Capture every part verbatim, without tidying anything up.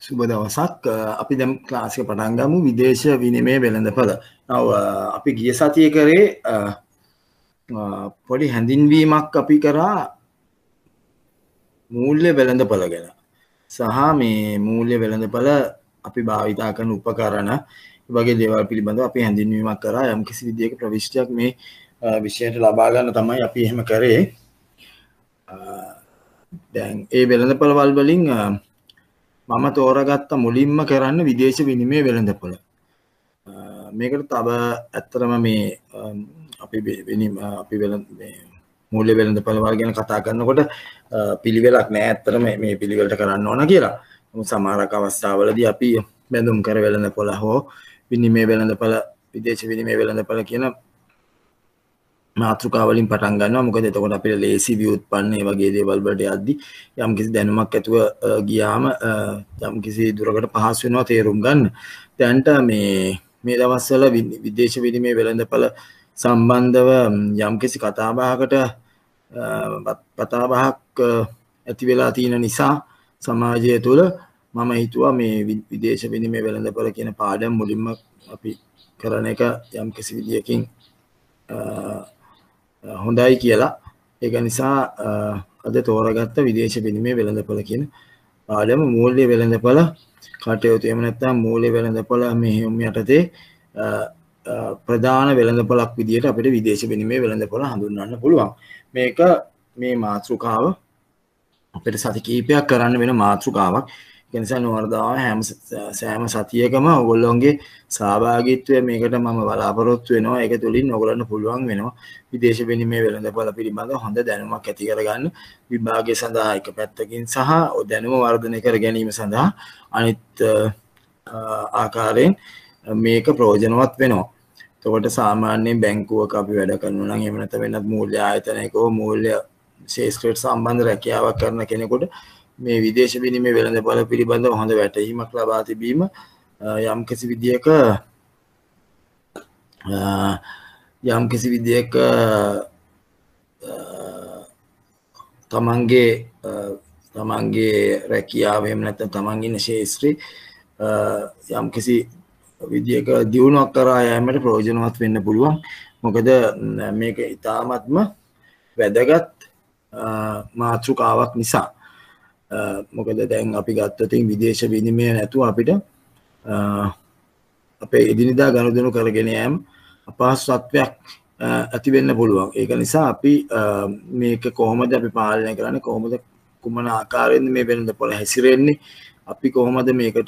සුබ දවසක්. අපි දැන් ක්ලාස් එක පටන් ගමු විදේශ විනිමය වෙළඳපළ. now අපි ගිය සතියේ කරේ පොඩි හැඳින්වීමක් අපි කරා මූල්‍ය වෙළඳපළ ගැන. සහ මේ මූල්‍ය වෙළඳපළ අපි භාවිතා කරන උපකරණ වගේ දේවල් පිළිබඳව අපි හැඳින්වීමක් කරා. යම් කිසි විදියක ප්‍රවිෂ්ටියක් මේ විෂයට ලබා ගන්න තමයි අපි එහෙම කරේ. දැන් ඒ වෙළඳපළවල් වලින් මම තෝරගත්ත මුලින්ම කරන්න විදේශ විනිමය වෙළඳපොළ. මේකට තව ඇත්තටම මේ අපි අපි වෙළඳ මේ මූල්‍ය වෙළඳපොළවල් ගැන කතා කරනකොට පිළිවෙලක් නෑ ඇත්තටම මේ පිළිවෙලට කරන්න ඕන කියලා. නමුත් සමහරක් අවස්ථාවලදී අපි බැඳුම් කර වෙළඳපොළ හෝ විනිමය වෙළඳපොළ විදේශ විනිමය වෙළඳපොළ කියන මාතෘකාව වලින් පටන් ගන්නවා. මොකද එතකොට අපිට ලේසි ව්‍යුත්පන්න ඒ වගේ දේවල් වලට යද්දි යම් කිසි දැනුමක් ඇතුව ගියාම යම් කිසි දුරකට පහසු වෙනවා තේරුම් ගන්න. දැන්ට මේ මේ දවස්වල විදේශ විනිමය වෙළඳපළ සම්බන්ධව යම් කිසි කතා බහකට කතා බහක් ඇති වෙලා තියෙන නිසා සමාජය තුළ මම හිතුවා මේ විදේශ විනිමය වෙළඳපළ කියන පාඩම මුලින්ම අපි කරන එක යම් කිසි විදියකින් හොඳයි කියලා. ඒක නිසා අද තෝරගත්ත විදේශ විනිමය වෙළඳපළ කියන පාඩම මූල්‍ය වෙළඳපළ කටයුතු එහෙම නැත්නම් මූල්‍ය වෙළඳපළ මෙහෙයුම් යටතේ ප්‍රධාන වෙළඳපළක් විදියට අපිට විදේශ විනිමය වෙළඳපළ හඳුන්වන්න පුළුවන්. මේක මේ මාතෘකාව අපිට සති කිහිපයක් කරන්න වෙන මාතෘකාවක්. ඒ නිසා නවර්දාව හැම සෑම සතියකම ඔයගොල්ලෝගේ සහභාගීත්වය මේකට මම බලාපොරොත්තු වෙනවා. ඒක තුලින් ඔයගොල්ලන්ට පුළුවන් වෙනවා විදේශ විනිමය වෙළඳපළ පිළිබඳව හොඳ දැනුමක් ඇති කරගන්න. විභාගය සඳහා එක පැත්තකින් සහ දැනුම වර්ධනය කර ගැනීම සඳහා අනිත් ආකාරයෙන් මේක ප්‍රයෝජනවත් වෙනවා. එතකොට සාමාන්‍යයෙන් බැංකුවක අපි වැඩ කරනවා නම් එහෙම නැත්නම් වෙනත් මූල්‍ය ආයතනයක හෝ මූල්‍ය ශේෂ්ත්‍රයට සම්බන්ධ රැකියාවක් කරන කෙනෙකුට මේ විදේශ විනිමය වෙළඳපළ පිළිබඳව හොඳ වැටහීමක් ලබා තිබීම යම් කිසි විදියක යම් කිසි විදියක තමන්ගේ තමන්ගේ රැකියාව එහෙම නැත්නම් තමන්ගේ ඉන්න ශේෂ්ත්‍රේ යම් කිසි විදියක දියුණුවක් කරා යෑමට ප්‍රයෝජනවත් වෙන්න පුළුවන්. මොකද මේක ඉතාමත්ම වැදගත් මාතෘකාවක් නිසා. මොකද දැන් අපි ගත්තොත් විදේශ විනිමය නැතුව අපිට අපේ එදිනෙදා ගනුදෙනු කරගෙන යෑම අපහසුතාවයක් ඇති වෙන්න පුළුවන්. ඒක නිසා අපි මේක කොහොමද අපි පාලනය කරන්නේ, කොහොමද කුමන ආකාරයෙන්ද මේ වෙළඳපොළ හැසිරෙන්නේ, අපි කොහොමද මේකට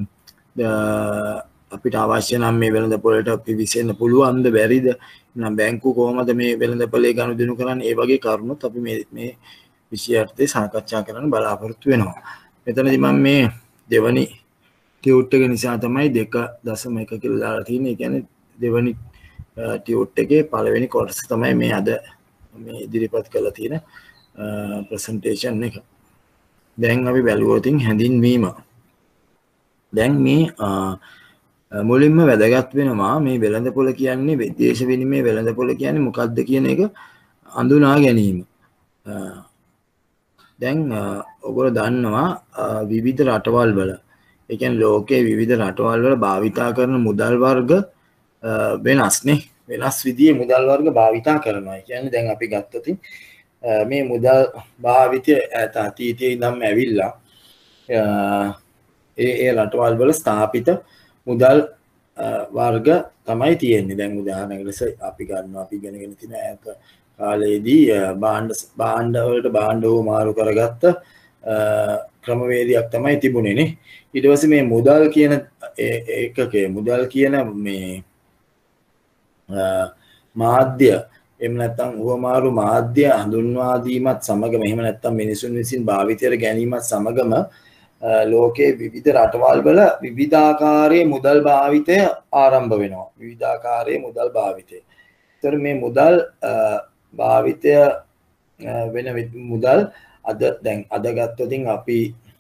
අපිට අවශ්‍ය නම් මේ වෙළඳපොළට අපි විසෙන්න පුළුවන්ද බැරිද, නම් බැංකුව කොහොමද මේ වෙළඳපොළේ ගනුදෙනු කරන්නේ, ඒ වගේ කරුණුත් අපි මේ මේ විෂයයටදී සාකච්ඡා කරන්න බලාපොරොත්තු වෙනවා. මෙතනදී මම මේ දෙවනි ටියුට් එක නිසා තමයි දෙක දශම එක කියලා දාලා තියෙන්නේ. ඒ කියන්නේ දෙවනි ටියුට් එකේ පළවෙනි කොටස තමයි මේ අද මේ ඉදිරිපත් කරලා තියෙන ප්‍රසන්ටේෂන් එක. දැන් අපි බැලුවොත් හැඳින්වීම. දැන් මේ මුලින්ම වැදගත් වෙනවා මේ වෙළඳපොළ කියන්නේ විදේශ විනිමය වෙළඳපොළ කියන්නේ මොකක්ද කියන එක අඳුනා ගැනීම. දැන් ඔයගොල්ලෝ දන්නවා විවිධ රටවල් වල, ඒ කියන්නේ ලෝකයේ විවිධ රටවල් වල භාවිතා කරන මුදල් වර්ග වෙනස් නේ. වෙනස් විදිහේ මුදල් වර්ග භාවිතා කරනවා. ඒ කියන්නේ දැන් අපි ගත්තොත් මේ මුදල් භාවිතය අතීතයේ ඉඳන්ම ඇවිල්ලා ඒ ඒ රටවල් වල ස්ථාපිත මුදල් වර්ග තමයි තියෙන්නේ. දැන් උදාහරණයක් ලෙස අපි ගන්නවා අපි ඉගෙනගෙන තියෙන ඈත කාලේදී භාණ්ඩ භාණ්ඩ වලට භාණ්ඩ වූ මාරු කරගත්ත ක්‍රමවේදයක් තමයි තිබුණේ නේ. ඊට පස්සේ මේ මුදල් කියන ඒකකයේ මුදල් කියන මේ මාධ්‍ය එහෙම නැත්නම් උවමාරු මාධ්‍ය හඳුන්වා දීමත් සමගම එහෙම නැත්නම් මිනිසුන් විසින් භාවිතයට ගැනීමත් සමගම ලෝකයේ විවිධ රටවල් වල විවිධාකාරයේ මුදල් භාවිතය ආරම්භ වෙනවා. විවිධාකාරයේ මුදල් භාවිතය. ඒතර මේ මුදල් භාවිතය වෙන මුදල් අද දැන් අද ගත්තොත් අපි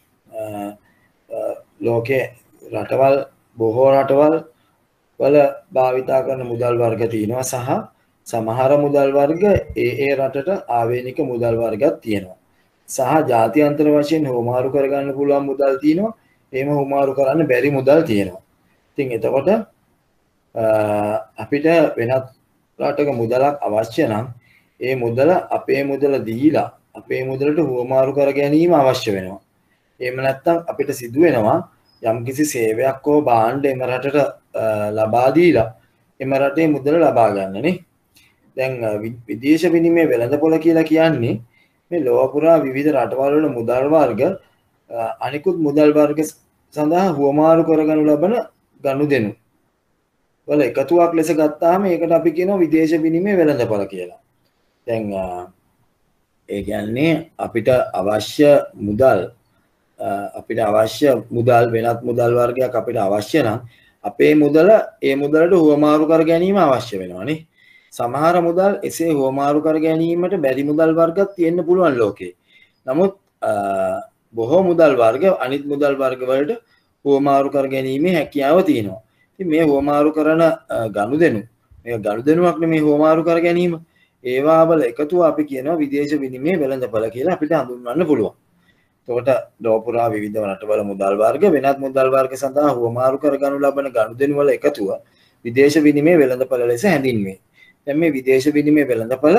ලෝකයේ රටවල් බොහෝ රටවල් වල භාවිතා කරන මුදල් වර්ග තියෙනවා සහ සමහර මුදල් වර්ග ඒ ඒ රටට ආවේනික මුදල් වර්ගයක් තියෙනවා. සහ ජාත්‍යන්තර වශයෙන් හෝමාරු කරගන්න පුළුවන් මුදල් තියෙනවා. එහෙම හුවමාරු කරන්න බැරි මුදල් තියෙනවා. ඉතින් එතකොට අපිට වෙනත් රටක මුදලක් අවශ්‍ය නම් ඒ මුදල අපේ මුදල දීලා අපේ මුදලට හුවමාරු කර ගැනීම අවශ්‍ය වෙනවා. එහෙම නැත්නම් අපිට සිදු වෙනවා යම්කිසි සේවයක් හෝ භාණ්ඩ එම රටට ලබා දීලා එම රටේ මුදල ලබා ගන්න නේ. දැන් විදේශ විනිමය වෙළඳපොළ කියලා කියන්නේ මේ ලෝක පුරා විවිධ රටවල් වල මුදල් වර්ග අනිකුත් මුදල් වර්ග සඳහා හුවමාරු කරගනු ලබන ගනුදෙනු වල එකතුවක් ලෙස ගත්තාම ඒකට අපි කියනවා විදේශ විනිමය වෙළඳපොළ කියලා. දැන් ඒ කියන්නේ අපිට අවශ්‍ය මුදල් අපිට අවශ්‍ය මුදල් වෙනත් මුදල් වර්ගයක් අපිට අවශ්‍ය නම් අපේ මුදල ඒ මුදලට හුවමාරු කර ගැනීම අවශ්‍ය වෙනවා නේ. සමහර මුදල් එසේ හුවමාරු කර ගැනීමට බැරි මුදල් වර්ගයක් තියෙන්න පුළුවන් ලෝකේ. නමුත් බොහෝ මුදල් වර්ග අනිත් මුදල් වර්ග වලට හුවමාරු කර ගැනීමේ හැකියාව තියෙනවා. ඉතින් මේ හුවමාරු කරන ගනුදෙනු මේ ගනුදෙනුවක් නෙමේ හුවමාරු කර ගැනීම. ඒවා වල එකතුව අපි කියනවා විදේශ විනිමය වෙළඳපොළ කියලා අපිට හඳුන්වන්න පුළුවන්. එතකොට ලෝක පුරා විවිධ රටවල මුදල් වර්ග වෙනත් මුදල් වර්ග සඳහා හුවමාරු කරගනු ලබන ගනුදෙනු වල එකතුව විදේශ විනිමය වෙළඳපොළ ලෙස හැඳින්වේ. දැන් මේ විදේශ විනිමය වෙළඳපොළ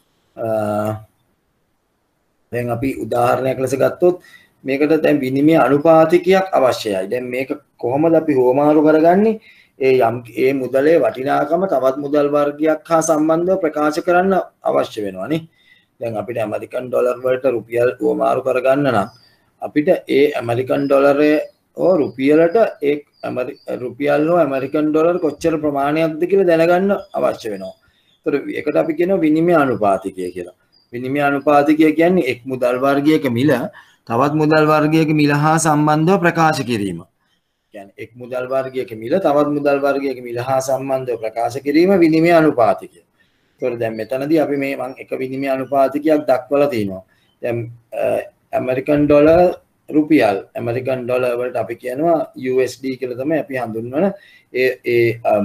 දැන් අපි උදාහරණයක් ලෙස ගත්තොත් මේකට දැන් විනිමය අනුපාතිකයක් අවශ්‍යයි. දැන් මේක කොහොමද අපි හුවමාරු කරගන්නේ? ඒ යම් ඒ මුදලේ වටිනාකම තවත් මුදල් වර්ගයක් හා සම්බන්ධව ප්‍රකාශ කරන්න අවශ්‍ය වෙනවා නේ. දැන් අපිට ඇමරිකන් ඩොලර් වලට රුපියල් හුවමාරු කරගන්න නම් අපිට ඒ ඇමරිකන් ඩොලරේ හෝ රුපියලට ඒ රුපියල් හෝ ඇමරිකන් ඩොලර් කොච්චර ප්‍රමාණයක්ද කියලා දැනගන්න අවශ්‍ය වෙනවා. ඒතර ඒකට අපි කියනවා විනිමය අනුපාතිකය කියලා. විනිමය අනුපාතිකය කියන්නේ එක් මුදල් වර්ගයක මිල තවත් මුදල් වර්ගයක මිල හා සම්බන්ධව ප්‍රකාශ කිරීම. කියන්නේ එක් මුදල් වර්ගයක මිල තවත් මුදල් වර්ගයක මිල හා සම්බන්ධව ප්‍රකාශ කිරීම විනිමය අනුපාතිකය. ඒතකොට දැන් මෙතනදී අපි මේ මම එක විනිමය අනුපාතිකයක් දක්වලා තිනවා. දැන් ඇමරිකන් ඩොලර් රුපියල් ඇමරිකන් ඩොලර් වලට අපි කියනවා යූ එස් ඩී කියලා තමයි අපි හඳුන්වන ඒ ඒ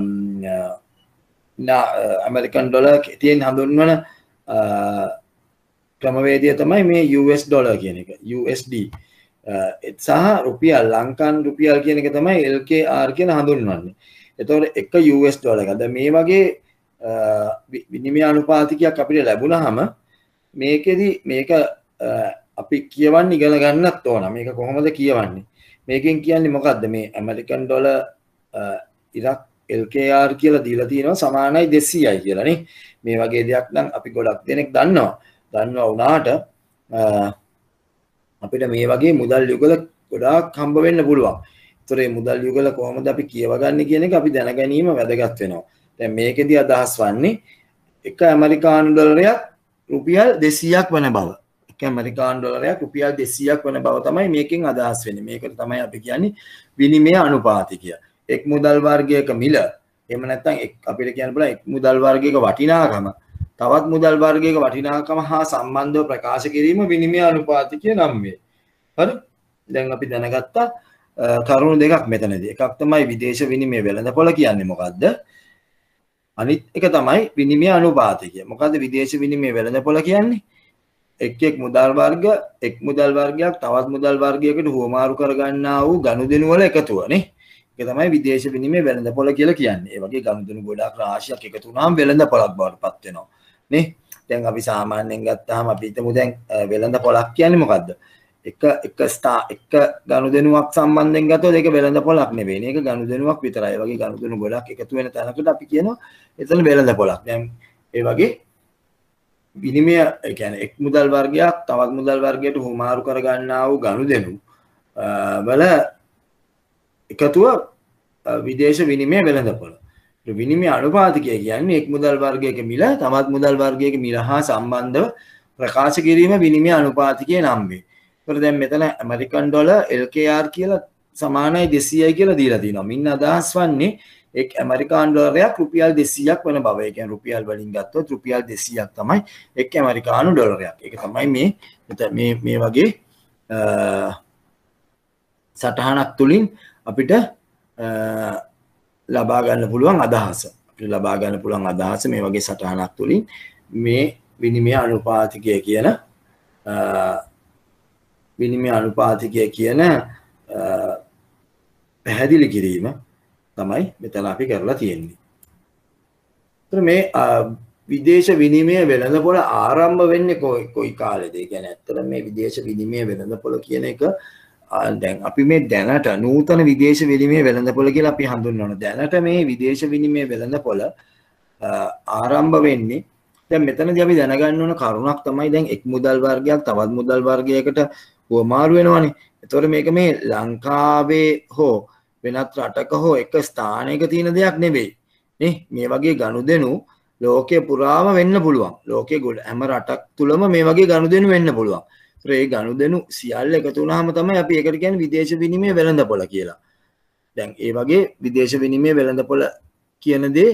ඇමරිකන් ඩොලර් තියෙන හඳුන්වන ක්‍රමවේදය තමයි මේ යූ එස් ඩොලර් කියන එක යූ එස් ඩී සහ රුපියල් ලංකන් රුපියල් කියන එක තමයි එල් කේ ආර් කියන හඳුන්වන්නේ. එතකොට එක යූ එස් ඩොලර් එක. දැන් මේ වගේ විනිමය අනුපාතිකයක් අපිට ලැබුණාම මේකෙදි මේක අපි කියවන්න ඉගෙන ගන්නත් ඕන. මේක කොහොමද කියවන්නේ? මේකෙන් කියන්නේ මොකද්ද? මේ ඇමරිකන් ඩොලර් ඉරක් එල් කේ ආර් කියලා දීලා තියෙනවා සමානයි දෙසීයයි කියලා නේ. මේ වගේ දෙයක් නම් අපි ගොඩක් දෙනෙක් දන්නවා. දන්නවා වුණාට අපිට මේ වගේ මුදල් යුගල ගොඩාක් හම්බ වෙන්න පුළුවන්. ඒතර මේ මුදල් යුගල කොහොමද අපි කියවගන්නේ කියන එක අපි දැන ගැනීම වැදගත් වෙනවා. දැන් මේකෙදි අදහස් වන්නේ එක ඇමරිකානු ඩොලරයක් රුපියල් දෙසීයක් වන බව. එක ඇමරිකානු ඩොලරයක් රුපියල් දෙසීයක් වන බව තමයි මේකෙන් අදහස් වෙන්නේ. මේකට තමයි අපි කියන්නේ විනිමය අනුපාතිකය. එක් මුදල් වර්ගයක මිල එහෙම නැත්නම් එක් අපිට කියන්න පුළුවන් එක් මුදල් වර්ගයක වටිනාකම තවත් මුදල් වර්ගයක වටිනාකම හා සම්බන්ධව ප්‍රකාශ කිරීම විනිමය අනුපාතිකය නම් වේ. හරි? දැන් අපි දැනගත්තා කරුණු දෙකක් මෙතනදී. එකක් තමයි විදේශ විනිමය වෙළඳපොළ කියන්නේ මොකද්ද? අනිත් එක තමයි විනිමය අනුපාතිකය. මොකද්ද විදේශ විනිමය වෙළඳපොළ කියන්නේ? එක් එක් මුදල් වර්ග එක් මුදල් වර්ගයක් තවත් මුදල් වර්ගයකට හුවමාරු කරගන්නා වූ ගනුදෙනු වල එකතුව නේ. ඒක තමයි විදේශ විනිමය වෙළඳපොළ කියලා කියන්නේ. ඒ වගේ ගනුදෙනු ගොඩක් රාශියක් එකතු වුණාම වෙළඳපොළක් බවට පත් වෙනවා. නේ? දැන් අපි සාමාන්‍යයෙන් ගත්තාම අපි හිතමු දැන් වෙළඳපොළක් කියන්නේ මොකද්ද? එක එක ස්ථා එක ගනුදෙනුවක් සම්බන්ධයෙන් ගත්තොත් ඒක වෙළඳපොළක් නෙවෙයි. මේක ගනුදෙනුවක් විතරයි. ඒ වගේ ගනුදෙනු ගොඩක් එකතු වෙන තැනකට අපි කියනවා එතන වෙළඳපොළක්. දැන් ඒ වගේ විනිමය ඒ කියන්නේ එක් මුදල් වර්ගයක් තවත් මුදල් වර්ගයකට හුවමාරු කර ගන්නා වූ ගනුදෙනු වල එකතුව විදේශ විනිමය වෙළඳපොළ. විනිමය අනුපාතිකය කියන්නේ එක් මුදල් වර්ගයක මිල තවත් මුදල් වර්ගයක මිල හා සම්බන්ධව ප්‍රකාශ කිරීම විනිමය අනුපාතිකය නම් වේ. ඒතර දැන් මෙතන American dollar L K R කියලා සමානයි දෙසීයයි කියලා දීලා තියෙනවා. මින් අදහස් වන්නේ එක් ඇමරිකානු ඩොලරයක් රුපියල් දෙසීයක් වෙන බව. ඒ කියන්නේ රුපියල් වලින් ගත්තොත් රුපියල් දෙසීයක් තමයි එක් ඇමරිකානු ඩොලරයක්. ඒක තමයි මේ මේ මේ වගේ සටහනක් තුලින් අපිට ලබා ගන්න පුළුවන් අදහස. අපිට ලබා ගන්න පුළුවන් අදහස මේ වගේ සටහනක් තුලින් මේ විනිමය අනුපාතිකය කියන විනිමය අනුපාතිකය කියන පැහැදිලි කිරීම තමයි මෙතන අපි කරලා තියෙන්නේ. ඒතර මේ විදේශ විනිමය වෙළඳපොළ ආරම්භ වෙන්නේ කොයි කොයි කාලෙද? ඒ කියන්නේ ඇත්තට මේ විදේශ විනිමය වෙළඳපොළ කියන එක දැන් අපි මේ දැනට නූතන විදේශ විනිමය වෙළඳපොළ කියලා අපි හඳුන්වනවා. දැනට මේ විදේශ විනිමය වෙළඳපොළ ආරම්භ වෙන්නේ දැන් මෙතනදී අපි දැනගන්න ඕන කරුණක් තමයි දැන් එක් මුදල් වර්ගයක් තවත් මුදල් වර්ගයකට වමාරු වෙනවනේ. ඒතකොට මේක මේ ලංකාවේ හෝ වෙනත් රටක හෝ එක ස්ථානයක තියෙන දෙයක් නෙවෙයි. නේ මේ වගේ ගනුදෙනු ලෝකේ පුරාම වෙන්න පුළුවන්. ලෝකේ හැම රටක් තුලම මේ වගේ ගනුදෙනු වෙන්න පුළුවන්. ඒතර ඒ ගනුදෙනු සියල්ල එකතු වුණාම තමයි අපි ඒකට කියන්නේ විදේශ විනිමය වෙළඳපොළ කියලා. දැන් ඒ වගේ විදේශ විනිමය වෙළඳපොළ කියන දේ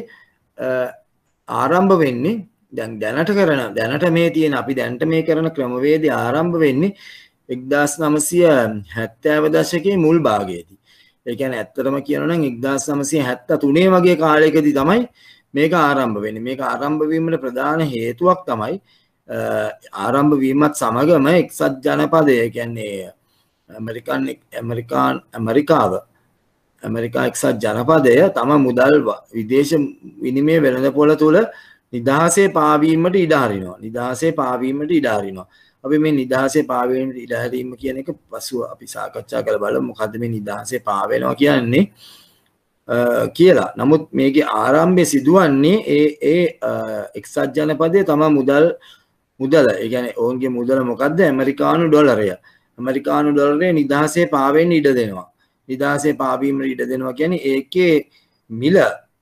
ආරම්භ වෙන්නේ දැන් දැනට කරන දැනට මේ තියෙන අපි දැනට මේ කරන ක්‍රමවේදය ආරම්භ වෙන්නේ එක්දාස් නවසිය හැත්තෑව දශකයේ මුල් භාගයේදී. ඒ කියන්නේ ඇත්තටම කියනවා නම් එක්දාස් නවසිය හැත්තෑ තුනේ වගේ කාලයකදී තමයි මේක ආරම්භ වෙන්නේ. මේක ආරම්භ වීමට ප්‍රධාන හේතුවක් තමයි ආරම්භ වීමත් සමගම එක්සත් ජනපදය කියන්නේ ඇමරිකන් ඇමරිකාන් ඇමරිකාව ඇමරිකා එක්සත් ජනපදය තම මුදල් විදේශ විනිමය වෙළඳපොළ තුල නිදහසේ පාවීමට ඉඩ හරිනවා. නිදහසේ පාවීමට ඉඩ හරිනවා. අපි මේ නිදහසේ පාවීමට ඉඩ හැරීම කියන එක පසුව අපි සාකච්ඡා කරලා බලමු. මොකද්ද මේ නිදහසේ පාවෙනවා කියන්නේ කියලා. නමුත් මේකේ ආරම්භය සිදුවන්නේ ඒ ඒ එක්සත් ජනපදයේ තම මුදල් මුදල. ඒ කියන්නේ ඔවුන්ගේ මුදල මොකද්ද? ඇමරිකානු ඩොලරය. ඇමරිකානු ඩොලරය නිදහසේ පාවෙන්න ඉඩ දෙනවා. නිදහසේ පාවීමට ඉඩ දෙනවා කියන්නේ ඒකේ මිල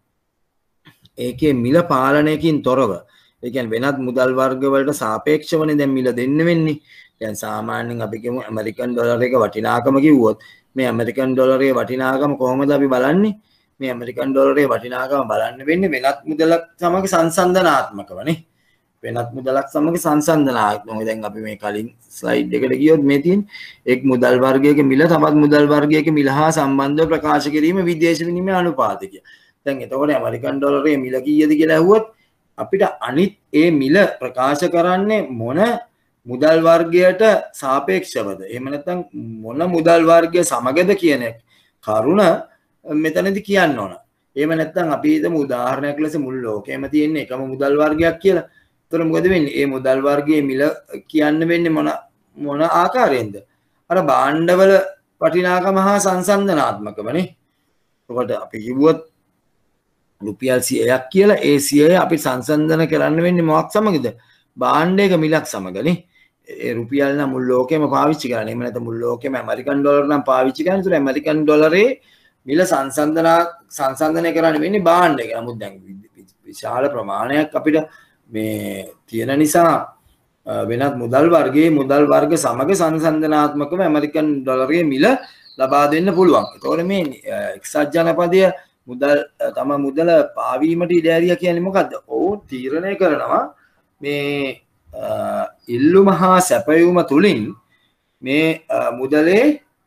ඒකේ මිල පාලනයකින් තොරව. ඒ කියන්නේ වෙනත් මුදල් වර්ග වලට සාපේක්ෂවනේ දැන් මිල දෙන්න වෙන්නේ. දැන් සාමාන්‍යයෙන් අපි කියමු ඇමරිකන් ඩොලර් එක වටිනාකම කිව්වොත් මේ ඇමරිකන් ඩොලරයේ වටිනාකම කොහොමද අපි බලන්නේ? මේ ඇමරිකන් ඩොලරයේ වටිනාකම බලන්න වෙන්නේ වෙනත් මුදලක් සමග සංසන්දනාත්මකවනේ. වෙනත් මුදලක් සමග සංසන්දනාත්මකව. දැන් අපි මේ කලින් ස්ලයිඩ් එකට ගියොත් මේ තියෙන එක් මුදල් වර්ගයක මිල තවත් මුදල් වර්ගයක මිල හා සම්බන්ධව ප්‍රකාශ කිරීම විදේශ විනිමය අනුපාතකය. දැන් එතකොට ඇමරිකන් ඩොලරයේ මිල කීයද කියලා ඇහුවොත් අපිට අනිත් ඒ මිල ප්‍රකාශ කරන්නේ මොන මුදල් වර්ගයට සාපේක්ෂවද? එහෙම නැත්නම් මොන මුදල් වර්ගය සමගද කියන කරුණ මෙතනදී කියන්න ඕන. එහෙම නැත්නම් අපි හිතමු උදාහරණයක් ලෙස මුළු ලෝකෙම තියෙන එකම මුදල් වර්ගයක් කියලා. එතකොට මොකද වෙන්නේ? මේ මුදල් වර්ගයේ මිල කියන්න වෙන්නේ මොන මොන ආකාරයෙන්ද? අර භාණ්ඩවල වටිනාකම හා සංසන්දනාත්මකවනේ. එතකොට අපි කිව්වොත් රුපියල් සියයක් කියලා ඒ සියය අපි සංසන්දන කරන්න වෙන්නේ මොකක් සමගද? භාණ්ඩයක මිලක් සමගනේ. ඒ රුපියල් නම් මුළු ලෝකෙම පාවිච්චි කරන්නේ. එහෙම නැත්නම් මුළු ලෝකෙම ඇමරිකන් ඩොලර් නම් පාවිච්චි කරන්නේ. ඒතර ඇමරිකන් ඩොලරේ මිල සංසන්දනා සංසන්දනය කරන්න වෙන්නේ භාණ්ඩයක. නමුත් දැන් විශාල ප්‍රමාණයක් අපිට මේ තියෙන නිසා වෙනත් මුදල් වර්ගයේ මුදල් වර්ග සමග සංසන්දනාත්මකව ඇමරිකන් ඩොලරයේ මිල ලබා දෙන්න පුළුවන්. ඒතකොට මේ එක්සත් ජනපදය මුදල් තම මුදල පාවීමට ඉඩ ඇරියා කියන්නේ මොකද්ද? ඔවුන් තීරණය කරනවා මේ ඉල්ලුම හා සැපයුම තුලින් මේ මුදලේ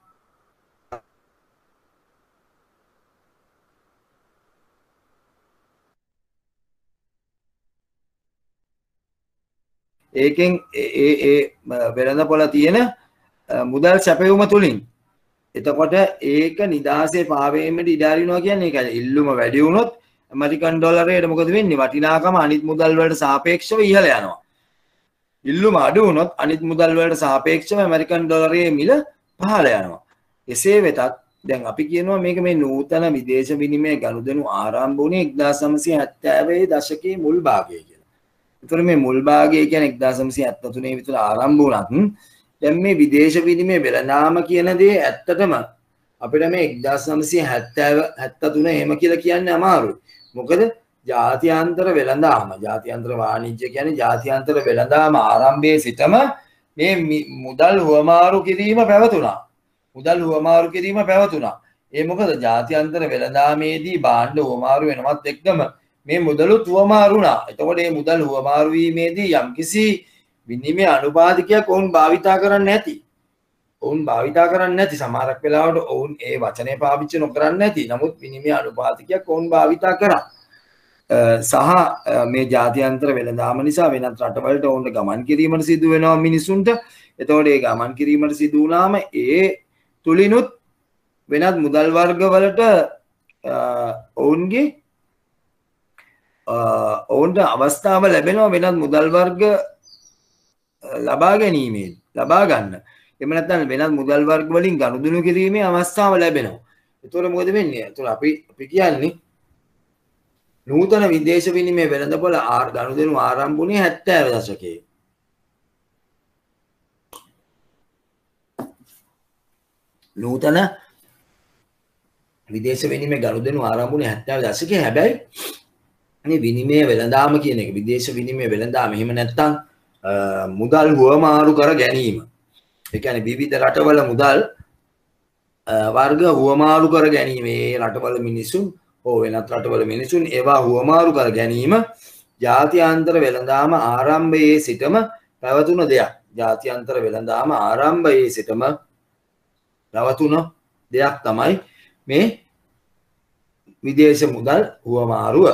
ඒකෙන් ඒ ඒ වෙළඳපොළ තියෙන මුදල් සැපයුම තුලින් එතකොට ඒක නිදහසේ පාවීමට ඉඩ හරිනවා කියන්නේ ඒකයි. ඉල්ලුම වැඩි වුණොත් ඇමරිකන් ඩොලරයට මොකද වෙන්නේ? වටිනාකම අනිත් මුදල් වලට සාපේක්ෂව ඉහළ යනවා. ඉල්ලුම අඩු වුණොත් අනිත් මුදල් වලට සාපේක්ෂව ඇමරිකන් ඩොලරයේ මිල පහළ යනවා. එසේ වෙතත් දැන් අපි කියනවා මේක මේ නූතන විදේශ විනිමය ගනුදෙනු ආරම්භ වුණේ එක්දාස් නවසිය හැත්තෑ දශකයේ මුල් භාගයේ කියලා. ඒතර මේ මුල් භාගය කියන්නේ එක්දාස් නවසිය හැත්තෑ තුනේ විතර ආරම්භ වුණත් දැන් මේ විදේශ විනිමය වෙළඳාම කියන දේ ඇත්තටම අපිට මේ එක්දාස් නවසිය හැත්තෑ තුන එහෙම කියලා කියන්න අමාරුයි. මොකද ජාත්‍යන්තර වෙළඳාම ජාත්‍යන්තර වාණිජ්‍ය කියන්නේ ජාත්‍යන්තර වෙළඳාම ආරම්භයේ සිටම මේ මුදල් හුවමාරු කිරීම පැවතුණා. මුදල් හුවමාරු කිරීම පැවතුණා. ඒ මොකද ජාත්‍යන්තර වෙළඳාමේදී භාණ්ඩ හුවමාරු වෙනවත් එක්කම මේ මුදලුත් හුවමාරු වුණා. එතකොට මේ මුදල් හුවමාරු වීමේදී යම්කිසි විනිමය අනුපාතිකයක් ඔවුන් භාවිතා කරන්නේ නැති. ඔවුන් භාවිතා කරන්නේ නැති සමහරක් වෙලාවට ඔවුන් ඒ වචනේ පාවිච්චි නොකරන්නේ නැති. නමුත් විනිමය අනුපාතිකයක් ඔවුන් භාවිතා කරා. සහ මේ ජාත්‍යන්තර වෙළඳාම නිසා වෙනත් රටවලට ඔවුන්ට ගමන් කිරීමට සිදු වෙනවා මිනිසුන්ට. එතකොට ඒ ගමන් කිරීමට සිදු වුණාම ඒ තුලිනුත් වෙනත් මුදල් වර්ග වලට ඔවුන්ගේ ඔවුන්ට අවස්ථාව ලැබෙනවා වෙනත් මුදල් වර්ග ලබා ගැනීමේ ලබා ගන්න. එහෙම නැත්නම් වෙනත් මුදල් වර්ග වලින් ගනුදෙනු කිරීමේ අවස්ථාව ලැබෙනවා. ඒතකොට මොකද වෙන්නේ? ඒතකොට අපි අපි කියන්නේ නූතන විදේශ විනිමය වෙළඳපොළ ගනුදෙනු ආරම්භ වුණේ හැත්තෑ දශකයේ. නූතන විදේශ විනිමය ගනුදෙනු ආරම්භ වුණේ හැත්තෑ දශකයේ. හැබැයි මේ විනිමය වෙළඳාම කියන එක විදේශ විනිමය වෙළඳාම එහෙම නැත්නම් මුදල් හුවමාරු කර ගැනීම. ඒ කියන්නේ විවිධ රටවල මුදල් වර්ග හුවමාරු කර ගැනීම. මේ රටවල මිනිසුන් හෝ වෙනත් රටවල මිනිසුන් ඒවා හුවමාරු කර ගැනීම ජාත්‍යන්තර වෙළඳාම ආරම්භයේ සිටම පැවතුන දෙයක්. ජාත්‍යන්තර වෙළඳාම ආරම්භයේ සිටම පැවතුන දෙයක් තමයි මේ විදේශ මුදල් හුවමාරුව.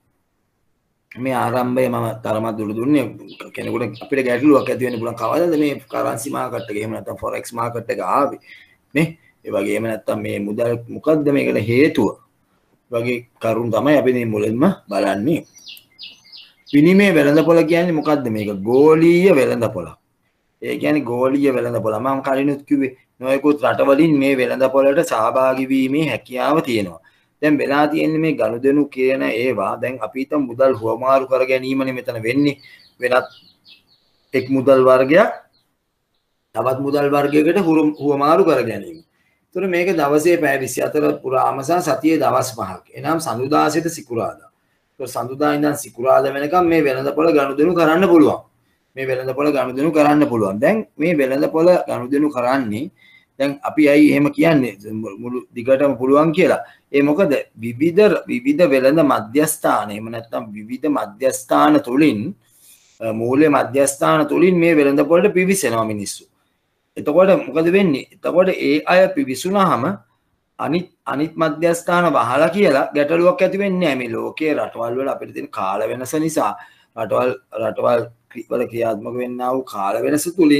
මේ ආරම්භය මම තරමක් දුර දුන්නේ කෙනෙකුට අපිට ගැටලුවක් ඇති වෙන්න පුළුවන් කවදාද මේ කරන්සි මාකට් එක එහෙම නැත්නම් ෆොරෙක්ස් මාකට් එක ආවේ නේ ඒ වගේම නැත්නම් මේ මුදල් මොකද්ද මේකට හේතුව වගේ කරුණු තමයි අපි මේ මුලින්ම බලන්නේ. විනිමය වෙළඳපොළ කියන්නේ මොකද්ද? මේක ගෝලීය වෙළඳපොළක්. ඒ කියන්නේ ගෝලීය වෙළඳපොළ. මම කලිනුත් කිව්වේ නොයෙකුත් රටවලින් මේ වෙළඳපොළට සහභාගී වීමේ හැකියාව තියෙනවා. දැන් වෙලා තියෙන්නේ මේ ගනුදෙනු කියන ඒවා දැන් අපි හිතමු මුදල් හුවමාරු කර ගැනීමනේ මෙතන වෙන්නේ. වෙනත් එක් මුදල් වර්ගයක් තවත් මුදල් වර්ගයකට හුවමාරු කර ගැනීම. ඒතර මේක දවසේ පැය විසිහතර පුරාම සහ සතියේ දවස් පහක්. එනම් සඳුදා සිට සිකුරාදා. ඒතර සඳුදා ඉඳන් සිකුරාදා වෙනකම් මේ වෙළඳපොළ ගනුදෙනු කරන්න පුළුවන්. මේ වෙළඳපොළ ගනුදෙනු කරන්න පුළුවන්. දැන් මේ වෙළඳපොළ ගනුදෙනු කරන්නේ දැන් අපි ඇයි එහෙම කියන්නේ මුළු දිගටම පුළුවන් කියලා. ඒ මොකද විවිධ විවිධ වෙළඳ මධ්‍යස්ථාන එහෙම නැත්නම් විවිධ මධ්‍යස්ථාන තුලින් මූල්‍ය මධ්‍යස්ථාන තුලින් මේ වෙළඳපොළට පිවිසෙනවා මිනිස්සු. එතකොට මොකද වෙන්නේ? එතකොට ඒ අය පිවිසුනහම අනිත් අනිත් මධ්‍යස්ථාන වහලා කියලා ගැටලුවක් ඇති වෙන්නේ නැහැ. මේ ලෝකයේ රටවල් වල අපිට තියෙන කාල වෙනස නිසා රටවල් රටවල් වල ක්‍රියාත්මක වෙන්නා වූ කාල වෙනස තුලින්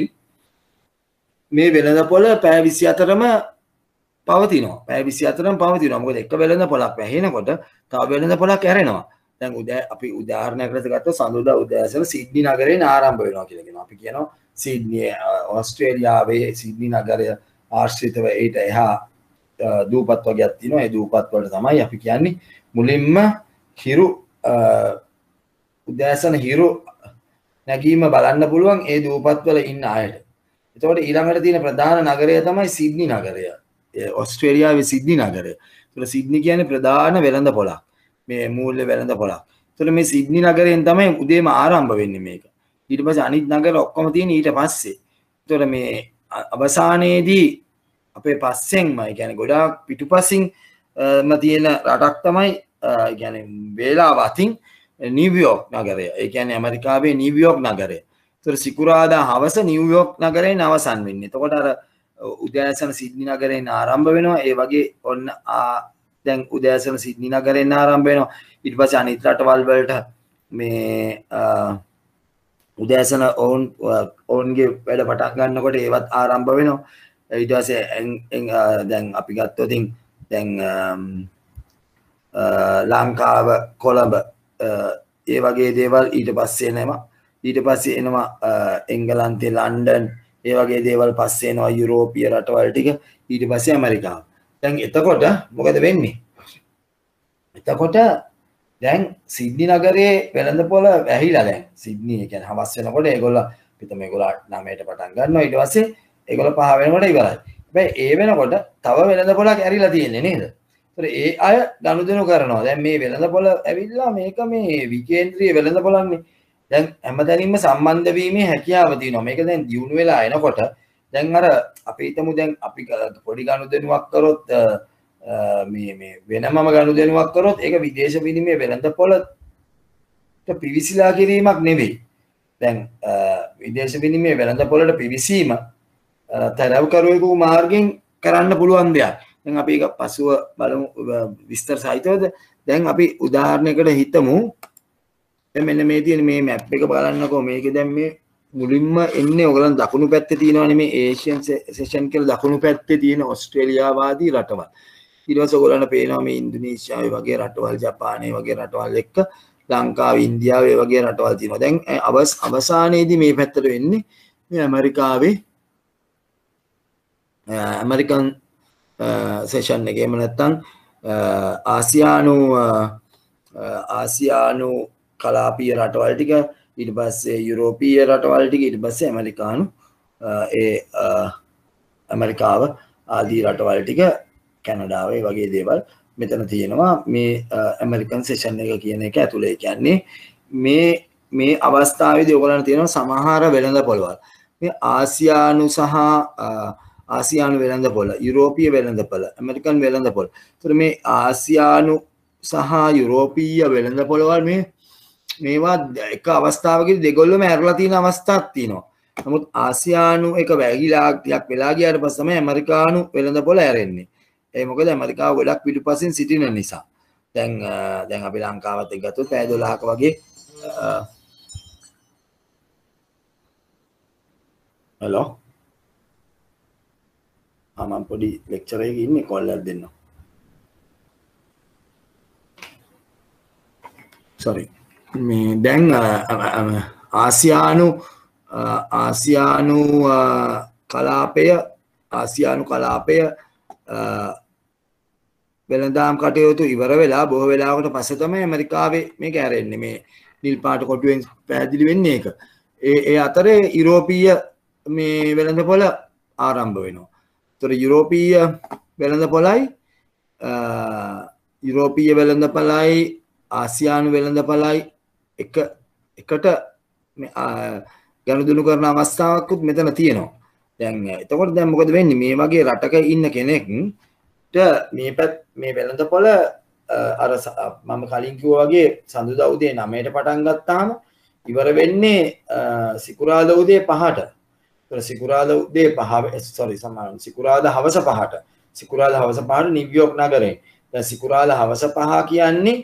මේ වෙළඳපොළ පැය විසිහතරම පවතිනවා. පැය විසිහතරම පවතිනවා. මොකද එක වෙළඳපොළක් වැහෙනකොට තව වෙළඳපොළක් ඇරෙනවා. දැන් උදේ අපි උදාහරණයකට ගත්තොත් සඳුදා උදෑසන සිඩ්නි නගරයෙන් ආරම්භ වෙනවා කියලා කියනවා. අපි කියනවා සිඩ්නි ඕස්ට්‍රේලියාවේ සිඩ්නි නගරය ආශ්‍රිතව ඊට එහා දූපත් වර්ගයක් තියෙනවා. ඒ දූපත් වලට තමයි අපි කියන්නේ මුලින්ම හිරු උදෑසන හිරු නැගීම බලන්න පුළුවන් ඒ දූපත් වල ඉන්න අයට. එතකොට ඊළඟට තියෙන ප්‍රධාන නගරය තමයි සිඩ්නි නගරය. ඕස්ට්‍රේලියාවේ සිඩ්නි නගරය. ඒතකොට සිඩ්නි කියන්නේ ප්‍රධාන වෙළඳපොළක්. මේ මූල්‍ය වෙළඳපොළක්. ඒතකොට මේ සිඩ්නි නගරයෙන් තමයි උදේම ආරම්භ වෙන්නේ මේක. ඊට පස්සේ අනිත් නගර ඔක්කොම තියෙන ඊට පස්සේ. ඒතකොට මේ අවසානයේදී අපේ පස්සෙන්ම ඒ කියන්නේ ගොඩාක් පිටුපසින් ම තියෙන රටක් තමයි ඒ කියන්නේ වේලාව අතින් නිව්යෝර්ක් නගරය. ඒ කියන්නේ ඇමරිකාවේ නිව්යෝර්ක් නගරය. ඒතර සිකුරාදා හවස නිව්යෝර්ක් නගරයෙන් අවසන් වෙන්නේ. එතකොට අර උදෑසන සිඩ්නි නගරයෙන් ආරම්භ වෙනවා. ඒ වගේ ඔන්න දැන් උදෑසන සිඩ්නි නගරයෙන් ආරම්භ වෙනවා. ඊට පස්සේ අනිත් රටවල් වලට මේ උදෑසන ඔවුන් ඔවුන්ගේ වැඩ පටන් ගන්නකොට ඒවත් ආරම්භ වෙනවා. ඊට පස්සේ දැන් අපි ගත්තොත් දැන් ලංකාව කොළඹ ඒ වගේ දේවල් ඊට පස්සේ එනවා. ඊට පස්සේ එනවා එංගලන්තේ ලන්ඩන් ඒ වගේ දේවල් පස්සේ එනවා යුරෝපීය රටවල් ටික ඊට පස්සේ ඇමරිකාව. දැන් එතකොට මොකද වෙන්නේ? එතකොට දැන් සිඩ්නි නගරයේ වෙළඳපොළ වැහිලා දැන් සිඩ්නි ඒ කියන්නේ හවස් වෙනකොට ඒගොල්ලෝ පිට මේගොල්ලෝ නවයට පටන් ගන්නවා ඊට පස්සේ ඒගොල්ලෝ පහ වෙනකොට ඉවරයි. හැබැයි ඒ වෙනකොට තව වෙළඳපොළක් ඇරිලා තියෙන්නේ නේද? ඒතර ඒ අය ගනුදෙනු කරනවා. දැන් මේ වෙළඳපොළ ඇවිල්ලා මේක මේ විකේන්ද්‍රීය වෙළඳපොළක්නේ. දැන් හැමතැනින්ම සම්බන්ධ වීමේ හැකියාව තියෙනවා. මේක දැන් දියුණු වෙලා එනකොට දැන් අර අපි හිතමු දැන් අපි පොඩි ගනුදෙනුවක් කරොත් මේ මේ වෙනමම ගනුදෙනුවක් කරොත් ඒක විදේශ විනිමය වෙළඳපොළට පිවිසිලා කිරීමක් නෙවෙයි. දැන් විදේශ විනිමය වෙළඳපොළට පිවිසීම තරවකරුවෙකු මාර්ගයෙන් කරන්න පුළුවන් දෙයක්. දැන් අපි ඒක පසුව බලමු විස්තර සහිතවද. දැන් අපි උදාහරණයකට හිතමු මෙන්න මේ තියෙන මේ මැප් එක බලන්නකෝ. මේකේ දැන් මේ මුලින්ම එන්නේ ඔයගලන් දකුණු පැත්තේ තියෙනවනේ මේ ඒෂියන් සෙෂන් කියලා දකුණු පැත්තේ තියෙන ඕස්ට්‍රේලියාවාදී රටවල්. ඊට පස්සේ ඔයගලන්ට පේනවා මේ ඉන්දුනීසියාවේ වගේ රටවල්, ජපානයේ වගේ රටවල් එක්ක ලංකාව, ඉන්දියාව වගේ රටවල් තියෙනවා. දැන් අවසානයේදී මේ පැත්තට වෙන්නේ මේ ඇමරිකාවේ ඇමරිකන් සෙෂන් එකේ. එහෙම නැත්නම් ආසියානු ආසියානු කලාපීය රටවල් ටික, ඊට පස්සේ යුරෝපීය රටවල් ටික, ඊට පස්සේ ඇමරිකානු ඒ ඇමරිකාව ආදී රටවල් ටික, කැනඩාව වගේ දේවල් මෙතන තියෙනවා මේ ඇමරිකන් සෙෂන් එක කියන එක ඇතුලේ. කියන්නේ මේ මේ අවස්ථාවේදී ඔයගොල්ලන්ට තියෙනවා සමහර වෙළඳපොළවල්. මේ ආසියානු සහ ආසියානු වෙළඳපොළ, යුරෝපීය වෙළඳපොළ, ඇමරිකන් වෙළඳපොළ. ඒතර මේ ආසියානු සහ යුරෝපීය වෙළඳපොළවල් මේ මේවා එක අවස්ථාවකදී දෙගොල්ලම ඇරලා තියෙන අවස්ථාවක් තියෙනවා. නමුත් ආසියානු එක වැగిලා ටිකක් වෙලා ගියාට පස්සේ තමයි ඇමරිකානු වෙළඳපොළ ඇරෙන්නේ. ඒ මොකද ඇමරිකාව ගොඩක් පිටුපසින් සිටින නිසා. දැන් දැන් අපි ලංකාවත් එක්ක ගත්තොත් පැය දොළහක වගේ හලෝ ආ මම පොඩි ලෙක්චර් එකක ඉන්නේ කෝල් එකක් දෙන්න. sorry මේ දැන් ආසියානු ආසියානු කලාපය ආසියානු කලාපය වෙළඳාම් කටයුතු ඉවර වෙලා බොහෝ වෙලාවකට පස්සේ තමයි ඇමරිකාවේ මේක ඇරෙන්නේ. මේ නිල් පාට කොටුවෙන් පැහැදිලි වෙන්නේ ඒක. ඒ ඒ අතරේ යුරෝපීය මේ වෙළඳපොළ ආරම්භ වෙනවා. ඒතර යුරෝපීය වෙළඳපොළයි යුරෝපීය වෙළඳපොළයි ආසියානු වෙළඳපොළයි එක එකට ගනුදෙනු කරන අවස්ථාවකුත් මෙතන තියෙනවා. දැන් එතකොට දැන් මොකද වෙන්නේ? මේ වගේ රටක ඉන්න කෙනෙක්ට මේ පැත් මේ වෙළඳපොළ අර මම කලින් කිව්වා වගේ සඳුදා උදේ නවයට පටන් ගත්තාම ඉවර වෙන්නේ සිකුරාදා උදේ පහට. ඒතර සිකුරාදා උදේ පහ sorry සමාන සිකුරාදා හවස පහට. සිකුරාදා හවස පහට නිව්යෝර්ක් නගරේ. දැන් සිකුරාදා හවස පහ කියන්නේ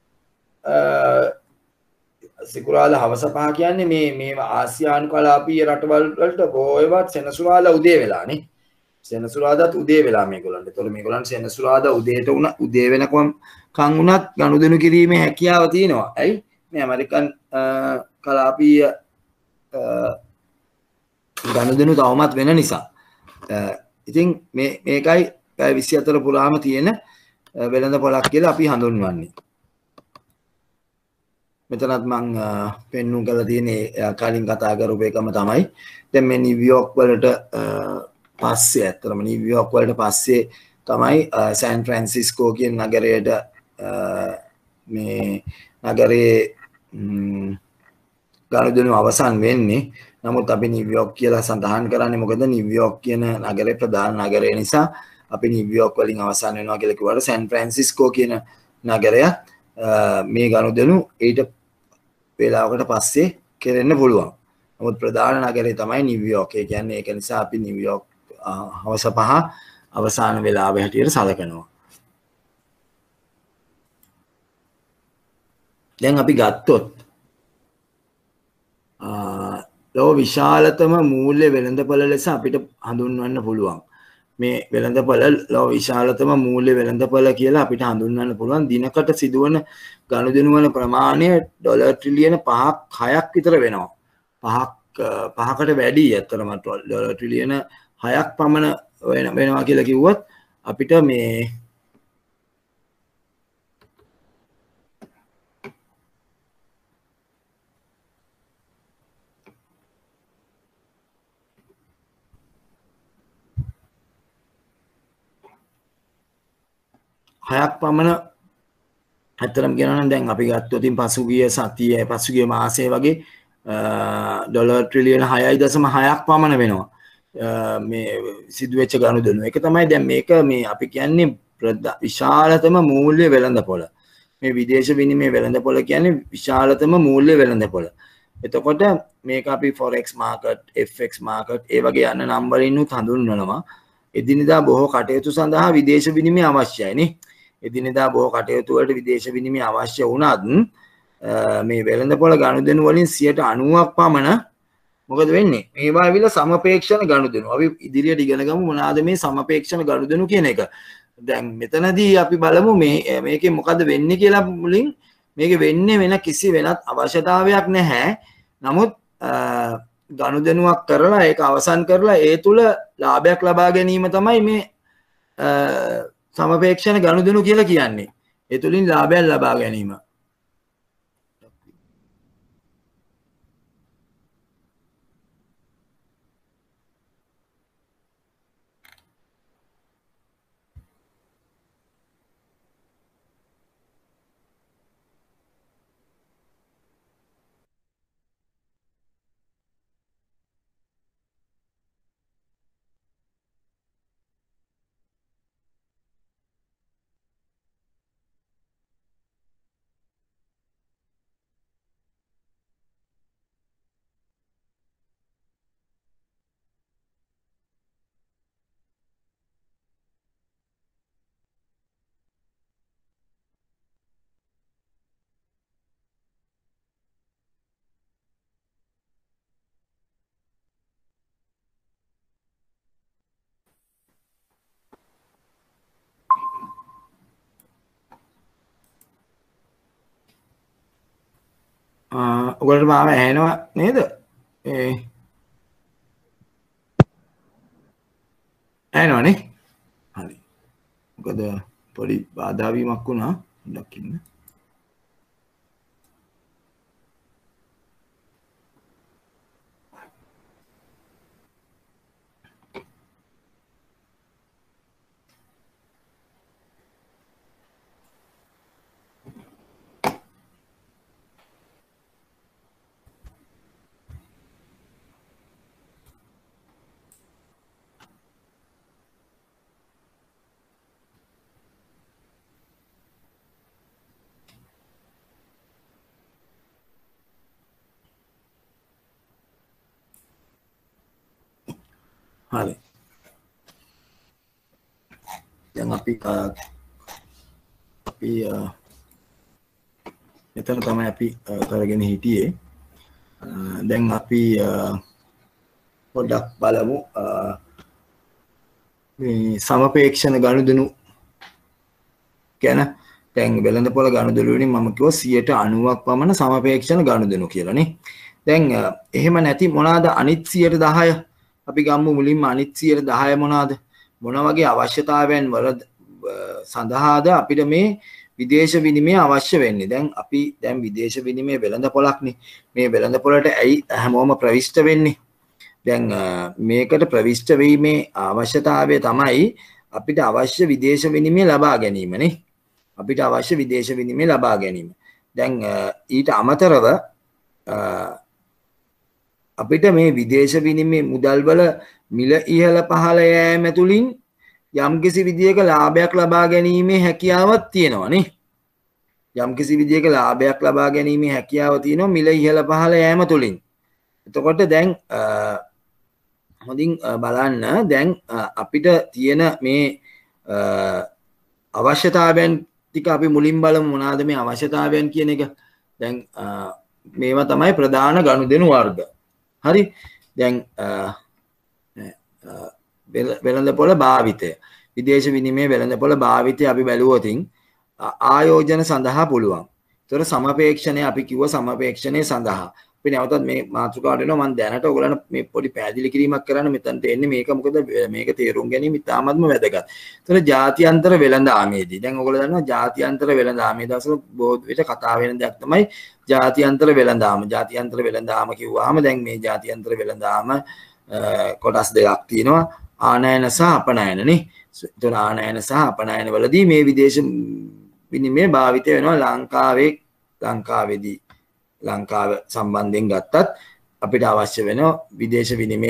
සිකුරාදා හවස පහ කියන්නේ මේ මේ ආසියානු කලාපීය රටවල් වලට බොහෝවත් සෙනසුරාදා උදේ වෙලානේ. සෙනසුරාදාත් උදේ වෙලා මේගොල්ලන්ට. ඒතකොට මේගොල්ලන්ට සෙනසුරාදා උදේට උන උදේ වෙනකම් කන් උනත් ගනුදෙනු කිරීමේ හැකියාව තියෙනවා. ඇයි? මේ ඇමරිකන් කලාපීය ගනුදෙනු තවමත් වෙන නිසා. ඉතින් මේ මේකයි පැය විසිහතර පුරාම තියෙන වෙළඳපොළක් කියලා අපි හඳුන්වන්නේ. මෙතනත් මම පෙන්වු කරලා තියෙන්නේ කලින් කතා කරපු එකම තමයි. දැන් මේ නිව්යෝර්ක් වලට පස්සේ ඇත්තටම නිව්යෝර්ක් වලට පස්සේ තමයි සෑන් ෆ්‍රැන්සිස්කෝ කියන නගරයට මේ නගරේ ගනුදෙනු අවසන් වෙන්නේ. නමුත් අපි නිව්යෝර්ක් කියලා සඳහන් කරන්නේ මොකද නිව්යෝර්ක් කියන නගරේ ප්‍රධාන නගරය නිසා අපි නිව්යෝර්ක් වලින් අවසන් වෙනවා කියලා කිව්වට සෑන් ෆ්‍රැන්සිස්කෝ කියන නගරය මේ ගනුදෙනු ඊට වේලාවකට පස්සේ කෙරෙන්න පුළුවන්. නමුත් ප්‍රධාන නගරය තමයි නිව්යෝර්ක්. ඒ කියන්නේ ඒක නිසා අපි නිව්යෝර්ක් හවස පහ අවසාන වේලාව හැටියට සලකනවා. දැන් අපි ගත්තොත් ලෝක විශාලතම මූල්‍ය වෙළඳපොළ ලෙස අපිට හඳුන්වන්න පුළුවන්. මේ වෙළඳපොළ ලෝක විශාලතම මූල්‍ය වෙළඳපොළ කියලා අපිට හඳුන්වන්න පුළුවන්. දිනකට සිදුවන ගනුදෙනු වල ප්‍රමාණය ඩොලර් ට්‍රිලියන පහක් හයක් විතර වෙනවා. පහක් පහකට වැඩි අතරම ඩොලර් ට්‍රිලියන හයක් පමණ වෙනවා කියලා කිව්වොත් අපිට මේ හයක් පමණ ඇත්තටම කියනවා නම් දැන් අපි ගත්තොත් ඉතින් පසුගිය සතියේ පසුගිය මාසයේ වගේ ඩොලර් ට්‍රිලියන හයයි දශම හයක් පමණ වෙනවා මේ සිදුවෙච්ච ගනුදෙනු. ඒක තමයි දැන් මේක මේ අපි කියන්නේ විශාලතම මූල්‍ය වෙළඳපොළ. මේ විදේශ විනිමය වෙළඳපොළ කියන්නේ විශාලතම මූල්‍ය වෙළඳපොළ. එතකොට මේක අපි forex market, F X market ඒ වගේ යන නම් වලින් උත් හඳුන්වනවා. එදිනෙදා බොහෝ කටයුතු සඳහා විදේශ විනිමය අවශ්‍යයි නේ. එදිනෙදා බොහෝ කටයුතු වලට විදේශ විනිමය අවශ්‍ය වුණත් මේ වෙළඳපොළ ගනුදෙනු වලින් සියයට අනූවක් පමණ මොකද වෙන්නේ? මේවා ඇවිල්ලා සමපේක්ෂණ ගනුදෙනු. අපි ඉදිරියට ඉගෙන ගමු මොනවාද මේ සමපේක්ෂණ ගනුදෙනු කියන එක. දැන් මෙතනදී අපි බලමු මේ මේකේ මොකද වෙන්නේ කියලා මුලින්. මේකේ වෙන්නේ වෙන කිසි වෙනත් අවශ්‍යතාවයක් නැහැ. නමුත් ගනුදෙනුවක් කරලා ඒක අවසන් කරලා ඒ තුල ලාභයක් ලබා ගැනීම තමයි මේ සමපේක්ෂණ ගනුදෙනු කියලා කියන්නේ. ඒ තුලින් ලාභයක් ලබා ගැනීම. ඔයගොල්ලෝ මාව ඇහෙනව නේද? ඒ ඇහෙනවනේ. හරි. මොකද පොඩි බාධා වීමක් වුණා. ඩක් ඉන්න. හරි. දැන් අපි අපි මෙතන තමයි අපි කරගෙන හිටියේ. දැන් අපි පොඩ්ඩක් බලමු මේ සමපේක්ෂණ ගනුදෙනු ගැන. දැන් වෙළඳපොළ ගනුදෙනු වලින් මම කිව්වා සියයට අනූවක් පමණ සමපේක්ෂණ ගනුදෙනු කියලා නේ. දැන් එහෙම නැති මොනවාද අනිත් සියයට දහය? අපි ගම්මු මුලින්ම අනිත් සියයට දහය මොනවාද? මොන වගේ අවශ්‍යතාවයන් වල සඳහාද අපිට මේ විදේශ විනිමය අවශ්‍ය වෙන්නේ? දැන් අපි දැන් විදේශ විනිමය වෙළඳපොළක්නේ. මේ වෙළඳපොළට ඇයි හැමෝම ප්‍රවිෂ්ඨ වෙන්නේ? දැන් මේකට ප්‍රවිෂ්ඨ වීමේ අවශ්‍යතාවය තමයි අපිට අවශ්‍ය විදේශ විනිමය ලබා ගැනීම නේ. අපිට අවශ්‍ය විදේශ විනිමය ලබා ගැනීම. දැන් ඊට අමතරව අපිට මේ විදේශ විනිමය මුදල් වල මිල ඉහළ පහළ යෑම තුලින් යම්කිසි විදියක ලාභයක් ලබා ගැනීමේ හැකියාවක් තියෙනවා නේ. යම්කිසි විදියක ලාභයක් ලබා ගැනීමේ හැකියාව තියෙනවා මිල ඉහළ පහළ යෑම තුලින්. එතකොට දැන් හොඳින් බලන්න දැන් අපිට තියෙන මේ අවශ්‍යතාවයන් ටික අපි මුලින් බලමු මොනවාද මේ අවශ්‍යතාවයන් කියන එක. දැන් මේවා තමයි ප්‍රධාන ගනුදෙනු වර්ග. හරි. දැන් වෙළඳපොළ භාවිතය විදේශ විනිමය වෙළඳපොළ භාවිතය අපි බැලුවොතින් ආයෝජන සඳහා පුළුවන්. ඒතර සමපේක්ෂණය අපි කිව්ව සමපේක්ෂණය සඳහා අපි නැවතත් මේ මාතෘකාවට එනවා. මම දැනට ඔයගලන්ට මේ පොඩි පැහැදිලි කිරීමක් කරන්න මෙතනට එන්නේ. මේක මොකද මේක තේරුම් ගැනීම ඉතාමත්ම වැදගත්. ඒතර ජාත්‍යන්තර වෙළඳාමේදී දැන් ඔයගොල්ලෝ දන්නවා ජාත්‍යන්තර වෙළඳාමේ දවසල බොහෝ විට කතා වෙන දෙයක් තමයි ජාත්‍යන්තර වෙළඳාම. ජාත්‍යන්තර වෙළඳාම කිව්වහම දැන් මේ ජාත්‍යන්තර වෙළඳාම කොටස් දෙකක් තියෙනවා. ආනයන සහ අපනයන නේ. ඒතර ආනයන සහ අපනයන වලදී මේ විදේශ විනිමය භාවිතය වෙනවා. ලංකාවේ ලංකාවේදී ලංකාව සම්බන්ධයෙන් ගත්තත් අපිට අවශ්‍ය වෙන විදේශ විනිමය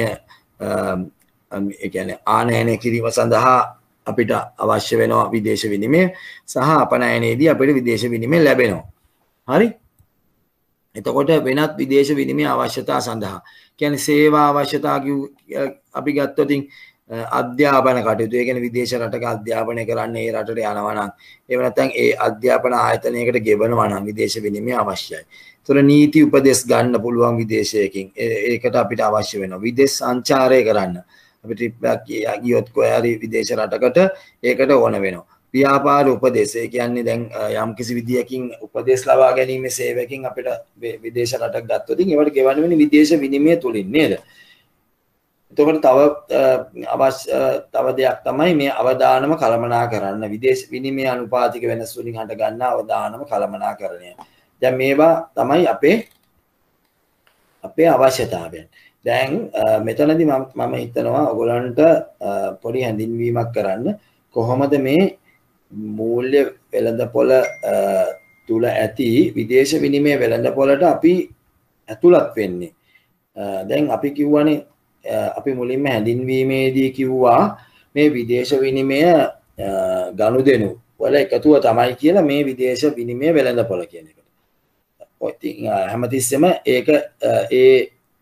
ඒ කියන්නේ ආනයනය කිරීම සඳහා අපිට අවශ්‍ය වෙනවා විදේශ විනිමය සහ අපනයනයේදී අපිට විදේශ විනිමය ලැබෙනවා. හරි. එතකොට වෙනත් විදේශ විනිමය අවශ්‍යතා සඳහා කියන්නේ සේවා අවශ්‍යතා අපි ගත්තොත් අධ්‍යාපන කටයුතු ඒ කියන්නේ විදේශ රටක අධ්‍යාපනය කරන්න ඒ රටට යනවා නම් එහෙම නැත්නම් ඒ අධ්‍යාපන ආයතනයකට ගෙවනවා නම් විදේශ විනිමය අවශ්‍යයි. ඒතර නීති උපදෙස් ගන්න පුළුවන් විදේශයකින් ඒකට අපිට අවශ්‍ය වෙනවා. විදේශ සංචාරය කරන්න අපි ට්‍රිප් එකක් ගියොත් කොහේ හරි විදේශ රටකට ඒකට ඕන වෙනවා. ව්‍යාපාර උපදෙස් ඒ කියන්නේ දැන් යම් කිසි විදියකින් උපදෙස් ලබා ගැනීමේ සේවකකින් අපිට විදේශ රටක් ගත්තොත් ඒවට ගෙවන්න වෙන්නේ විදේශ විනිමය තුලින් නේද? එතකොට තව අවශ්‍ය තව දෙයක් තමයි මේ අවදානම කළමනාකරණ විදේශ විනිමය අනුපාතික වෙනස් වලින් හට ගන්න අවදානම කළමනාකරණය. දැන් මේවා තමයි අපේ අපේ අවශ්‍යතාවයන්. දැන් මෙතනදී මම මම හිතනවා ඔයගොල්ලන්ට පොඩි හැඳින්වීමක් කරන්න කොහොමද මේ මූල්‍ය වෙළඳපොළ තුල ඇති විදේශ විනිමය වෙළඳපොළට අපි ඇතුළත් වෙන්නේ. දැන් අපි කිව්වනේ අපි මුලින්ම හැඳින්වීමේදී කිව්වා මේ විදේශ විනිමය ගනුදෙනු වල එකතුව තමයි කියලා මේ විදේශ විනිමය වෙළඳපොළ කියන එකට. ඔය ඉතින් හැමතිස්සෙම ඒක ඒ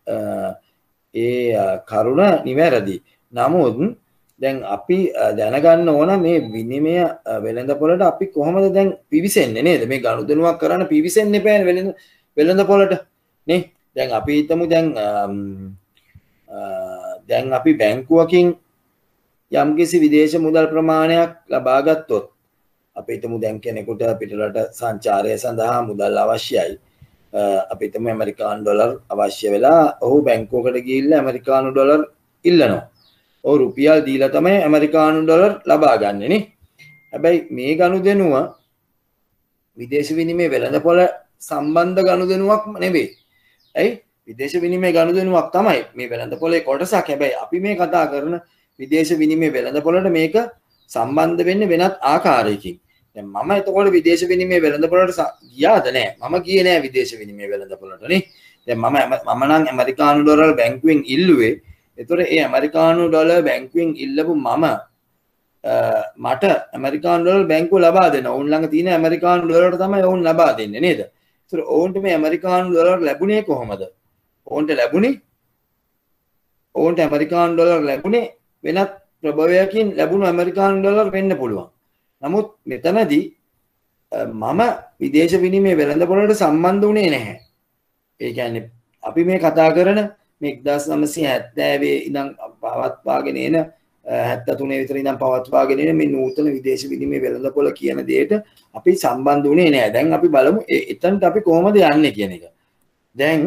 ඒ කරුණ නිවැරදි. නමුත් දැන් අපි දැනගන්න ඕන මේ විනිමය වෙළඳපොළට අපි කොහොමද දැන් පිවිසෙන්නේ නේද? මේ ගනුදෙනුවක් කරන්න පිවිසෙන්න එපානේ වෙළඳ වෙළඳපොළට නේ. දැන් අපි හිතමු දැන් දැන් අපි බැංකුවකින් යම්කිසි විදේශ මුදල් ප්‍රමාණයක් ලබා ගත්තොත් අපි හිතමු දැන් කෙනෙකුට පිටරට සංචාරය සඳහා මුදල් අවශ්‍යයි. අපි හිතමු ඇමරිකානු ඩොලර් අවශ්‍ය වෙලා ඔහු බැංකුවකට ගිහිල්ලා ඇමරිකානු ඩොලර් ඉල්ලනවා. ඔහු රුපියල් දීලා තමයි ඇමරිකානු ඩොලර් ලබා ගන්නෙ නේ. හැබැයි මේ ගනුදෙනුව විදේශ විනිමය වෙළඳපොළ සම්බන්ධ ගනුදෙනුවක් නෙවෙයි. ඇයි? විදේශ විනිමය ගනුදෙනුවක් තමයි මේ වෙළඳපොළේ කොටසක්. හැබැයි අපි මේ කතා කරන විදේශ විනිමය වෙළඳපොළට මේක සම්බන්ධ වෙන්නේ වෙනත් ආකාරයකින්. දැන් මම එතකොට විදේශ විනිමය වෙළඳපොළට ගියාද නැහැ? මම ගියේ නැහැ විදේශ විනිමය වෙළඳපොළට නේ. දැන් මම මම නම් ඇමරිකානු ඩොලර් බැංකුවෙන් ඉල්ලුවේ. එතකොට ඒ ඇමරිකානු ඩොලර් බැංකුවෙන් ඉල්ලපු මම මට ඇමරිකානු ඩොලර් බැංකුව ලබා දෙනවා. ඔවුන් ළඟ තියෙන ඇමරිකානු ඩොලර් තමයි ඔවුන් ලබා දෙන්නේ නේද? ඒතර ඔවුන්ට මේ ඇමරිකානු ඩොලර් ලැබුණේ කොහොමද? ඔවුන්ට ලැබුණේ ඔවුන්ට ඇමරිකානු ඩොලර් ලැබුණේ වෙනත් ප්‍රභවයකින් ලැබුණු ඇමරිකානු ඩොලර් වෙන්න පුළුවන්. නමුත් මෙතනදී මම විදේශ විනිමය වෙළඳපොළට සම්බන්ධ වුණේ නැහැ. ඒ කියන්නේ අපි මේ කතා කරන මේ එක්දාස් නවසිය හැත්තෑවේ ඉඳන් පවත්වාගෙන එන හැත්තෑ තුනේ විතර ඉඳන් පවත්වාගෙන එන මේ නූතන විදේශ විනිමය වෙළඳපොළ කියන දෙයට අපි සම්බන්ධ වුණේ නැහැ. දැන් අපි බලමු එතනට අපි කොහොමද යන්නේ කියන එක. දැන්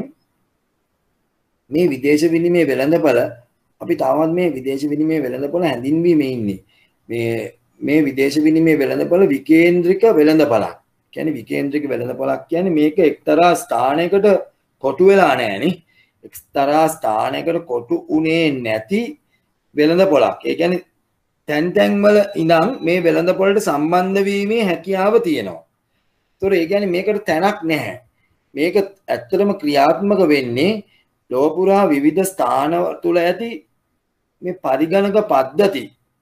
මේ විදේශ විනිමය වෙළඳපොළ අපි තාමත් මේ විදේශ විනිමය වෙළඳපොළ හැඳින්වීමේ ඉන්නේ. මේ මේ විදේශ විනිමය වෙළඳපොළ විකේන්ද්‍රික වෙළඳපොළක්. කියන්නේ විකේන්ද්‍රික වෙළඳපොළක් කියන්නේ මේක එක්තරා ස්ථානයකට කොටු වෙලා නැහැ නේ. එක්තරා ස්ථානයකට කොටු උනේ නැති වෙළඳපොළක්. ඒ කියන්නේ තැන් තැන් වල ඉඳන් මේ වෙළඳපොළට සම්බන්ධ වීමේ හැකියාව තියෙනවා. ඒතොර ඒ කියන්නේ මේකට තැනක් නැහැ. මේක ඇත්තටම ක්‍රියාත්මක වෙන්නේ ලෝක පුරා විවිධ ස්ථාන තුල ඇති මේ පරිගණක පද්ධති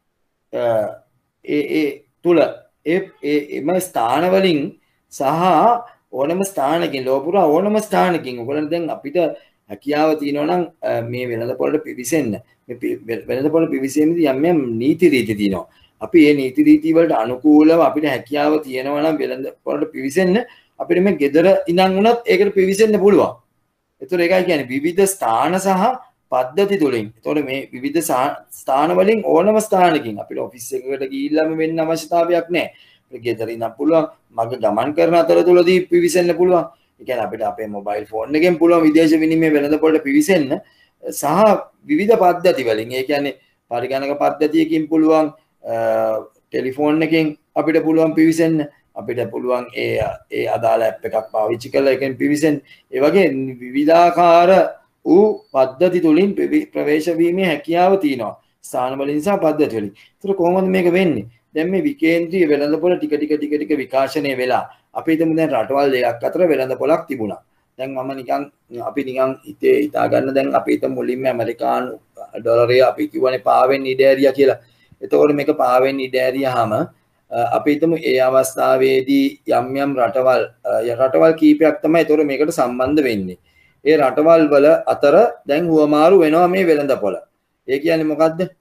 ඒ ඒ තුල ඒ එම ස්ථාන වලින් සහ ඕනම ස්ථානකින් ලෝක පුරා ඕනම ස්ථානකින් ඔයගොල්ලන් දැන් අපිට හැකියාව තියෙනවා නම් මේ වෙළඳපොළට පිවිසෙන්න මේ වෙළඳපොළ පිවිසීමේදී යම් යම් නීති රීති තියෙනවා. අපි මේ නීති රීති වලට අනුකූලව අපිට හැකියාව තියෙනවා නම් වෙළඳපොළට පිවිසෙන්න අපිට මේ ගෙදර ඉඳන් උනත් ඒකට පිවිසෙන්න පුළුවන්. ඒතර ඒකයි කියන්නේ විවිධ ස්ථාන සහ පද්ධති තුලින්. ඒතකොට මේ විවිධ ස්ථාන වලින් ඕනම ස්ථානකින් අපිට ඔෆිස් එකකට ගිහිල්ලාම වෙන්න අවශ්‍යතාවයක් නැහැ. අපිට ගෙදර ඉඳන් පුළුවන්, මග ගමන් කරන අතරතුරදී පිවිසෙන්න පුළුවන්. ඒ කියන්නේ අපිට අපේ මොබයිල් ෆෝන් එකෙන් පුළුවන් විදේශ විනිමය වෙළඳපොළට පිවිසෙන්න සහ විවිධ පද්ධති වලින්. ඒ කියන්නේ පරිගණක පද්ධතියකින් පුළුවන්, ටෙලිෆෝන් එකෙන් අපිට පුළුවන් පිවිසෙන්න. අපිට පුළුවන් ඒ ඒ අදාළ ඇප් එකක් පාවිච්චි කරලා එකෙන් පිවිසෙන්න. ඒ වගේ විවිධාකාර වූ පද්ධති තුලින් ප්‍රවේශ වීමේ හැකියාව තියෙනවා. ස්ථාන වලින් සහ පද්ධති වලින්. ඒතර කොහොමද මේක වෙන්නේ? දැන් මේ විකේන්ද්‍රීය වෙළඳපොළ ටික ටික ටික ටික විකාශනය වෙලා අපි හිතමු දැන් රටවල් දෙකක් අතර වෙළඳපොළක් තිබුණා. දැන් මම නිකන් අපි නිකන් හිතේ හිතා ගන්න දැන් අපි හිතමු මුලින්ම ඇමරිකානු ඩොලරය අපි කියවනේ පාවෙන් ඉඩ ඇරියා කියලා. එතකොට මේක පාවෙන් ඉඩ ඇරියාම අපි හිතමු ඒ අවස්ථාවේදී යම් යම් රටවල් රටවල් කීපයක් තමයි ඒතකොට මේකට සම්බන්ධ වෙන්නේ. ඒ රටවල් වල අතර දැන් හුවමාරු වෙනවා මේ වෙළඳපොළ. ඒ කියන්නේ මොකද්ද?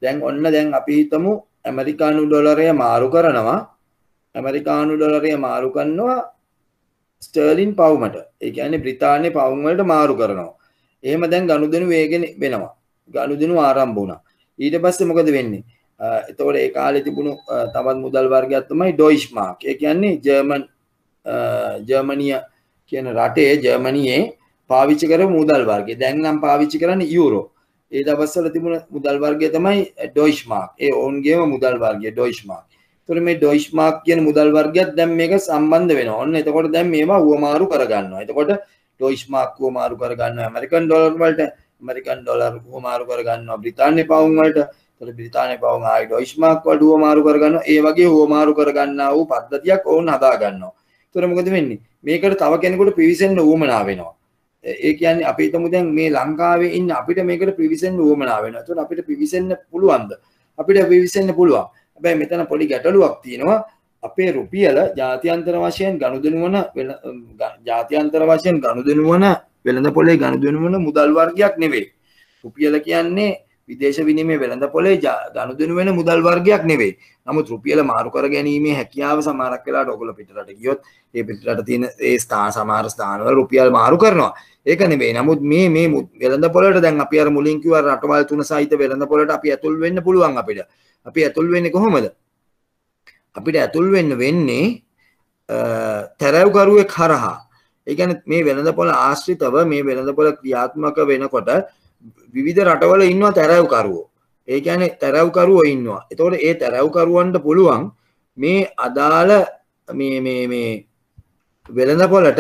දැන් ඔන්න දැන් අපි හිතමු ඇමරිකානු ඩොලරය මාරු කරනවා ඇමරිකානු ඩොලරය මාරු කරනවා ස්ටර්ලින් පවුමට. ඒ කියන්නේ බ්‍රිතාන්‍ය පවුම් වලට මාරු කරනවා. එහෙම දැන් ගනුදෙනු වේගෙන වෙනවා. ගනුදෙනු ආරම්භ වුණා. ඊට පස්සේ මොකද වෙන්නේ? එතකොට ඒ කාලේ තිබුණු තවත් මුදල් වර්ගයක් තමයි ඩොයිච් මාක්. ඒ කියන්නේ ජර්මන් ජර්මනිය කියන රටේ ජර්මනියේ පාවිච්චි කරපු මුදල් වර්ගය. දැන් නම් පාවිච්චි කරන්නේ යූරෝ. ඒ දවස්වල තිබුණ මුදල් වර්ගය තමයි ඩොයිච් මාක්. ඒ ඔවුන්ගේම මුදල් වර්ගය ඩොයිච් මාක්. එතකොට මේ ඩොයිච් මාක් කියන මුදල් වර්ගයත් දැන් මේක සම්බන්ධ වෙනවා. ඔන්න එතකොට දැන් මේවා උවමාරු කරගන්නවා. එතකොට ඩොයිච් මාක් උවමාරු කරගන්නවා ඇමරිකන් ඩොලර් වලට, ඇමරිකන් ඩොලර් උවමාරු කරගන්නවා බ්‍රිතාන්‍ය පවුම් වලට. එතකොට බ්‍රිතාන්‍ය පවුම් ආයි ඩොයිච් මාක් වලට උවමාරු කරගන්නවා. ඒ වගේ උවමාරු කරගන්නා වූ පද්ධතියක් ඕන් හදා ගන්නවා. එතකොට මොකද වෙන්නේ? මේකට තව කෙනෙකුට පිවිසෙන්න උවමනා වෙනවා. ඒ කියන්නේ අපි හිතමු දැන් මේ ලංකාවේ ඉන්න අපිට මේකට පිවිසෙන්න උවමනා වෙනවා. එතකොට අපිට පිවිසෙන්න පුළුවන්ද? අපිට පිවිසෙන්න පුළුවන්. හැබැයි මෙතන පොඩි ගැටලුවක් තියෙනවා. අපේ රුපියල ජාත්‍යන්තර වශයෙන් ගනුදෙනු වන ජාත්‍යන්තර වශයෙන් ගනුදෙනු වන වෙළඳපොලේ ගනුදෙනු වන මුදල් වර්ගයක් නෙවෙයි. රුපියල කියන්නේ විදේශ විනිමය වෙළඳපොලේ ගනුදෙනු වෙන මුදල් වර්ගයක් නෙවෙයි. නමුත් රුපියල මාරු කර ගැනීමේ හැකියාව සමහරක් වෙලාවට ඔයගොල්ලෝ පිටරට ගියොත් ඒ පිටරට තියෙන ඒ ස්ථාන සමහර ස්ථානවල රුපියල් මාරු කරනවා. ඒක නෙවෙයි. නමුත් මේ මේ වෙළඳපොලට දැන් අපි අර මුලින් කිව්වා රටවල් තුන සහිත වෙළඳපොලට අපි ඇතුල් වෙන්න පුළුවන් අපිට. අපි ඇතුල් වෙන්නේ කොහොමද? අපිට ඇතුල් වෙන්න වෙන්නේ තැරැව්කරුවෙක් හරහා. ඒ කියන්නේ මේ වෙළඳපොළ ආශ්‍රිතව මේ වෙළඳපොළ ක්‍රියාත්මක වෙනකොට විවිධ රටවල ඉන්නවා තැරැව්කරුවෝ. ඒ කියන්නේ තැරැව්කරුවෝ ඉන්නවා. එතකොට ඒ තැරැව්කරුවන්ට පුළුවන් මේ අදාළ මේ මේ මේ වෙළඳපොළට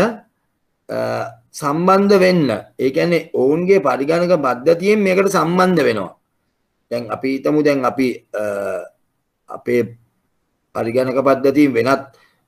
සම්බන්ධ වෙන්න. ඒ කියන්නේ ඔවුන්ගේ පරිගණක පද්ධතියෙන් මේකට සම්බන්ධ වෙනවා. දැන් අපි හිතමු දැන් අපි අපේ පරිගණක පද්ධතියෙන් වෙනත්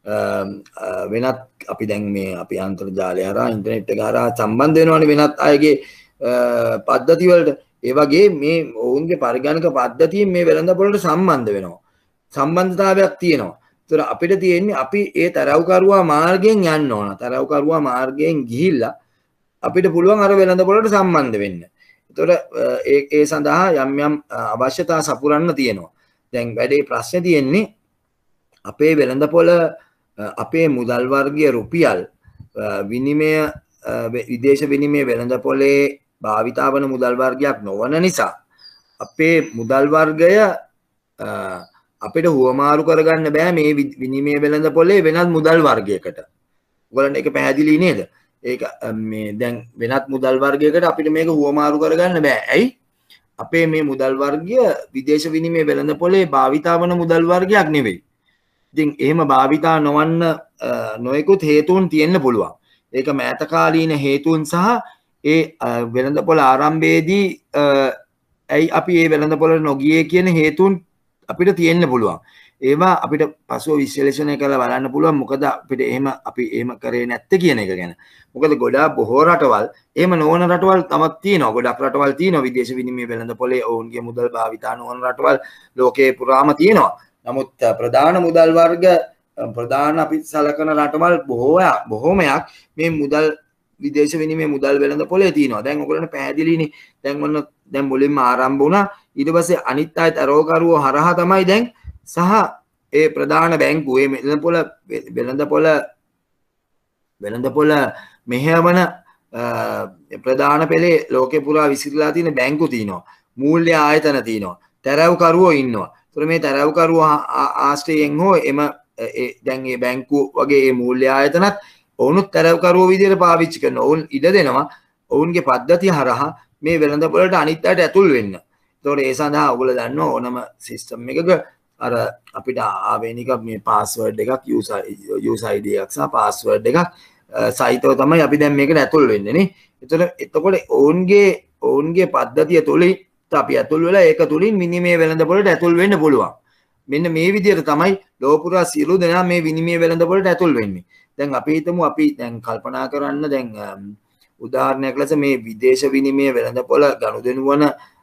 වෙනත් අපි දැන් මේ අපි අන්තර්ජාලය හරහා ඉන්ටර්නෙට් එක හරහා සම්බන්ධ වෙනවනේ වෙනත් අයගේ පද්ධති වලට. ඒ වගේ මේ ඔවුන්ගේ පරිගණක පද්ධතියෙන් මේ වෙළඳපොළට සම්බන්ධ වෙනවා. සම්බන්ධතාවයක් තියෙනවා. ඒතර අපිට තියෙන්නේ අපි ඒ තරව්කරුවා මාර්ගයෙන් යන්න ඕන. තරව්කරුවා මාර්ගයෙන් ගිහිල්ලා අපිට පුළුවන් අර වෙළඳපොළට සම්බන්ධ වෙන්න. ඒතර ඒ ඒ සඳහා යම් යම් අවශ්‍යතා සපුරන්න තියෙනවා. දැන් වැඩේ ප්‍රශ්නේ තියෙන්නේ අපේ වෙළඳපොළ අපේ මුදල් වර්ගයේ රුපියල් විනිමය විදේශ විනිමය වෙළඳපොලේ භාවිතා වන මුදල් වර්ගයක් නොවන නිසා අපේ මුදල් වර්ගය අපිට හුවමාරු කරගන්න බෑ මේ විනිමය වෙළඳපොලේ වෙනත් මුදල් වර්ගයකට. ඔයගලන්ට ඒක පැහැදිලි නේද? ඒක මේ දැන් වෙනත් මුදල් වර්ගයකට අපිට මේක හුවමාරු කරගන්න බෑ. ඇයි? අපේ මේ මුදල් වර්ගය විදේශ විනිමය වෙළඳපොලේ භාවිතා වන මුදල් වර්ගයක් නෙවෙයි. ඉතින් එහෙම භාවිතා නොවන්න නොයෙකුත් හේතුන් තියෙන්න පුළුවන්. ඒක මෑත කාලීන හේතුන් සහ ඒ වෙළඳපොළ ආරම්භයේදී ඇයි අපි මේ වෙළඳපොළ නොගියේ කියන හේතුන් අපිට තියෙන්න පුළුවන්. ඒවා අපිට පසුව විශ්ලේෂණය කරලා බලන්න පුළුවන් මොකද අපිට එහෙම අපි එහෙම කරේ නැත්තේ කියන එක ගැන. මොකද ගොඩාක් බොහෝ රටවල් එහෙම නොවන රටවල් තමක් තියෙනවා. ගොඩක් රටවල් තියෙනවා විදේශ විනිමය වෙළඳපොලේ ඔවුන්ගේ මුදල් භාවිතා නොවන රටවල් ලෝකේ පුරාම තියෙනවා. නමුත් ප්‍රධාන මුදල් වර්ග ප්‍රධාන අපි සලකන රටවල් බොහෝයක් බොහෝමයක් මේ මුදල් විදේශ විනිමය මුදල් වෙළඳපොලේ තියෙනවා. දැන් ඔයගොල්ලන්ට පැහැදිලිනේ. දැන් ඔන්න දැන් මුලින්ම ආරම්භ වුණා. ඊට පස්සේ අනිත් අය තරවකරුවෝ හරහා තමයි දැන් සහ ඒ ප්‍රධාන බැංකු මේ වෙළඳපොළ වෙළඳපොළ වෙළඳපොළ මෙහෙයවන ප්‍රධාන පෙළේ ලෝකේ පුරා විසිරලා තියෙන බැංකු තියෙනවා. මූල්‍ය ආයතන තියෙනවා. තරවකරුවෝ ඉන්නවා. ඒතර මේ තරවකරුවෝ ආශ්‍රයෙන් හෝ එම දැන් මේ බැංකු වගේ මේ මූල්‍ය ආයතනත් ඔවුනුත් තරවකරුවෝ විදිහට පාවිච්චි කරනවා. ඔවුන් ඉඩ දෙනවා ඔවුන්ගේ පද්ධතිය හරහා මේ වෙළඳපොළට අනිත් අයට ඇතුල් වෙන්න. ඒතකොට ඒ සඳහා ඔයගොල්ලෝ දන්නවා ඕනම සිස්ටම් එකක අර අපිට ආවේනික මේ පාස්වර්ඩ් එකක් user user id එකක් සහ පාස්වර්ඩ් එකක් සහිතව තමයි අපි දැන් මේකට ඇතුල් වෙන්නේ නේ. ඒතකොට එතකොට ඔවුන්ගේ ඔවුන්ගේ පද්ධතිය තුලින් අපි ඇතුල් වෙලා ඒක තුලින් විනිමය වෙළඳපොළට ඇතුල් වෙන්න පුළුවන්. මෙන්න මේ විදිහට තමයි ලෝපුරා සියලු දෙනා මේ විනිමය වෙළඳපොළට ඇතුල් වෙන්නේ. දැන් අපි හිතමු අපි දැන් කල්පනා කරන්න දැන් උදාහරණයක් ලෙස මේ විදේශ විනිමය වෙළඳපොළ ගනුදෙනු වන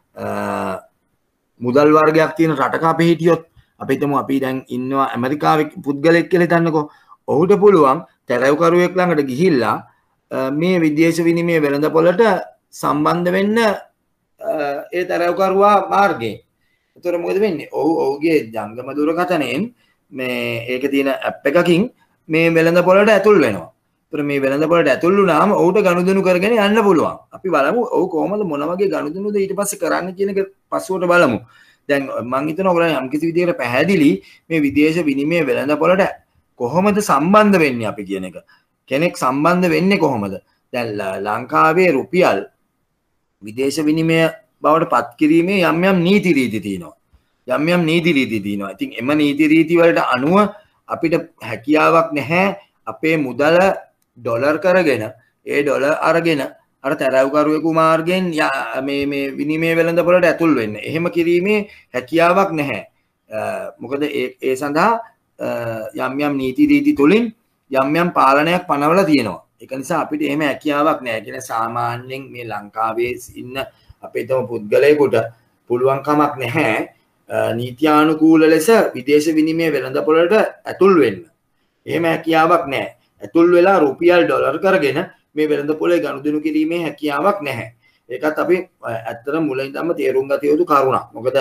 මුදල් වර්ගයක් තියෙන රටක අපි හිටියොත් අපි හිතමු අපි දැන් ඉන්නවා ඇමරිකාවේ පුද්ගලෙක් කියලා හිතන්නකෝ. ඔහුට පුළුවන් තරවකරුවෙක් ළඟට ගිහිල්ලා මේ විදේශ විනිමය වෙළඳපොළට සම්බන්ධ වෙන්න ඒ තරවකරුවා මාර්ගයෙන්. එතකොට මොකද වෙන්නේ? ඔව් ඔව්ගේ ජංගම දුරකථනයෙන් මේ ඒකේ තියෙන ඇප් එකකින් මේ වෙළඳ පොළට ඇතුල් වෙනවා. ඒතර මේ වෙළඳ පොළට ඇතුල් වුණාම ඔහුට ගනුදෙනු කරගෙන යන්න පුළුවන්. අපි බලමු ඔව් කොහොමද මොන වගේ ගනුදෙනුද ඊට පස්සේ කරන්න කියන එක පස්සුවට බලමු. දැන් මම හිතනවා ඔයගොල්ලෝ යම් කිසි විදිහකට පැහැදිලි මේ විදේශ විනිමය වෙළඳ පොළට කොහොමද සම්බන්ධ වෙන්නේ අපි කියන එක. කෙනෙක් සම්බන්ධ වෙන්නේ කොහොමද? දැන් ලංකාවේ රුපියල් විදේශ විනිමය බවට පත් කිරීමේ යම් යම් නීති රීති තියෙනවා. යම් යම් නීති රීති තියෙනවා. ඉතින් එම නීති රීති වලට අනුව අපිට හැකියාවක් නැහැ අපේ මුදල ඩොලර් කරගෙන ඒ ඩොලර් අරගෙන අර තැරැව්කරුවෙකු මාර්ගයෙන් මේ මේ විනිමය වෙළඳ පොළට ඇතුල් වෙන්න. එහෙම කිරීමේ හැකියාවක් නැහැ. මොකද ඒ ඒ සඳහා යම් යම් නීති රීති තුලින් යම් යම් පාලනයක් පනවලා තියෙනවා. ඒක නිසා අපිට එහෙම හැකියාවක් නැහැ. කියන සාමාන්‍යයෙන් මේ ලංකාවේ ඉන්න අපේ තම පුද්ගලයෙකුට පුළුවන් කමක් නැහැ නීත්‍යානුකූල ලෙස විදේශ විනිමය වෙළඳ පොළට ඇතුල් වෙන්න. එහෙම හැකියාවක් නැහැ. ඇතුල් වෙලා රුපියල් ඩොලර් කරගෙන මේ වෙළඳ පොළේ ගනුදෙනු කිරීමේ හැකියාවක් නැහැ. ඒකත් අපි ඇත්තටම මුලින් ඉඳන්ම තේරුම් ගත යුතු කරුණක්. මොකද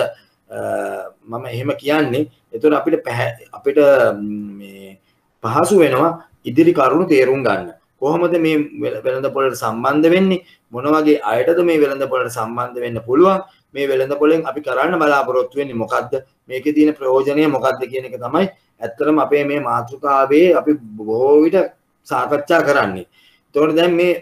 මම එහෙම කියන්නේ එතකොට අපිට අපිට මේ පහසු වෙනවා ඉදිරි කරුණු තේරුම් ගන්න. කොහොමද මේ වෙළඳ පොළට සම්බන්ධ වෙන්නේ? මොන වගේ අයටද මේ වෙළඳ පොළට සම්බන්ධ වෙන්න පුළුවන්? මේ වෙළඳ පොළෙන් අපි කරන්න බලාපොරොත්තු වෙන්නේ මොකද්ද? මේකේ තියෙන ප්‍රයෝජනය මොකද්ද කියන එක තමයි ඇත්තටම අපේ මේ මාතෘකාවේ අපි බොහෝ විට සාකච්ඡා කරන්නේ. එතකොට දැන් මේ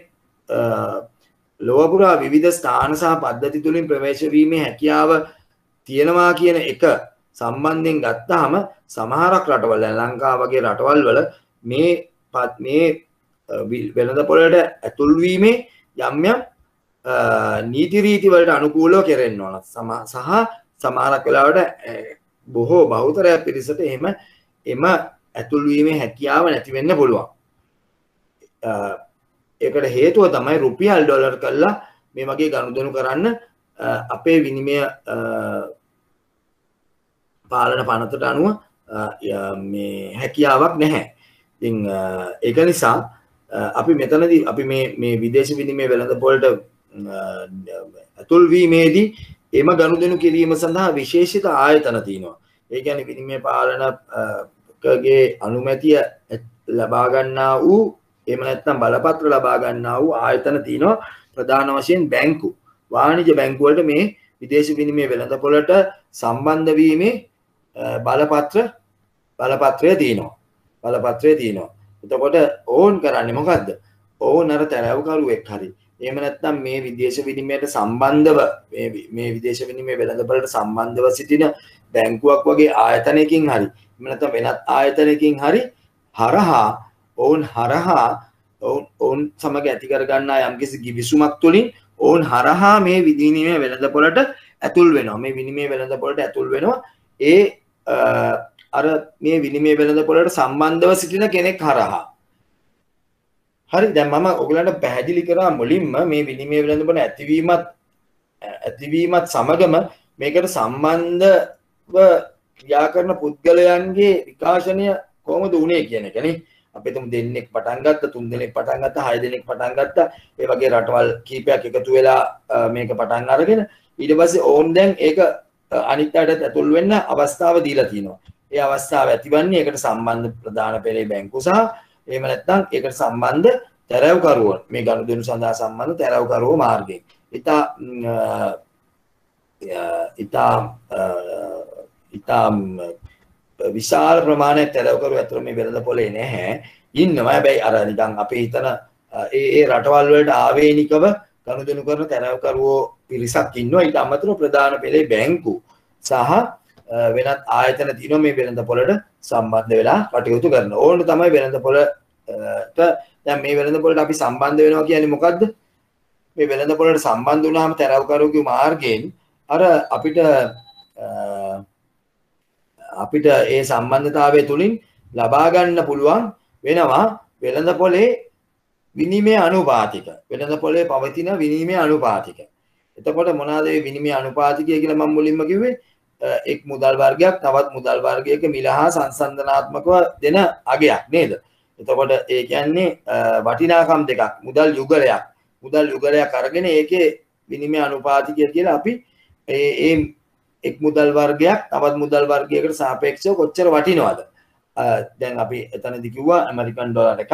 ලෝක පුරා විවිධ ස්ථාන සහ පද්ධති තුලින් ප්‍රවේශ වීමේ හැකියාව තියෙනවා කියන එක සම්බන්ධයෙන් ගත්තාම සමහරක් රටවල් ලංකාව වගේ රටවල් වල මේ මේ වෙළඳ පොළට ඇතුල් වීමේ යම් යම් නීති රීති වලට අනුකූලව කෙරෙන්න ඕන. සහ සමහරක් වෙලාවට බොහෝ බහුතරයක් පිරිසට එහෙම එම ඇතුල් වීමේ හැකියාව නැති වෙන්න පුළුවන්. ඒකට හේතුව තමයි රුපියල් ඩොලර් කරලා මේ වගේ ගනුදෙනු කරන්න අපේ විනිමය පාලන පනතට අනුව මේ හැකියාවක් නැහැ. ඉතින් ඒක නිසා අපි මෙතනදී අපි මේ මේ විදේශ විනිමය වෙළඳ පොළට ඇතුල් වීමේදී එම ගනුදෙනු කිරීම සඳහා විශේෂිත ආයතන තියෙනවා. ඒ කියන්නේ විනිමය පාලනකගේ අනුමැතිය ලබා ගන්නා වූ එහෙම නැත්නම් බලපත්‍ර ලබා ගන්නා වූ ආයතන තියෙනවා. ප්‍රධාන වශයෙන් බැංකු, වාණිජ බැංකු වලට මේ විදේශ විනිමය වෙළඳ පොළට සම්බන්ධ වීමේ බලපත්‍ර බලපත්‍රය තියෙනවා. බලපත්‍රය තියෙනවා. එතකොට ඕන් කරන්නේ මොකද්ද? ඕන් අර තැරැව්කරුවෙක් හරි එහෙම නැත්නම් මේ විදේශ විනිමයට සම්බන්ධව මේ මේ විදේශ විනිමය වෙළඳ පොළට සම්බන්ධව සිටින බැංකුවක් වගේ ආයතනයකින් හරි එහෙම නැත්නම් වෙනත් ආයතනයකින් හරි හරහා ඔවුන් හරහා ඔවුන් සමග ඇති කර ගන්නා යම්කිසි ගිවිසුමක් තුළින් ඔවුන් හරහා මේ විනිමය වෙළඳ පොළට ඇතුල් වෙනවා. මේ විනිමය වෙළඳ පොළට ඇතුල් වෙනවා. ඒ අර මේ විනිමය වෙළඳ පොළට සම්බන්ධව සිටින කෙනෙක් හරහා. හරි දැන් මම ඔයගලන්ට පැහැදිලි කරා මුලින්ම මේ විනිමය වෙළඳ පොළ ඇතිවීමත් ඇතිවීමත් සමගම මේකට සම්බන්ධව ක්‍රියා කරන පුද්ගලයන්ගේ විකාශනය කොහොමද වුනේ කියන එක නේ. අපි තුන් දෙනෙක් පටන් ගත්තා, තුන් දෙනෙක් පටන් ගත්තා, හය දෙනෙක් පටන් ගත්තා. ඒ වගේ රටවල් කීපයක් එකතු වෙලා මේක පටන් අරගෙන ඊට පස්සේ ඕන් දැන් ඒක අනිත් අයට ඇතුල් වෙන්න අවස්ථාව දීලා තියෙනවා. ඒ අවස්ථාව ඇතිවන්නේ ඒකට සම්බන්ධ ප්‍රධාන පෙළේ බැංකු සහ එහෙම නැත්නම් ඒකට සම්බන්ධ තැරැව්කරුවෝ මේ ගනුදෙනු සඳහා සම්බන්ධ තැරැව්කරුවෝ මාර්ගයෙන්. ඉතා ඉතා ඉතා විශාල ප්‍රමාණයක් තැරැව්කරුවෝ අතර මේ වෙළඳ පොළේ නැහැ. ඉන්නවා. හැබැයි අර නිකන් අපි හිතන ඒ ඒ රටවල් වලට ආවේනිකව ගනුදෙනු කරන තැරැව්කරුවෝ පිරිසක් ඉන්නවා. ඊට අමතරව ප්‍රධාන පෙළේ බැංකු සහ වෙනත් ආයතන තියෙනවා මේ වෙළඳ පොළට සම්බන්ධ වෙලා කටයුතු කරන. ඕන්න තමයි වෙළඳ පොළට දැන් මේ වෙළඳ පොළට අපි සම්බන්ධ වෙනවා කියන්නේ මොකද්ද? මේ වෙළඳ පොළට සම්බන්ධ වුණාම තැරැව්කරුවෙකුගේ මාර්ගයෙන් අර අපිට අපිට ඒ සම්බන්ධතාවය තුලින් ලබා ගන්න පුළුවන් වෙනවා වෙළඳ පොළේ විනිමය අනුපාතික. වෙළඳ පොළේ පවතින විනිමය අනුපාතික. එතකොට මොනවාද මේ විනිමය අනුපාතිකය කියලා මම මුලින්ම කිව්වේ? එක් මුදල් වර්ගයක් තවත් මුදල් වර්ගයක මිල හා සංසන්දනාත්මකව දෙන අගයක් නේද? එතකොට ඒ කියන්නේ වටිනාකම් දෙකක් මුදල් යුගලයක් මුදල් යුගලයක් අරගෙන ඒකේ විනිමය අනුපාතිකය කියලා අපි ඒ එක් මුදල් වර්ගයක් තවත් මුදල් වර්ගයකට සාපේක්ෂව කොච්චර වටිනවද? දැන් අපි එතනදී කිව්වා ඇමරිකන් ඩොලර් එකක්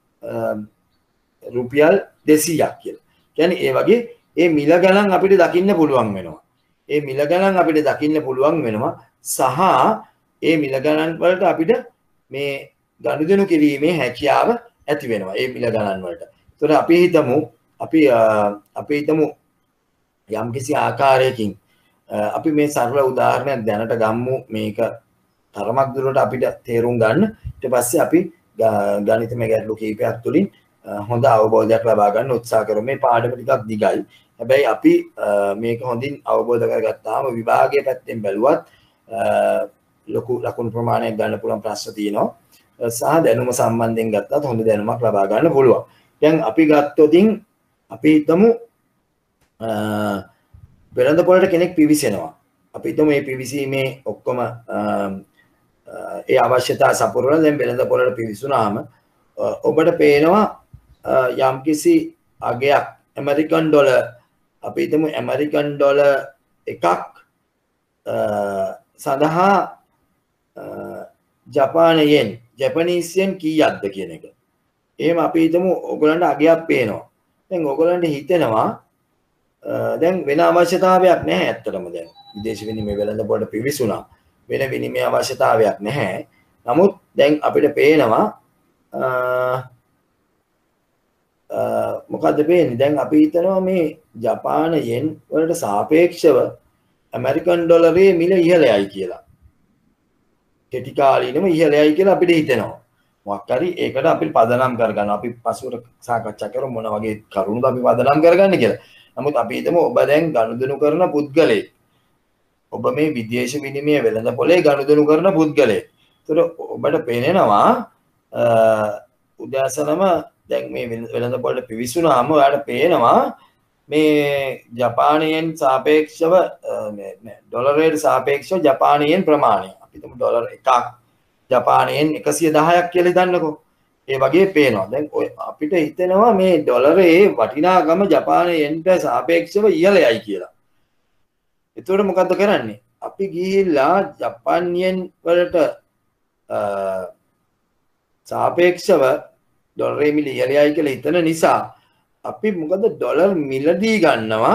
රුපියල් දෙසීයක් කියලා. කියන්නේ ඒ වගේ ඒ මිල ගණන් අපිට දකින්න පුළුවන් වෙනවා. ඒ මිල ගණන් අපිට දකින්න පුළුවන් වෙනවා සහ ඒ මිල ගණන් වලට අපිට මේ ගනුදෙනු කිරීමේ හැකියාව ඇති වෙනවා ඒ මිල ගණන් වලට. ඒතකොට අපි හිතමු අපි අපි හිතමු යම්කිසි ආකාරයකින් අපි මේ සරල උදාහරණයක් දැනට ගමු මේක තරමක් දුරට අපිට තේරුම් ගන්න. ඊට පස්සේ අපි ගණිතමය ගැටලු කීපයක් තුලින් හොඳ අවබෝධයක් ලබා ගන්න උත්සාහ කරමු. මේ පාඩම ටිකක් දිගයි. හැබැයි අපි මේක හොඳින් අවබෝධ කරගත්තාම විභාගයේ පැත්තෙන් බැලුවත් ලොකු ලකුණු ප්‍රමාණයක් ගන්න පුළුවන් ප්‍රශ්න තියෙනවා. සහ දැනුම සම්බන්ධයෙන් ගත්තත් හොඳ දැනුමක් ලබා ගන්න පුළුවන්. දැන් අපි ගත්තොතින් අපි හිතමු වෙළඳ පොළට කෙනෙක් පිවිසෙනවා. අපි හිතමු මේ පිවිසීමේ ඔක්කොම ඒ අවශ්‍යතා සපුරලා දැන් වෙළඳ පොළට පිවිසුනාම ඔබට පේනවා යම්කිසි අගයක් ඇමරිකන් ඩොලර් අපි හිතමු ඇමරිකන් ඩොලර් එකක් සඳහා ජපානයෙන් ජපනීස් යෙන් කීයක්ද කියන එක. එහෙම අපි හිතමු ඔයගලන්ට අගයක් පේනවා. දැන් ඔයගලන්ට හිතෙනවා දැන් වෙන අවශ්‍යතාවයක් නැහැ ඇත්තටම දැන් විදේශ විනිමය වෙළඳ පොළට පිවිසුණා. වෙන විනිමය අවශ්‍යතාවයක් නැහැ. නමුත් දැන් අපිට පේනවා මොකද්ද පේන්නේ? දැන් අපි හිතනවා මේ ජපාන යෙන් වලට සාපේක්ෂව ඇමරිකන් ඩොලරේ මිල ඉහළයි කියලා. කෙටි කාලීනව ඉහළයි කියලා අපිට හිතෙනවා. මොකක් හරි ඒකට අපි පදනම් කරගන්න. අපි පසුවට සාකච්ඡා කරමු මොන වගේ කරුණුද අපි පදනම් කරගන්නේ කියලා. නමුත් අපි හිතමු ඔබ දැන් ගනුදෙනු කරන පුද්ගලයෙක්. ඔබ මේ විදේශ විනිමය වෙළඳ පොලේ ගනුදෙනු කරන පුද්ගලයෙක්. ඒතර ඔබට පේනවා උදෑසනම දැන් මේ වෙළඳ පොලට පිවිසුනාම ඔයාලට පේනවා මේ ජපානයෙන් සාපේක්ෂව මේ ඩොලරයට සාපේක්ෂව ජපානයෙන් ප්‍රමාණය. අපි හිතමු ඩොලර් එකක් ජපානයෙන් එකසිය දහයක් කියලා හිතන්නකෝ. ඒ වගේ පේනවා. දැන් ඔය අපිට හිතෙනවා මේ ඩොලරේ වටිනාකම ජපානයෙන්ට සාපේක්ෂව ඉහළයි කියලා. එතකොට මොකද්ද කරන්නේ? අපි ගිහිල්ලා ජපාන් යෙන් වලට සාපේක්ෂව ඩොලරේ මිල ඉහළයි කියලා හිතන නිසා අපි මොකද ඩොලර් මිලදී ගන්නවා.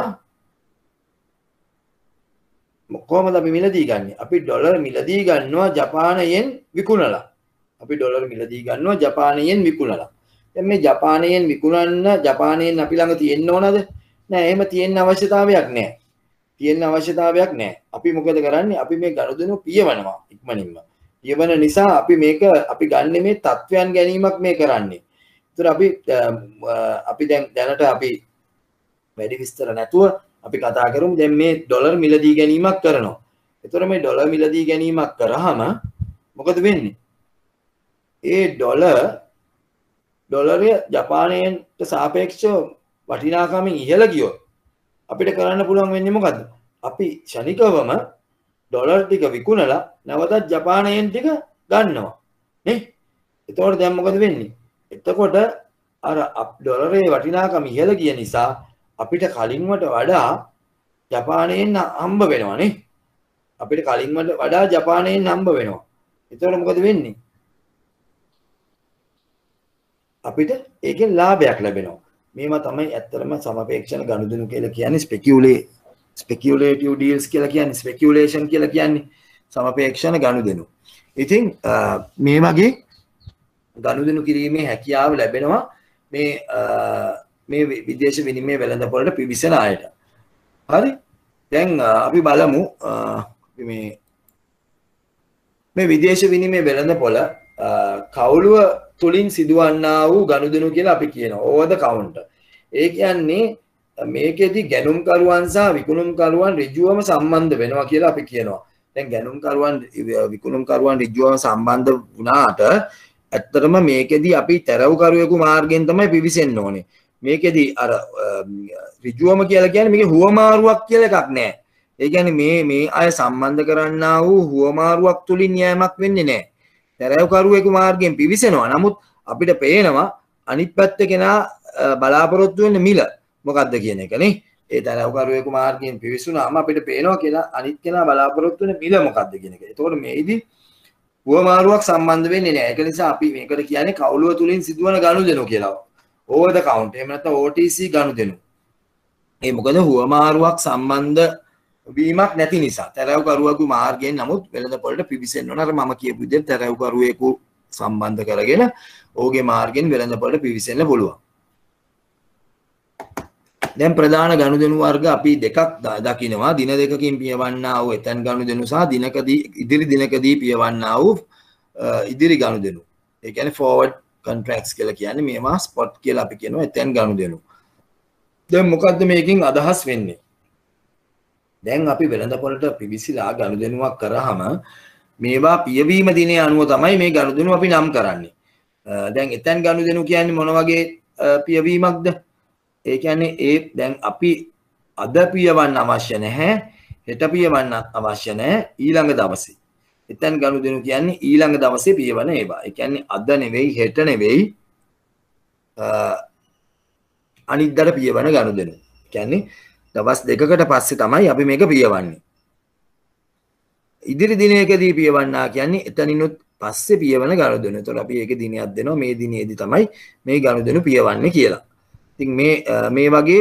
කොහොමද අපි මිලදී ගන්නෙ? අපි ඩොලර් මිලදී ගන්නවා ජපානයෙන් විකුණලා. අපි ඩොලර් මිලදී ගන්නවා ජපානයෙන් විකුණලා. දැන් මේ ජපානයෙන් විකුණන්න ජපානයෙන් අපි ළඟ තියෙන්න ඕනද? නෑ, එහෙම තියෙන්න අවශ්‍යතාවයක් නෑ. තියෙන්න අවශ්‍යතාවයක් නෑ. අපි මොකද කරන්නේ? අපි මේ ගනුදෙනු පියවනවා ඉක්මනින්ම. පියවන නිසා අපි මේක අපි ගන්න මේ තත්වයන් ගැනීමක් මේ කරන්නේ. ඒතර අපි අපි දැන් දැනට අපි වැඩි විස්තර නැතුව අපි කතා කරමු. දැන් මේ ඩොලර් මිලදී ගැනීමක් කරනවා. ඒතර මේ ඩොලර් මිලදී ගැනීමක් කරාම මොකද වෙන්නේ? ඒ ඩොලර් ඩොලරය ජපානයට සාපේක්ෂව වටිනාකමින් ඉහළ ගියොත් අපිට කරන්න පුළුවන් වෙන්නේ මොකද්ද? අපි ශනිකවම ඩොලර් ටික විකුණලා නැවතත් ජපානයෙන් ටික ගන්නවා නේ. එතකොට දැන් මොකද වෙන්නේ? එතකොට අර ඩොලරේ වටිනාකම ඉහළ ගිය නිසා අපිට කලින්වට වඩා ජපානයෙන් හම්බ වෙනවා නේ. අපිට කලින්වට වඩා ජපානයෙන් හම්බ වෙනවා. එතකොට මොකද වෙන්නේ? අපිට ඒකෙන් ලාභයක් ලැබෙනවා. මේවා තමයි ඇත්තටම සමපේක්ෂණ ගනුදෙනු කියලා කියන්නේ. ස්පෙකියුලේ ස්පෙකියුලේටිව් ඩීල්ස් කියලා කියන්නේ ස්පෙකියුලේෂන් කියලා කියන්නේ සමපේක්ෂණ ගනුදෙනු. ඉතින් මේ වගේ ගනුදෙනු කිරීමේ හැකියාව ලැබෙනවා මේ මේ විදේශ විනිමය වෙළඳ පොළට පිවිසෙන අයට. හරි? දැන් අපි බලමු මේ මේ විදේශ විනිමය වෙළඳ පොළ කවුළුව තුලින් සිදුවන්නා වූ ගනුදෙනු කියලා අපි කියනවා. ඕවර් ද කවුන්ටර්. ඒ කියන්නේ මේකෙදි ගැනුම්කරුවන් සහ විකුණුම්කරුවන් ඍජුවම සම්බන්ධ වෙනවා කියලා අපි කියනවා. දැන් ගැනුම්කරුවන් විකුණුම්කරුවන් ඍජුවම සම්බන්ධ වුණාට ඇත්තටම මේකෙදි අපි තරව්කරුවෙකු මාර්ගයෙන් තමයි පිවිසෙන්න ඕනේ. මේකෙදි අර ඍජුවම කියලා කියන්නේ මේකේ හුවමාරුවක් කියලා එකක් නැහැ. ඒ කියන්නේ මේ මේ අය සම්බන්ධ කරන්නා වූ හුවමාරුවක් තුලින් යෑමක් වෙන්නේ නැහැ. තරව්කරුවෙකු මාර්ගයෙන් පිවිසෙනවා. නමුත් අපිට පේනවා අනිත් පැත්තේ කෙනා බලාපොරොත්තු වෙන්නේ මිල මොකක්ද කියන එක නේ. ඒ තරවකරුවෙකු මාර්ගයෙන් පිවිසුනාම අපිට පේනවා කියලා අනිත් කෙනා බලාපොරොත්තු වෙන මිල මොකක්ද කියන එක. එතකොට මේදී හුවමාරුවක් සම්බන්ධ වෙන්නේ නැහැ. ඒක නිසා අපි මේකට කියන්නේ කවුළුව තුලින් සිදුවන ගනුදෙනු කියලා. ඕවර් ද කවුන්ට් එහෙම නැත්නම් O T C ගනුදෙනු. ඒ මොකද හුවමාරුවක් සම්බන්ධ වීමක් නැති නිසා. තරවකරුවෙකු මාර්ගයෙන් නමුත් වෙළඳපොළට පිවිසෙන්න ඕන. අර මම කියපු විදිහට තරවකරුවෙකු සම්බන්ධ කරගෙන ඔහුගේ මාර්ගයෙන් වෙළඳපොළට පිවිසෙන්න පුළුවන්. දැන් ප්‍රධාන ගනුදෙනු වර්ග අපි දෙකක් දකිනවා. දින දෙකකින් පියවන්නා වූ එතෙන් ගනුදෙනු සහ දිනකදී ඉදිරි දිනකදී පියවන්නා වූ ඉදිරි ගනුදෙනු. ඒ කියන්නේ forward contracts කියලා කියන්නේ මේවා spot කියලා අපි කියනවා එතෙන් ගනුදෙනු. දැන් මොකද්ද මේකෙන් අදහස් වෙන්නේ? දැන් අපි වෙළඳපොළට පිවිසිලා ගනුදෙනුවක් කරාම මේවා පියවීම දිනේ අනුව තමයි මේ ගනුදෙනු අපි නම් කරන්නේ. දැන් එතෙන් ගනුදෙනු කියන්නේ මොන වගේ පියවීමක්ද? ඒ කියන්නේ ඒ දැන් අපි අද පියවන්න අවශ්‍ය නැහැ, හෙට පියවන්න අවශ්‍ය නැහැ ඊළඟ දවසේ. එතෙන් ගනුදෙනු කියන්නේ ඊළඟ දවසේ පියවන ඒවා. ඒ කියන්නේ අද නෙවෙයි හෙට නෙවෙයි අනිද්දාට පියවන ගනුදෙනු. ඒ කියන්නේ දවස් දෙකකට පස්සේ තමයි අපි මේක පියවන්නේ. ඉදිරි දිනයකදී පියවන්නා කියන්නේ එතනිනුත් පස්සේ පියවන ගනුදෙනු. ඒතකොට අපි ඒක දිනයක් දෙනවා මේ දිනේදී තමයි මේ ගනුදෙනු පියවන්නේ කියලා. ඉතින් මේ මේ වගේ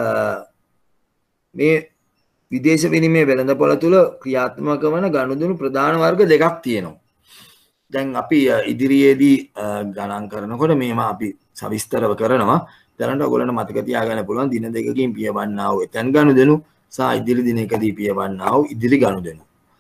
මේ විදේශ විනිමය වෙළඳපොළ තුල ක්‍රියාත්මක වන ගනුදෙනු ප්‍රධාන වර්ග දෙකක් තියෙනවා. දැන් අපි ඉදිරියේදී ගණන් කරනකොට මේවා අපි සවිස්තරව කරනවා. දැනට ඔයගොල්ලන්ට මතක තියාගන්න පුළුවන් දින දෙකකින් පියවන්නා වූ එතෙන් ගනුදෙනු සහ ඉදිරි දිනකදී පියවන්නා වූ ඉදිරි ගනුදෙනු.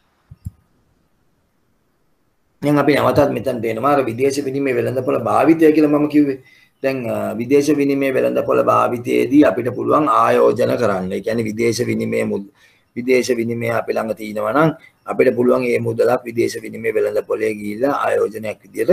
දැන් අපි නැවතත් මෙතන දෙනවා අර විදේශ විනිමය වෙළඳපොළ භාවිතය කියලා මම කිව්වේ. දැන් විදේශ විනිමය වෙළඳපොළ භාවිතයේදී අපිට පුළුවන් ආයෝජන කරන්න. ඒ කියන්නේ විදේශ විනිමය විදේශ විනිමය අපි ළඟ තියෙනවා නම් අපිට පුළුවන් මේ මුදලක් විදේශ විනිමය වෙළඳපොළේ ගිහිල්ලා ආයෝජනයක් විදියට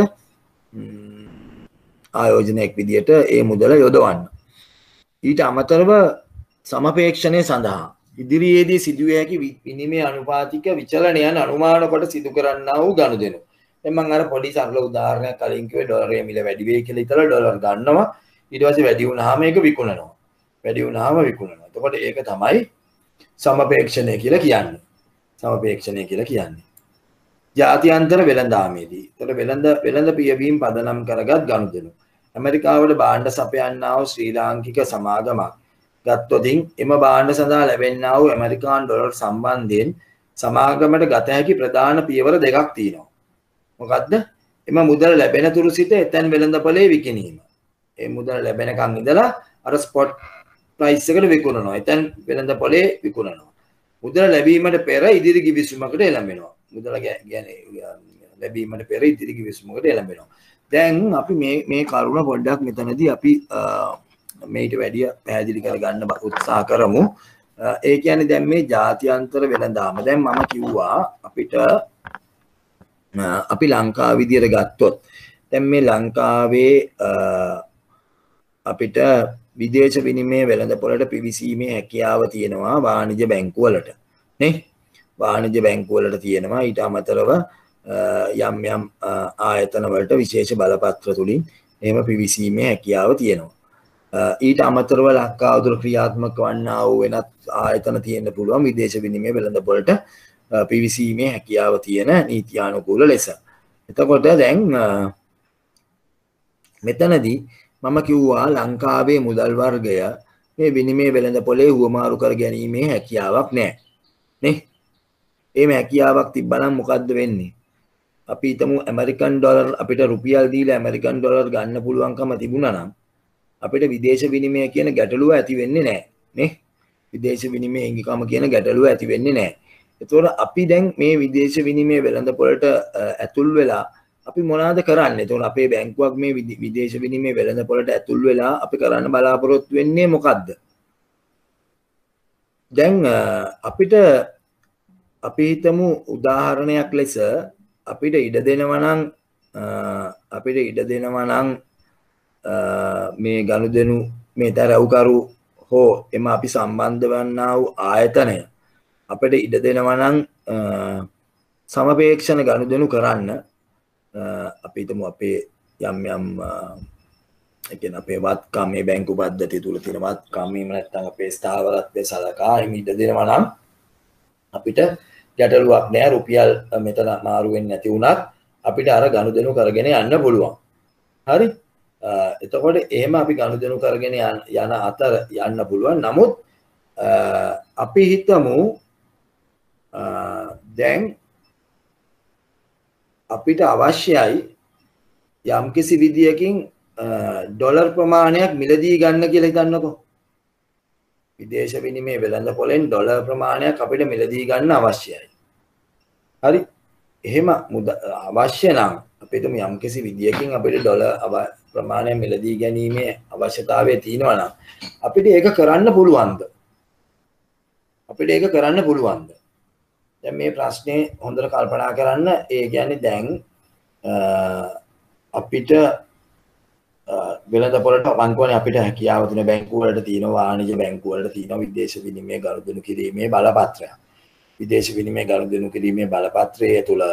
ආයෝජනයක් විදියට ඒ මුදල යොදවන්න. ඊට අමතරව සමපේක්ෂණය සඳහා ඉදිරියේදී සිදුවිය හැකි විනිමය අනුපාතික විචලනයන් අනුමාන කොට සිදු කරන්නා වූ ගනුදෙනු. දැන් මම අර පොඩි සරල උදාහරණයක් කලින් කිව්වේ ඩොලරයේ මිල වැඩි වෙයි කියලා හිතලා ඩොලර් ගන්නවා. ඊට පස්සේ වැඩි වුණාම ඒක විකුණනවා. වැඩි වුණාම විකුණනවා. එතකොට ඒක තමයි සමපේක්ෂණය කියලා කියන්නේ. සමපේක්ෂණය කියලා කියන්නේ. ජාත්‍යන්තර වෙළඳාමේදී. එතකොට වෙළඳ වෙළඳ පියවීම පදනම් කරගත් ගනුදෙනු. ඇමරිකාවට භාණ්ඩ සපයන්නා වූ ශ්‍රී ලාංකික සමාගමක් ගත්තොතින් එම භාණ්ඩ සඳහා ලැබෙන්නා වූ ඇමරිකානු ඩොලර් සම්බන්ධයෙන් සමාගමට ගත හැකි ප්‍රධාන පියවර දෙකක් තියෙනවා. මොකද්ද? එම මුදල ලැබෙන තුරු සිට එතෙන් වෙළඳපොලේ විකිණීම. ඒ මුදල ලැබෙනකන් ඉඳලා අර ස්පොට් ප්‍රයිස් එකට විකුණනවා. එතෙන් වෙළඳපොලේ විකුණනවා. මුදල ලැබීමට පෙර ඉදිරි කිවිසුමකට එළඹෙනවා. මුදල කියන්නේ ලැබීමට පෙර ඉදිරි කිවිසුමකට එළඹෙනවා. දැන් අපි මේ මේ කරුණ පොඩ්ඩක් මෙතනදී අපි මේට වැඩිය පැහැදිලි කරගන්න උත්සාහ කරමු. ඒ කියන්නේ දැන් මේ ජාත්‍යන්තර වෙළඳාම දැන් මම කිව්වා අපිට අපි ලංකාව විදියට ගත්තොත් දැන් මේ ලංකාවේ අපිට විදේශ විනිමය වෙළඳපොළට පිවිසීමේ හැකියාව තියෙනවා වාණිජ්‍ය බැංකු වලට නේ වාණිජ්‍ය බැංකු වලට තියෙනවා ඊට අමතරව යම් යම් ආයතන වලට විශේෂ බලපත්‍ර තුලින් එහෙම පිවිසීමේ හැකියාව තියෙනවා ඊට අමතරව ලංකාව තුළ ක්‍රියාත්මක වන්නා වූ වෙනත් ආයතන තියෙන්න පුළුවන් විදේශ විනිමය වෙළඳපොළට පිවිසීමේ හැකියාව තියෙන නීතියානුකූල ලෙස. එතකොට දැන් මෙතනදී මම කිව්වා ලංකාවේ මුදල් වර්ගය මේ විනිමය වෙළඳපොලේ හුවමාරු කර ගැනීමේ හැකියාවක් නැහැ. නේ? එහෙම හැකියාවක් තිබ්බනම් මොකද්ද වෙන්නේ? අපි හිතමු ඇමරිකන් ඩොලර් අපිට රුපියල් දීලා ඇමරිකන් ඩොලර් ගන්න පුළුවන්කම තිබුණා නම් අපිට විදේශ විනිමය කියන ගැටලුව ඇති වෙන්නේ නැහැ. නේ? විදේශ විනිමය හිඟකම කියන ගැටලුව ඇති වෙන්නේ නැහැ. එතකොට අපි දැන් මේ විදේශ විනිමය වෙළඳපොළට ඇතුල් වෙලා අපි මොනවද කරන්නේ? එතකොට අපේ බැංකුවක් මේ විදේශ විනිමය වෙළඳපොළට ඇතුල් වෙලා අපි කරන්න බලාපොරොත්තු වෙන්නේ මොකද්ද? දැන් අපිට අපි හිතමු උදාහරණයක් ලෙස අපිට ඉඩ දෙනවා නම් අපිට ඉඩ දෙනවා නම් මේ ගනුදෙනු මේ තරවුකරු හෝ එම අපි සම්බන්ධ වන්නා වූ ආයතනය අපිට ඉඩ දෙනවා නම් සමපේක්ෂණ ගනුදෙනු කරන්න අපි හිතමු අපේ යම් යම් ඒ කියන්නේ අපේ වත්කම් මේ බැංකු පද්ධතිය තුල තියෙන වත්කම් එහෙම නැත්නම් අපේ ස්ථාවරත්වය සලකා එහෙම ඉඩ දෙනවා නම් අපිට ගැටලුවක් නෑ රුපියල් මෙතන මාරු වෙන්නේ නැති වුණත් අපිට අර ගනුදෙනු කරගෙන යන්න පුළුවන්. හරි? එතකොට එහෙම අපි ගනුදෙනු කරගෙන යන අතර යන්න පුළුවන්. නමුත් අපි හිතමු දැන් අපිට අවශ්‍යයි යම්කිසි විදියකින් ඩොලර් ප්‍රමාණයක් මිලදී ගන්න කියලා හිතන්නකෝ. විදේශ විනිමය වෙළඳපොලෙන් ඩොලර් ප්‍රමාණයක් අපිට මිලදී ගන්න අවශ්‍යයි. හරි? එහෙම අවශ්‍ය නම් අපිට යම්කිසි විදියකින් අපිට ඩොලර් ප්‍රමාණයක් මිලදී ගැනීමේ අවශ්‍යතාවය තියෙනවා නම් අපිට ඒක කරන්න පුළුවන්ද? අපිට ඒක කරන්න පුළුවන්ද? දැන් මේ ප්‍රශ්නේ හොඳට කල්පනා කරන්න. ඒ කියන්නේ දැන් අපිට වෙළඳපොළට වංගුවනේ අපිට හැකියාව තියෙන බැංකු වලට තියෙනවා වාණිජ බැංකු වලට තියෙනවා විදේශ විනිමය ගනුදෙනු කිරීමේ බලපත්‍රයක්. විදේශ විනිමය ගනුදෙනු කිරීමේ බලපත්‍රය තුළ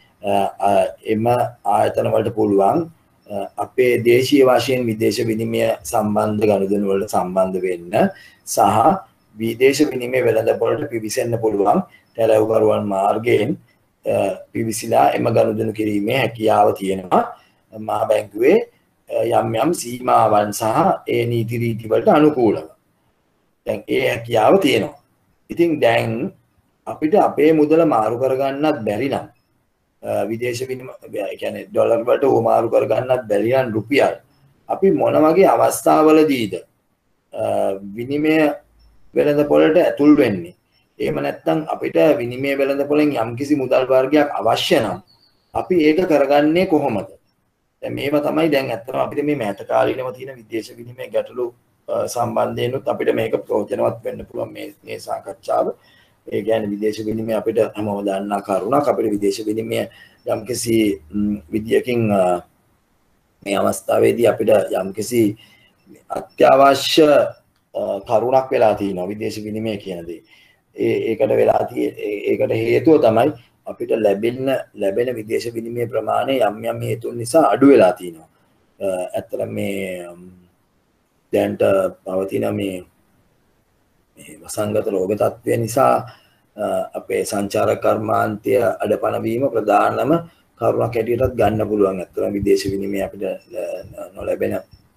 එම ආයතන වලට පුළුවන් අපේ දේශීය වශයෙන් විදේශ විනිමය සම්බන්ධ ගනුදෙනු වලට සම්බන්ධ වෙන්න සහ විදේශ විනිමය වෙළඳපොළට පිවිසෙන්න පුළුවන් තැලැව්කරුවන් මාර්ගයෙන් පිවිසිලා එම ගනුදෙනු කිරීමේ හැකියාව තියෙනවා මහා බැංකුවේ යම් යම් සීමාවන් සහ ඒ නීති රීති වලට අනුකූලව. දැන් ඒ හැකියාව තියෙනවා. ඉතින් දැන් අපිට අපේ මුදල මාරු කරගන්නත් බැරි නම් විදේශ විනිමය කියන්නේ ඩොලර් වලට මාරු කරගන්නත් බැරි නම් රුපියල් අපි මොන වගේ අවස්ථාවලදීද විනිමය වෙළඳපොළට ඇතුල් වෙන්නේ? එහෙම නැත්නම් අපිට විනිමය වෙළඳපොළෙන් යම්කිසි මුදල් වර්ගයක් අවශ්‍ය නම් අපි ඒක කරගන්නේ කොහොමද? දැන් මේවා තමයි දැන් ඇත්තටම අපිට මේ මෑත කාලීනව තියෙන විදේශ විනිමය ගැටලු සම්බන්ධයෙන්ුත් අපිට මේක ප්‍රයෝජනවත් වෙන්න පුළුවන් මේ මේ සාකච්ඡාව. ඒ කියන්නේ විදේශ විනිමය අපිට හැමෝම දන්නා කරුණක්. අපිට විදේශ විනිමය යම්කිසි විදියකින් මේ අවස්ථාවේදී අපිට යම්කිසි අත්‍යවශ්‍ය කරුණක් වෙලා තියෙනවා විදේශ විනිමය කියන දේ. ඒ ඒකට වෙලා තියෙ ඒකට හේතුව තමයි අපිට ලැබෙන ලැබෙන විදේශ විනිමය ප්‍රමාණය යම් යම් හේතුන් නිසා අඩු වෙලා තියෙනවා. ඇත්තට මේ දැන්ට පවතින මේ මේ වසංගත රෝග තත්ත්වය නිසා අපේ සංචාරක කර්මාන්තය අඩපණ වීම ප්‍රධානම කරුණක් හැටියටත් ගන්න පුළුවන්. ඇත්තටම විදේශ විනිමය අපිට නොලැබෙන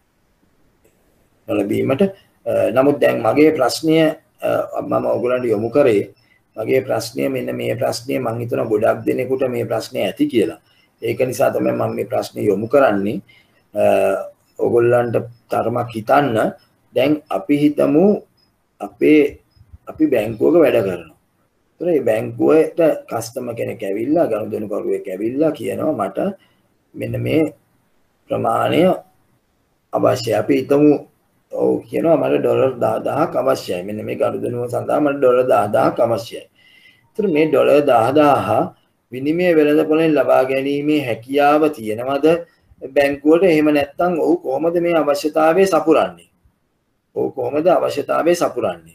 නොලැබීමට. නමුත් දැන් මගේ ප්‍රශ්නය මම ඔයගොල්ලන්ට යොමු කරේ මගේ ප්‍රශ්නය මෙන්න මේ ප්‍රශ්නය මම හිතනවා ගොඩක් දෙනෙකුට මේ ප්‍රශ්නේ ඇති කියලා. ඒක නිසා තමයි මම මේ ප්‍රශ්නේ යොමු කරන්නේ. ඔයගොල්ලන්ට තරමක් හිතන්න. දැන් අපි හිතමු අපේ අපි බැංකුවක වැඩ කරනවා. ඒතර මේ බැංකුවට කස්ටමර් කෙනෙක් ඇවිල්ලා ගනුදෙනු කරුවෙක් ඇවිල්ලා කියනවා මට මෙන්න මේ ප්‍රමාණය අවශ්‍යයි. අපි හිතමු ඔව් කියනවා මට ඩොලර් දහදාහක් අවශ්‍යයි. මෙන්න මේ ගනුදෙනුව සඳහා මට ඩොලර් දහදාහක් අවශ්‍යයි. ඒතර මේ ඩොලර් දහදාහ විනිමය වෙළඳපොළෙන් ලබා ගැනීමේ හැකියාව තියෙනවද බැංකුවට? එහෙම නැත්නම් ඔව් කොහොමද මේ අවශ්‍යතාවය සපුරන්නේ? ඔව් කොහොමද අවශ්‍යතාවය සපුරන්නේ?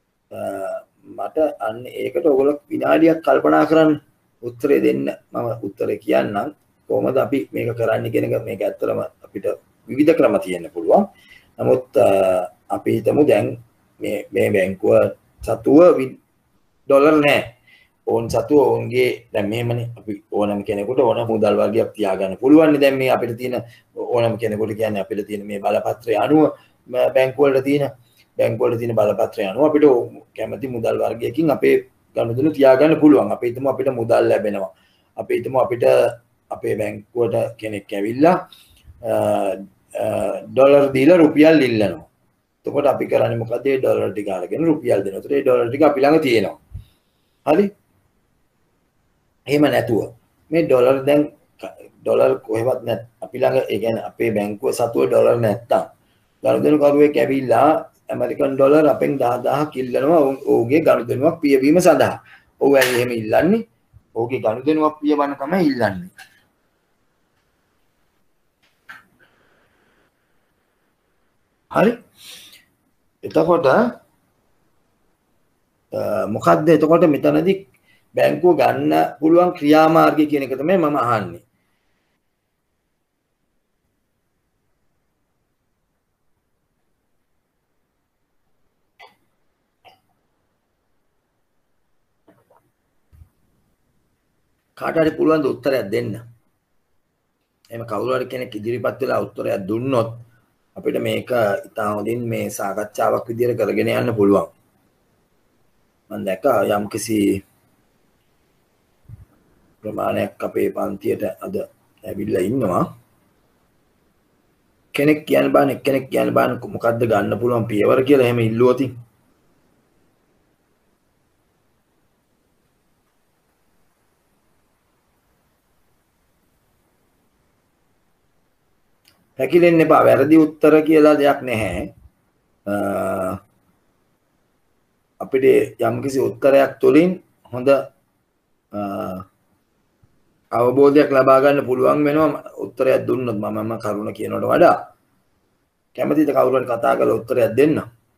මට අන්න ඒකට ඔයගොල්ලෝ විනාඩියක් කල්පනා කරන්න උත්තරේ දෙන්න. මම උත්තරේ කියන්නම් කොහොමද අපි මේක කරන්නේ කියන එක. මේක ඇත්තටම අපිට විවිධ ක්‍රම තියෙන්න පුළුවන්. නමුත් අපි හිතමු දැන් මේ මේ බැංකුව සතුව ඩොලර් නැහැ. ඕන් සතුව ඕන්ගේ දැන් මෙහෙමනේ අපි ඕනම කෙනෙකුට ඕන මුදල් වර්ගයක් තියාගන්න පුළුවන් නේ. දැන් මේ අපිට තියෙන ඕනම කෙනෙකුට කියන්නේ අපිට තියෙන මේ බලපත්‍රය අනුව බැංකුව වලට තියෙන බැංකුව වල තියෙන බලපත්‍රය අනුව අපිට කැමති මුදල් වර්ගයකින් අපේ ගනුදෙනු තියාගන්න පුළුවන්. අපි හිතමු අපිට මුදල් ලැබෙනවා. අපි හිතමු අපිට අපේ බැංකුවට කෙනෙක් ඇවිල්ලා ඩොලර් දීලා රුපියල් ඉල්ලනවා. එතකොට අපි කරන්නේ මොකද? ඒ ඩොලර් ටික අරගෙන රුපියල් දෙනවා. ඒතර ඒ ඩොලර් ටික අපි ළඟ තියෙනවා. හරි? එහෙම නැතුව මේ ඩොලර් දැන් ඩොලර් කොහෙවත් නැත්. අපි ළඟ ඒ කියන්නේ අපේ බැංකුව සතුව ඩොලර් නැත්තම් ගනුදෙනු කරුවෙක් ඇවිල්ලා ඇමරිකන් ඩොලර් අපෙන් දහදාහක් ඉල්ලනවා ඔහුගේ ගනුදෙනුවක් පියවීම සඳහා. ඔහු ඇයි එහෙම ඉල්ලන්නේ? ඔහුගේ ගනුදෙනුවක් පියවන්න තමයි ඉල්ලන්නේ. හරි? එතකොට මොකද්ද එතකොට මෙතනදී බැංකුව ගන්න පුළුවන් ක්‍රියාමාර්ගය කියන එක තමයි මම අහන්නේ. කාට හරි පුළුවන් ද උත්තරයක් දෙන්න? එහෙම කවුරු හරි කෙනෙක් ඉදිරිපත් වෙලා උත්තරයක් දුන්නොත් අපිට මේක ඉතා හොඳින් මේ සාකච්ඡාවක් විදිහට කරගෙන යන්න පුළුවන්. මම දැක්කා යම්කිසි ප්‍රමාණයක් අපේ පන්තියට අද ඇවිල්ලා ඉන්නවා. කෙනෙක් කියන්න බෑනේ එක්කෙනෙක් කියන්න බෑනේ මොකද්ද ගන්න පුළුවන් පියවර කියලා එහෙම ඉල්ලුවොත් හැකිලෙන්න එපා. වැරදි උත්තර කියලා දෙයක් නැහැ. අපිට යම්කිසි උත්තරයක් තුළින් හොඳ අවබෝධයක් ලබා ගන්න පුළුවන් වෙනවා උත්තරයක් දුන්නොත්. මමම කරුණ කියනවට වඩා කැමතිද කවුරු හරි කතා කරලා උත්තරයක් දෙන්න?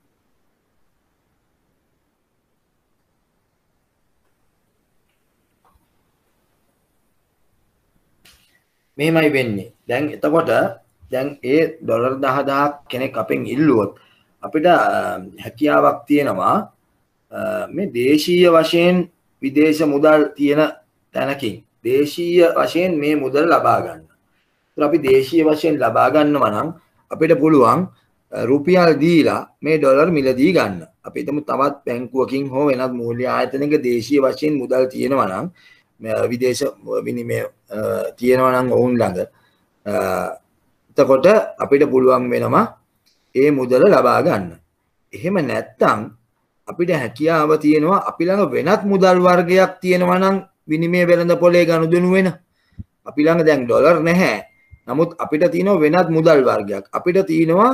මෙහෙමයි වෙන්නේ. දැන් එතකොට දැන් ඒ ඩොලර් දහදහක් කෙනෙක් අපෙන් ඉල්ලුවොත් අපිට හැකියාවක් තියෙනවා මේ දේශීය වශයෙන් විදේශ මුදල් තියෙන තැනකින් දේශීය වශයෙන් මේ මුදල් ලබා ගන්න. ඒත් අපි දේශීය වශයෙන් ලබා ගන්නවා නම් අපිට පුළුවන් රුපියල් දීලා මේ ඩොලර් මිලදී ගන්න. අපි හිතමු තවත් බැංකුවකින් හෝ වෙනත් මූල්‍ය ආයතනයක දේශීය වශයෙන් මුදල් තියෙනවා නම් විදේශ විනිමය තියෙනවා නම් ඔවුන් ළඟ එතකොට අපිට පුළුවන් වෙනවා ඒ මුදල ලබා ගන්න. එහෙම නැත්නම් අපිට හැකියාව තියෙනවා අපි ළඟ වෙනත් මුදල් වර්ගයක් තියෙනවා නම් විනිමය වෙළඳපොලේ ගනුදෙනු වෙන. අපි ළඟ දැන් ඩොලර් නැහැ. නමුත් අපිට තියෙනවා වෙනත් මුදල් වර්ගයක්. අපිට තියෙනවා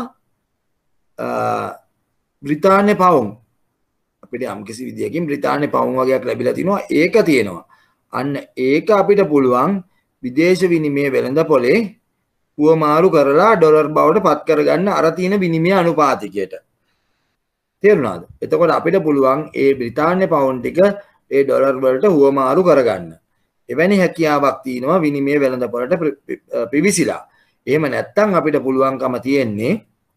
බ්‍රිතාන්‍ය පවුම්. අපිට යම්කිසි විදියකින් බ්‍රිතාන්‍ය පවුම් වගේක් ලැබිලා තිනවා. ඒක තියෙනවා. අන්න ඒක අපිට පුළුවන් විදේශ විනිමය වෙළඳපොලේ හුවමාරු කරලා ඩොලර් බවට පත් කරගන්න අර තියෙන විනිමය අනුපාතිකයට. තේරුණාද? එතකොට අපිට පුළුවන් ඒ බ්‍රිතාන්‍ය පවුම් ටික ඒ ඩොලර් වලට හුවමාරු කරගන්න. එවැනි හැකියාවක් තියෙනවා විනිමය වෙළඳපොලට පිවිසිලා. එහෙම නැත්නම් අපිට පුළුවන්කම තියෙන්නේ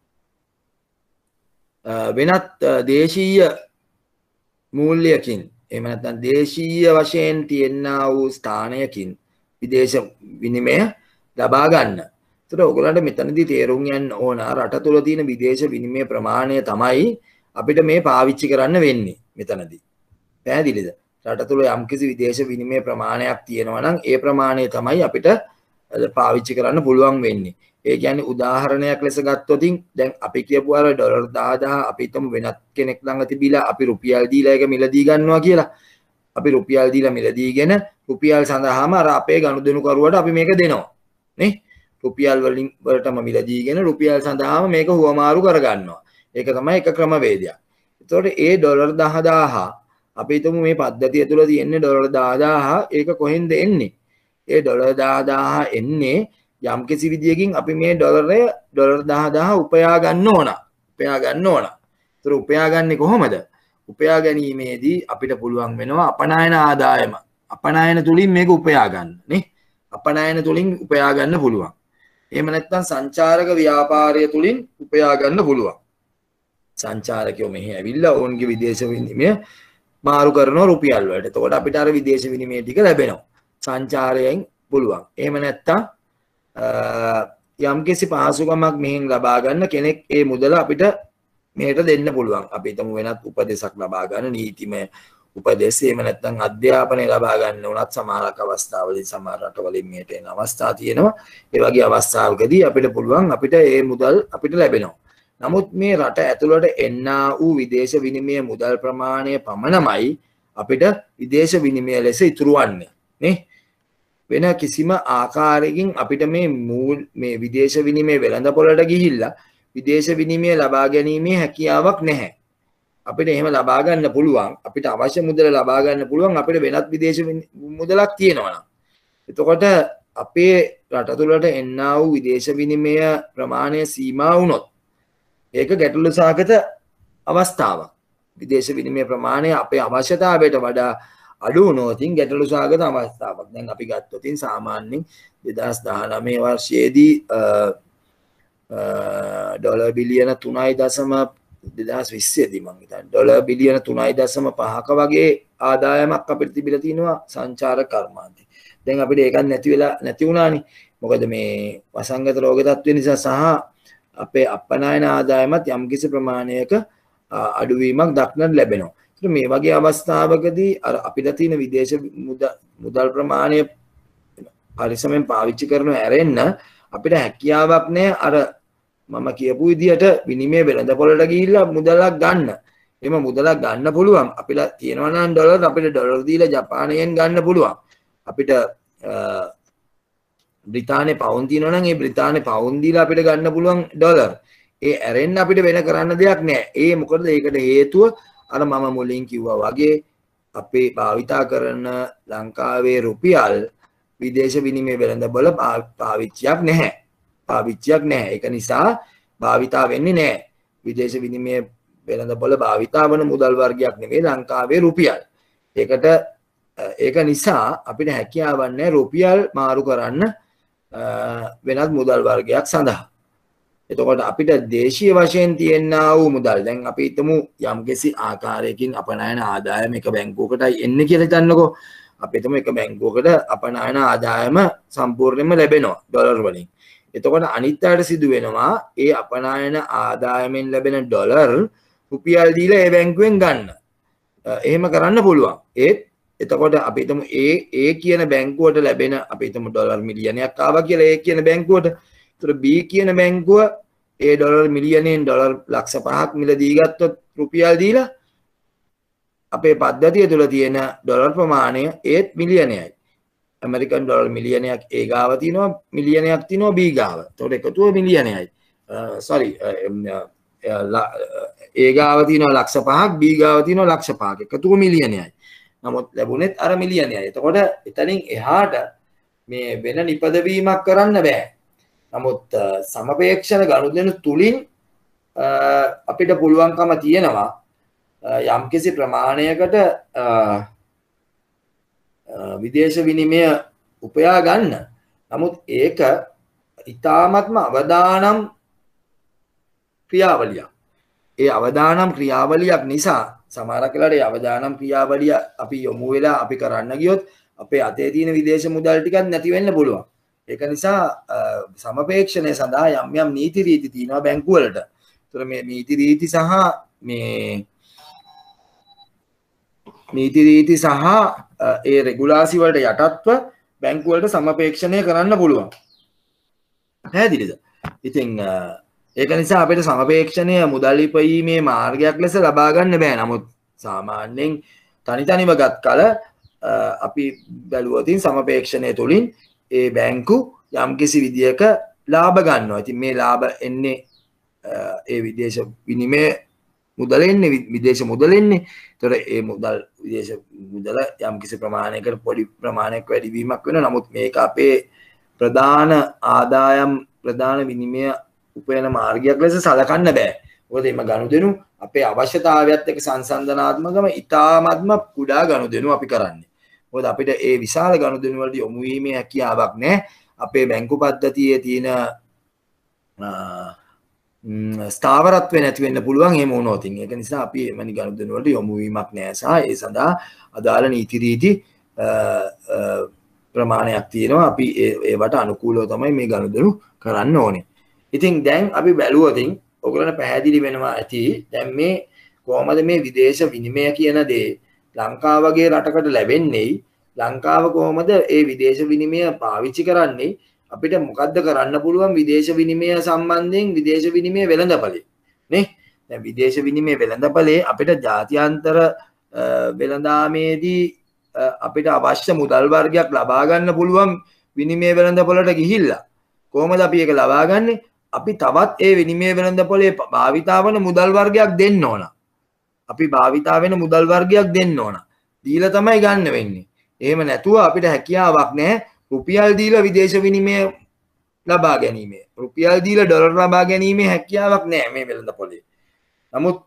වෙනත් දේශීය මූල්‍යකින් එහෙම නැත්නම් දේශීය වශයෙන් තියෙනා වූ ස්ථානයකින් විදේශ විනිමය ලබා ගන්න. ඒතර ඔයගොල්ලන්ට මෙතනදී තේරුම් ගන්න ඕන රට තුල තියෙන විදේශ විනිමය ප්‍රමාණය තමයි අපිට මේ පාවිච්චි කරන්න වෙන්නේ මෙතනදී. පැහැදිලිද? රට තුල යම්කිසි විදේශ විනිමය ප්‍රමාණයක් තියෙනවා නම් ඒ ප්‍රමාණය තමයි අපිට පාවිච්චි කරන්න පුළුවන් වෙන්නේ. ඒ කියන්නේ උදාහරණයක් ලෙස ගත්තොත් දැන් අපි කියපු අර ඩොලර් දහදහ අපි හිතමු වෙනත් කෙනෙක් ළඟ තිබිලා අපි රුපියල් දීලා ඒක මිලදී ගන්නවා කියලා. අපි රුපියල් දීලා මිලදීගෙන රුපියල් සඳහාම අර අපේ ගනුදෙනු කරුවට අපි මේක දෙනවා. නේ? රුපියල් වලින් වලටම මිලදීගෙන රුපියල් සඳහාම මේක හුවමාරු කරගන්නවා. ඒක තමයි එක ක්‍රමවේදයක්. ඒතකොට ඒ ඩොලර් දහදහ අපි හිතමු මේ පද්ධතිය තුළ තියෙන්නේ ඩොලර් දහදහ ඒක කොහෙන්ද එන්නේ? ඒ ඩොලර් දහදහ එන්නේ යම්කිසි විදියකින් අපි මේ ඩොලරය ඩොලර් දහදහ උපයා ගන්න ඕන. උපයා ගන්න ඕන. ඒතර උපයා ගන්නේ කොහොමද? උපයා ගැනීමේදී අපිට පුළුවන් වෙනවා අපනයන ආදායම. අපනයන තුලින් මේක උපයා ගන්න නේ. අපනයන තුලින් උපයා ගන්න පුළුවන්. එහෙම නැත්නම් සංචාරක ව්‍යාපාරය තුලින් උපයා ගන්න පුළුවන්. සංචාරකයෝ මෙහි ඇවිල්ලා ඕන්ගේ විදේශ විනිමය මාරු කරනවා රුපියල් වලට. එතකොට අපිට අර විදේශ විනිමය ටික ලැබෙනවා. සංචාරයෙන් පුළුවන්. එහෙම නැත්නම් යම්කිසි පහසුකමක් මෙහෙන් ලබා ගන්න කෙනෙක් ඒ මුදල අපිට මෙහෙට දෙන්න පුළුවන්. අපි හිතමු වෙනත් උපදෙසක් ලබා ගන්න නීතිමය උපදෙස් එහෙම නැත්නම් අධ්‍යාපනය ලබා ගන්න උනත් සමහරක් අවස්ථාවලදී සමහර රටවලින් මෙහෙට එන අවස්ථා තියෙනවා. ඒ වගේ අවස්ථාවකදී අපිට පුළුවන් අපිට ඒ මුදල් අපිට ලැබෙනවා. නමුත් මේ රට ඇතුළට එන්නා වූ විදේශ විනිමය මුදල් ප්‍රමාණය පමණමයි අපිට විදේශ විනිමය ලෙස ඉතුරු වන්නේ නේ. වෙන කිසිම ආකාරයකින් අපිට මේ මූල් මේ විදේශ විනිමය වෙළඳපොළට ගිහිල්ලා විදේශ විනිමය ලබා ගැනීමේ හැකියාවක් නැහැ. අපිට එහෙම ලබා ගන්න පුළුවන් අපිට අවශ්‍ය මුදල ලබා ගන්න පුළුවන් අපිට වෙනත් විදේශ මුදලක් තියෙනවා නම්. එතකොට අපේ රට තුළට එන්නා වූ විදේශ විනිමය ප්‍රමාණය සීමා වුණොත් ඒක ගැටලු සහගත අවස්ථාවක්. විදේශ විනිමය ප්‍රමාණය අපේ අවශ්‍යතාවයට වඩා අඩු වුණොත් ගැටලු සහගත අවස්ථාවක්. දැන් අපි ගත්තොත් සාමාන්‍යයෙන් දෙදහස් දහනවය වර්ෂයේදී ඩොලර් බිලියන තුනයි දශම දෙදහස් විස්සේදී මම හිතන්නේ ඩොලර් බිලියන තුනයි දශම පහක වගේ ආදායමක් අපිට තිබිලා තිනවා සංචාරක කර්මාන්තේ. දැන් අපිට ඒකත් නැති වෙලා නැති වුණානේ. මොකද මේ වසංගත රෝග තත්ත්ව නිසා සහ අපේ අපනයන ආදායමත් යම්කිසි ප්‍රමාණයක අඩුවීමක් දක්නට ලැබෙනවා. ඒත් මේ වගේ අවස්ථාවකදී අර අපිට තියෙන විදේශ මුදල් ප්‍රමාණය පරිස්සමෙන් පාවිච්චි කරනව ඇරෙන්න අපිට හැකියාවක් නැහැ අර මම කියපු විදිහට විනිමය වෙළඳපොළට ගිහිල්ලා මුදලක් ගන්න. එහෙම මුදලක් ගන්න පුළුවන්. අපිට තියෙනවා නම් ඩොලර් අපිට ඩොලර් දීලා ජපානයෙන් ගන්න පුළුවන්. අපිට බ්‍රිතාන්‍ය පවුන් තියෙනවා නම් ඒ බ්‍රිතාන්‍ය පවුන් දීලා අපිට ගන්න පුළුවන් ඩොලර්. ඒ ඇරෙන්න අපිට වෙන කරන්න දෙයක් නැහැ. ඒ මොකද ඒකට හේතුව අර මම මුලින් කිව්වා වගේ අපේ භාවිතා කරන ලංකාවේ රුපියල් විදේශ විනිමය වෙළඳපොළ පාවිච්චියක් නැහැ. පාවිච්චියක් නැහැ. ඒක නිසා භාවිතා වෙන්නේ නැහැ. විදේශ විනිමය වෙළඳපොළ භාවිතා වන මුදල් වර්ගයක් නෙවෙයි ලංකාවේ රුපියල්. ඒකට ඒක නිසා අපිට හැකියාවක් නැහැ රුපියල් මාරු කරන්න වෙනත් මුදල් වර්ගයක් සඳහා. එතකොට අපිට දේශීය වශයෙන් තියෙනා වූ මුදල් දැන් අපි හිතමු යම්කිසි ආකාරයකින් අපනයන ආදායම එක බැංකුවකටයි එන්නේ කියලා හිතන්නකෝ. අපි හිතමු එක බැංකුවකට අපනයන ආදායම සම්පූර්ණයෙන්ම ලැබෙනවා ඩොලර් වලින්. එතකොට අනිත් අයට සිදු වෙනවා ඒ අපනයන ආදායමෙන් ලැබෙන ඩොලර් රුපියල් දීලා ඒ බැංකුවෙන් ගන්න. එහෙම කරන්න පුළුවන්. ඒත් එතකොට අපි හිතමු ඒ ඒ කියන බැංකුවට ලැබෙන අපි හිතමු ඩොලර් මිලියනයක් ආවා කියලා ඒ කියන බැංකුවට. ඒතර B කියන බැංකුව ඒ ඩොලර් මිලියනෙන් ඩොලර් ලක්ෂ පහක් මිලදී ගත්තොත් රුපියල් දීලා අපේ පද්ධතිය තුළ තියෙන ඩොලර් ප්‍රමාණය ඒත් මිලියනයයි. ඇමරිකන් ඩොලර් මිලියනයක් ඒ ගාව තියෙනවා මිලියනයක් තියෙනවා B ගාව. ඒතකොට එකතුව මිලියනයයි. sorry ඒ ගාව තියෙනවා ලක්ෂ පහක් B ගාව තියෙනවා ලක්ෂ පහක්. එකතුව මිලියනයයි. නමුත් ලැබුණෙත් අර මිලියනයයි. එතකොට එතනින් එහාට මේ වෙන නිපදවීමක් කරන්න බෑ. නමුත් සමපේක්ෂණ ගනුදෙනු තුලින් අපිට පුළුවන්කම තියෙනවා යම්කිසි ප්‍රමාණයකට විදේශ විනිමය උපයා ගන්න. නමුත් ඒක ඉතාමත්ම අවදානම් ක්‍රියාවලියක්. ඒ අවදානම් ක්‍රියාවලියක් නිසා සමහරක් වෙලාවට ඒ අවදානම් ක්‍රියාවලිය අපි යොමු වෙලා අපි කරන්න ගියොත් අපේ අතේ තියෙන විදේශ මුදල් ටිකක් නැති වෙන්න පුළුවන්. ඒක නිසා සමපේක්ෂණය සඳහා යම් යම් නීති රීති තියෙනවා බැංකු වලට. ඒතර මේ නීති රීති සහ මේ නීති රීති සහ ඒ රෙගුලාසි වලට යටත්ව බැංකු වලට සමපේක්ෂණය කරන්න පුළුවන්. පැහැදිලිද? ඉතින් ඒක නිසා අපිට සමපේක්ෂණය මුදල් ඉපයීමේ මාර්ගයක් ලෙස ලබා ගන්න බෑ. නමුත් සාමාන්‍යයෙන් තනි තනිව ගත් කල අපි බැලුවොතින් සමපේක්ෂණය තුලින් ඒ බැංකු යම්කිසි විදියක ලාභ ගන්නවා. ඉතින් මේ ලාභ එන්නේ ඒ විදේශ විනිමය මුදල එන්නේ විදේශ මුදල එන්නේ. ඒතර ඒ මුදල් විදේශ මුදල යම්කිසි ප්‍රමාණයකට පොඩි ප්‍රමාණයක් වැඩි වීමක් වෙනවා. නමුත් මේක අපේ ප්‍රධාන ආදායම් ප්‍රධාන විනිමය උපයන මාර්ගයක් ලෙස සලකන්න බෑ. මොකද මේ ගනුදෙනු අපේ අවශ්‍යතාවයත් එක්ක සංසන්දනාත්මකව ඉතාමත්ම කුඩා ගනුදෙනු අපි කරන්නේ. මොකද අපිට ඒ විශාල ගනුදෙනු වලට යොමු වීමේ හැකියාවක් නැහැ. අපේ බැංකු පද්ධතියේ තියෙන ස්ථාවරත්වය නැති වෙන්න පුළුවන් එහෙම වුණොත්. ඒක නිසා අපි එවැනි ගනුදෙනු වලට යොමු වීමක් නැහැ සහ ඒ සඳහා අදාළ නීති රීති ප්‍රමාණයක් තියෙනවා. අපි ඒවට අනුකූලව තමයි මේ ගනුදෙනු කරන්න ඕනේ. ඉතින් දැන් අපි බැලුවොතින් ඔයගොල්ලන්ට පැහැදිලි වෙනවා ඇති දැන් මේ කොහොමද මේ විදේශ විනිමය කියන දේ ලංකාව වගේ රටකට ලැබෙන්නේ. ලංකාව කොහොමද ඒ විදේශ විනිමය පාවිච්චි කරන්නේ? අපිට මොකද්ද කරන්න පුළුවන් විදේශ විනිමය සම්බන්ධයෙන් විදේශ විනිමය වෙළඳපොලේ නේ. දැන් විදේශ විනිමය වෙළඳපොලේ අපිට ජාත්‍යන්තර වෙළඳාමේදී අපිට අවශ්‍ය මුදල් වර්ගයක් ලබා ගන්න පුළුවන් විනිමය වෙළඳපොලට ගිහිල්ලා. කොහොමද අපි ඒක ලබා ගන්නෙ? අපි තවත් ඒ විනිමය වෙළඳපොලේ භාවිතා වන මුදල් වර්ගයක් දෙන්න ඕන. අපි භාවිතා වෙන මුදල් වර්ගයක් දෙන්න ඕන. දීලා තමයි ගන්න වෙන්නේ. එහෙම නැතුව අපිට හැකියාවක් නැහැ රුපියල් දීලා විදේශ විනිමය ලබා ගැනීම. රුපියල් දීලා ඩොලර් ලබා ගැනීමේ හැකියාවක් නැහැ මේ වෙළඳපොලේ. නමුත්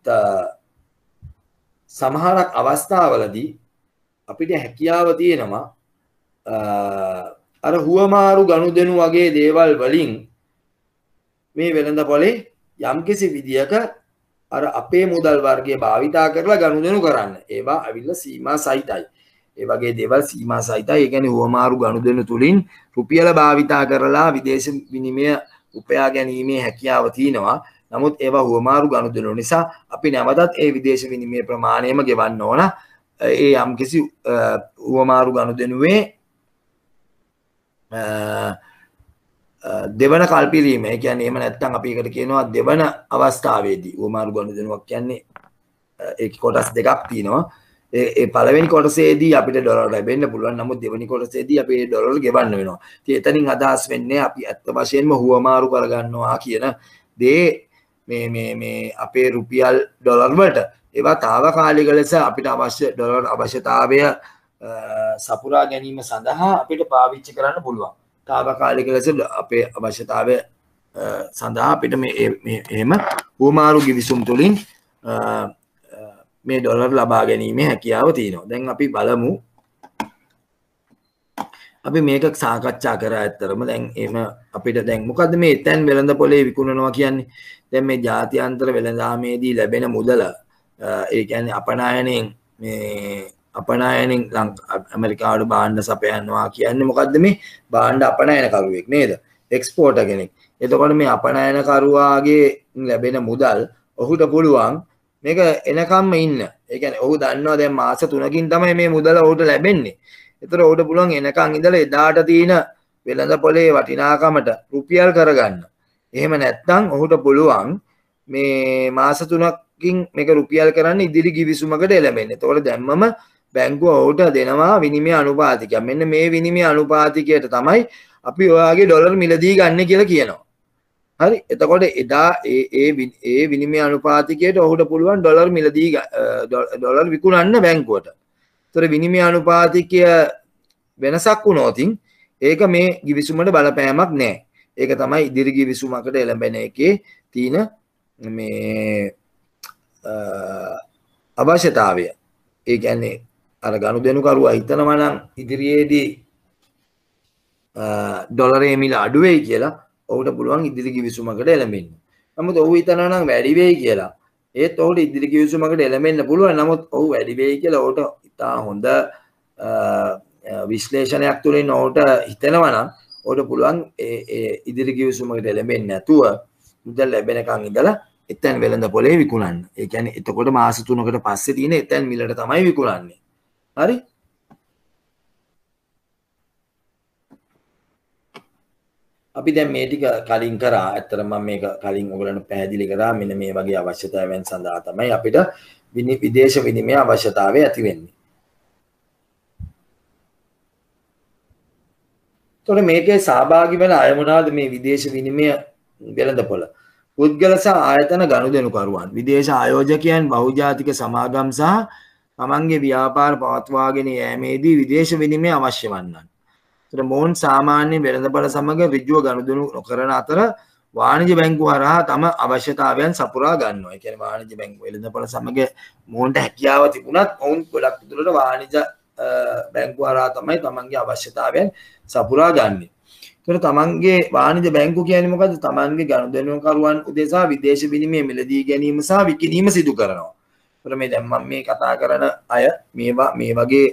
සමහරක් අවස්ථාවලදී අපිට හැකියාව තියෙනවා අර හුවමාරු ගනුදෙනු වගේ දේවල් වලින් මේ වෙළඳපොලේ යම්කිසි විදියක අර අපේ මුදල් වර්ගය භාවිතා කරලා ගනුදෙනු කරන්න. ඒවා අවිල්ල සීමා සහිතයි. ඒ වගේ දේවල් සීමා සහිතයි. ඒ කියන්නේ හුවමාරු ගනුදෙනු තුලින් රුපියල භාවිතා කරලා විදේශ විනිමය උපයා ගැනීමේ හැකියාව තියෙනවා. නමුත් ඒවා හුවමාරු ගනුදෙනු නිසා අපි නැවතත් ඒ විදේශ විනිමය ප්‍රමාණයම ගෙවන්න ඕන. ඒ යම්කිසි හුවමාරු ගනුදෙනුවේ දෙවන කල්පිරීම. ඒ කියන්නේ එහෙම නැත්නම් අපි ඒකට කියනවා දෙවන අවස්ථාවේදී හුවමාරු ගනුදෙනුවක් කියන්නේ ඒක කොටස් දෙකක් තියෙනවා. ඒ පළවෙනි කොටසේදී අපිට ඩොලර් ලැබෙන්න පුළුවන්. නමුත් දෙවෙනි කොටසේදී අපි ඒ ඩොලර් ගෙවන්න වෙනවා. ඉතින් එතනින් අදහස් වෙන්නේ අපි ඇත්ත වශයෙන්ම හුවමාරු කරගන්නවා කියන දේ මේ මේ මේ අපේ රුපියල් ඩොලර් වලට. ඒවා తాවකාලික ලෙස අපිට අවශ්‍ය ඩොලර් අවශ්‍යතාවය සපුරා ගැනීම සඳහා අපිට පාවිච්චි කරන්න පුළුවන්. తాවකාලික ලෙස අපේ අවශ්‍යතාවය සඳහා අපිට මේ එහෙම හුවමාරු ගිවිසුම් තුලින් මේ ඩොලර් ලබා ගැනීමේ හැකියාව තියෙනවා. දැන් අපි බලමු. අපි මේක සාකච්ඡා කරා ඇත්තරම දැන් එහෙම අපිට දැන් මොකද්ද මේ එතෙන් වෙළඳ පොලේ විකුණනවා කියන්නේ? දැන් මේ ජාත්‍යන්තර වෙළඳාමේදී ලැබෙන මුදල ඒ කියන්නේ අපනයනෙන් මේ අපනයනෙන් ඇමරිකාවට භාණ්ඩ සපයනවා කියන්නේ මොකද්ද මේ භාණ්ඩ අපනයන කරුවෙක් නේද? එක්ස්පෝර්ටර් කෙනෙක්. එතකොට මේ අපනයන කරුවාගේ ලැබෙන මුදල් ඔහුට පුළුවන් මේක එනකම්ම ඉන්න. ඒ කියන්නේ ඔහු දන්නවා දැන් මාස තුනකින් තමයි මේ මුදල ඔහුට ලැබෙන්නේ. ඒතර ඔහුට පුළුවන් එනකන් ඉඳලා එදාට තියෙන වෙළඳ පොලේ වටිනාකමට රුපියල් කරගන්න. එහෙම නැත්නම් ඔහුට පුළුවන් මේ මාස තුනකින් මේක රුපියල් කරන්න ඉදිරි ගිවිසුමකට එළඹෙන්න. එතකොට දැම්මම බැංකුව ඔහුට දෙනවා විනිමය අනුපාතිකයක්. මෙන්න මේ විනිමය අනුපාතිකයට තමයි අපි ඔයාගේ ඩොලර් මිලදී ගන්න කියලා කියනවා. හරි. එතකොට එදා ඒ ඒ ඒ විනිමය අනුපාතිකයට ඔහුට පුළුවන් ඩොලර් මිලදී ඩොලර් විකුණන්න බැංකුවට. ඒතර විනිමය අනුපාතිකය වෙනසක් වුණොත් ඒක මේ ගිවිසුමට බලපෑමක් නැහැ. ඒක තමයි ඉදිරි ගිවිසුමකට එළඹෙන එකේ තියෙන මේ අවශ්‍යතාවය. ඒ කියන්නේ අර ගනුදෙනු කරුවා හිතනවා නම් ඉදිරියේදී ඩොලරේ මිල අඩු වෙයි කියලා ඔහුට පුළුවන් ඉදිරි ගිවිසුමකට එළඹෙන්න. නමුත් ඔහු හිතනවා නම් වැඩි වෙයි කියලා. ඒත් ඔහුට ඉදිරි ගිවිසුමකට එළඹෙන්න පුළුවන්. නමුත් ඔහු වැඩි වෙයි කියලා ඔහුට ඉතා හොඳ විශ්ලේෂණයක් තුළින් ඔහුට හිතෙනවා නම් ඔහුට පුළුවන් ඒ ඉදිරි ගිවිසුමකට එළඹෙන්නේ නැතුව මුදල් ලැබෙනකන් ඉඳලා එතෙන් වෙළඳ පොලේ විකුණන්න. ඒ කියන්නේ එතකොට මාස තුනකට පස්සේ තියෙන එතෙන් මිලට තමයි විකුණන්නේ. හරි? අපි දැන් මේ ටික කලින් කරා. ඇත්තටම මම මේක කලින් ඔයගලන්ට පැහැදිලි කරා. මෙන්න මේ වගේ අවශ්‍යතාවයන් සඳහා තමයි අපිට විදේශ විනිමය අවශ්‍යතාවය ඇති වෙන්නේ. එතකොට මේකේ සහභාගී වෙන අය මොනවාද මේ විදේශ විනිමය වෙළඳපොළ? පුද්ගල සහ ආයතන ගනුදෙනුකරුවන්, විදේශ ආයෝජකයන්, බහුජාතික සමාගම් සහ තමන්ගේ ව්‍යාපාර පවත්වාගෙන යෑමේදී විදේශ විනිමය අවශ්‍ය වන්නන්. එතකොට මොවුන් සාමාන්‍ය වෙළඳපොළ සමග ඍජුව ගනුදෙනු නොකරන අතර වාණිජ්‍ය බැංකුව හරහා තම අවශ්‍යතාවයන් සපුරා ගන්නවා. ඒ කියන්නේ වාණිජ්‍ය බැංකුව වෙළඳපොළ සමග මොවුන්ට හැකියාව තිබුණත් ඔවුන් ගොඩක් දුරට වාණිජ්‍ය බැංකුව හරහා තමයි තමන්ගේ අවශ්‍යතාවයන් සපුරා ගන්නෙ. ඒතකොට තමන්ගේ වාණිජ්‍ය බැංකුව කියන්නේ මොකද්ද? තමන්ගේ ගනුදෙනුකරුවන් උදෙසා විදේශ විනිමය මිලදී ගැනීම සහ විකිණීම සිදු කරනවා. ඒතකොට මේ දැන් මම මේ කතා කරන අය මේවා මේ වගේ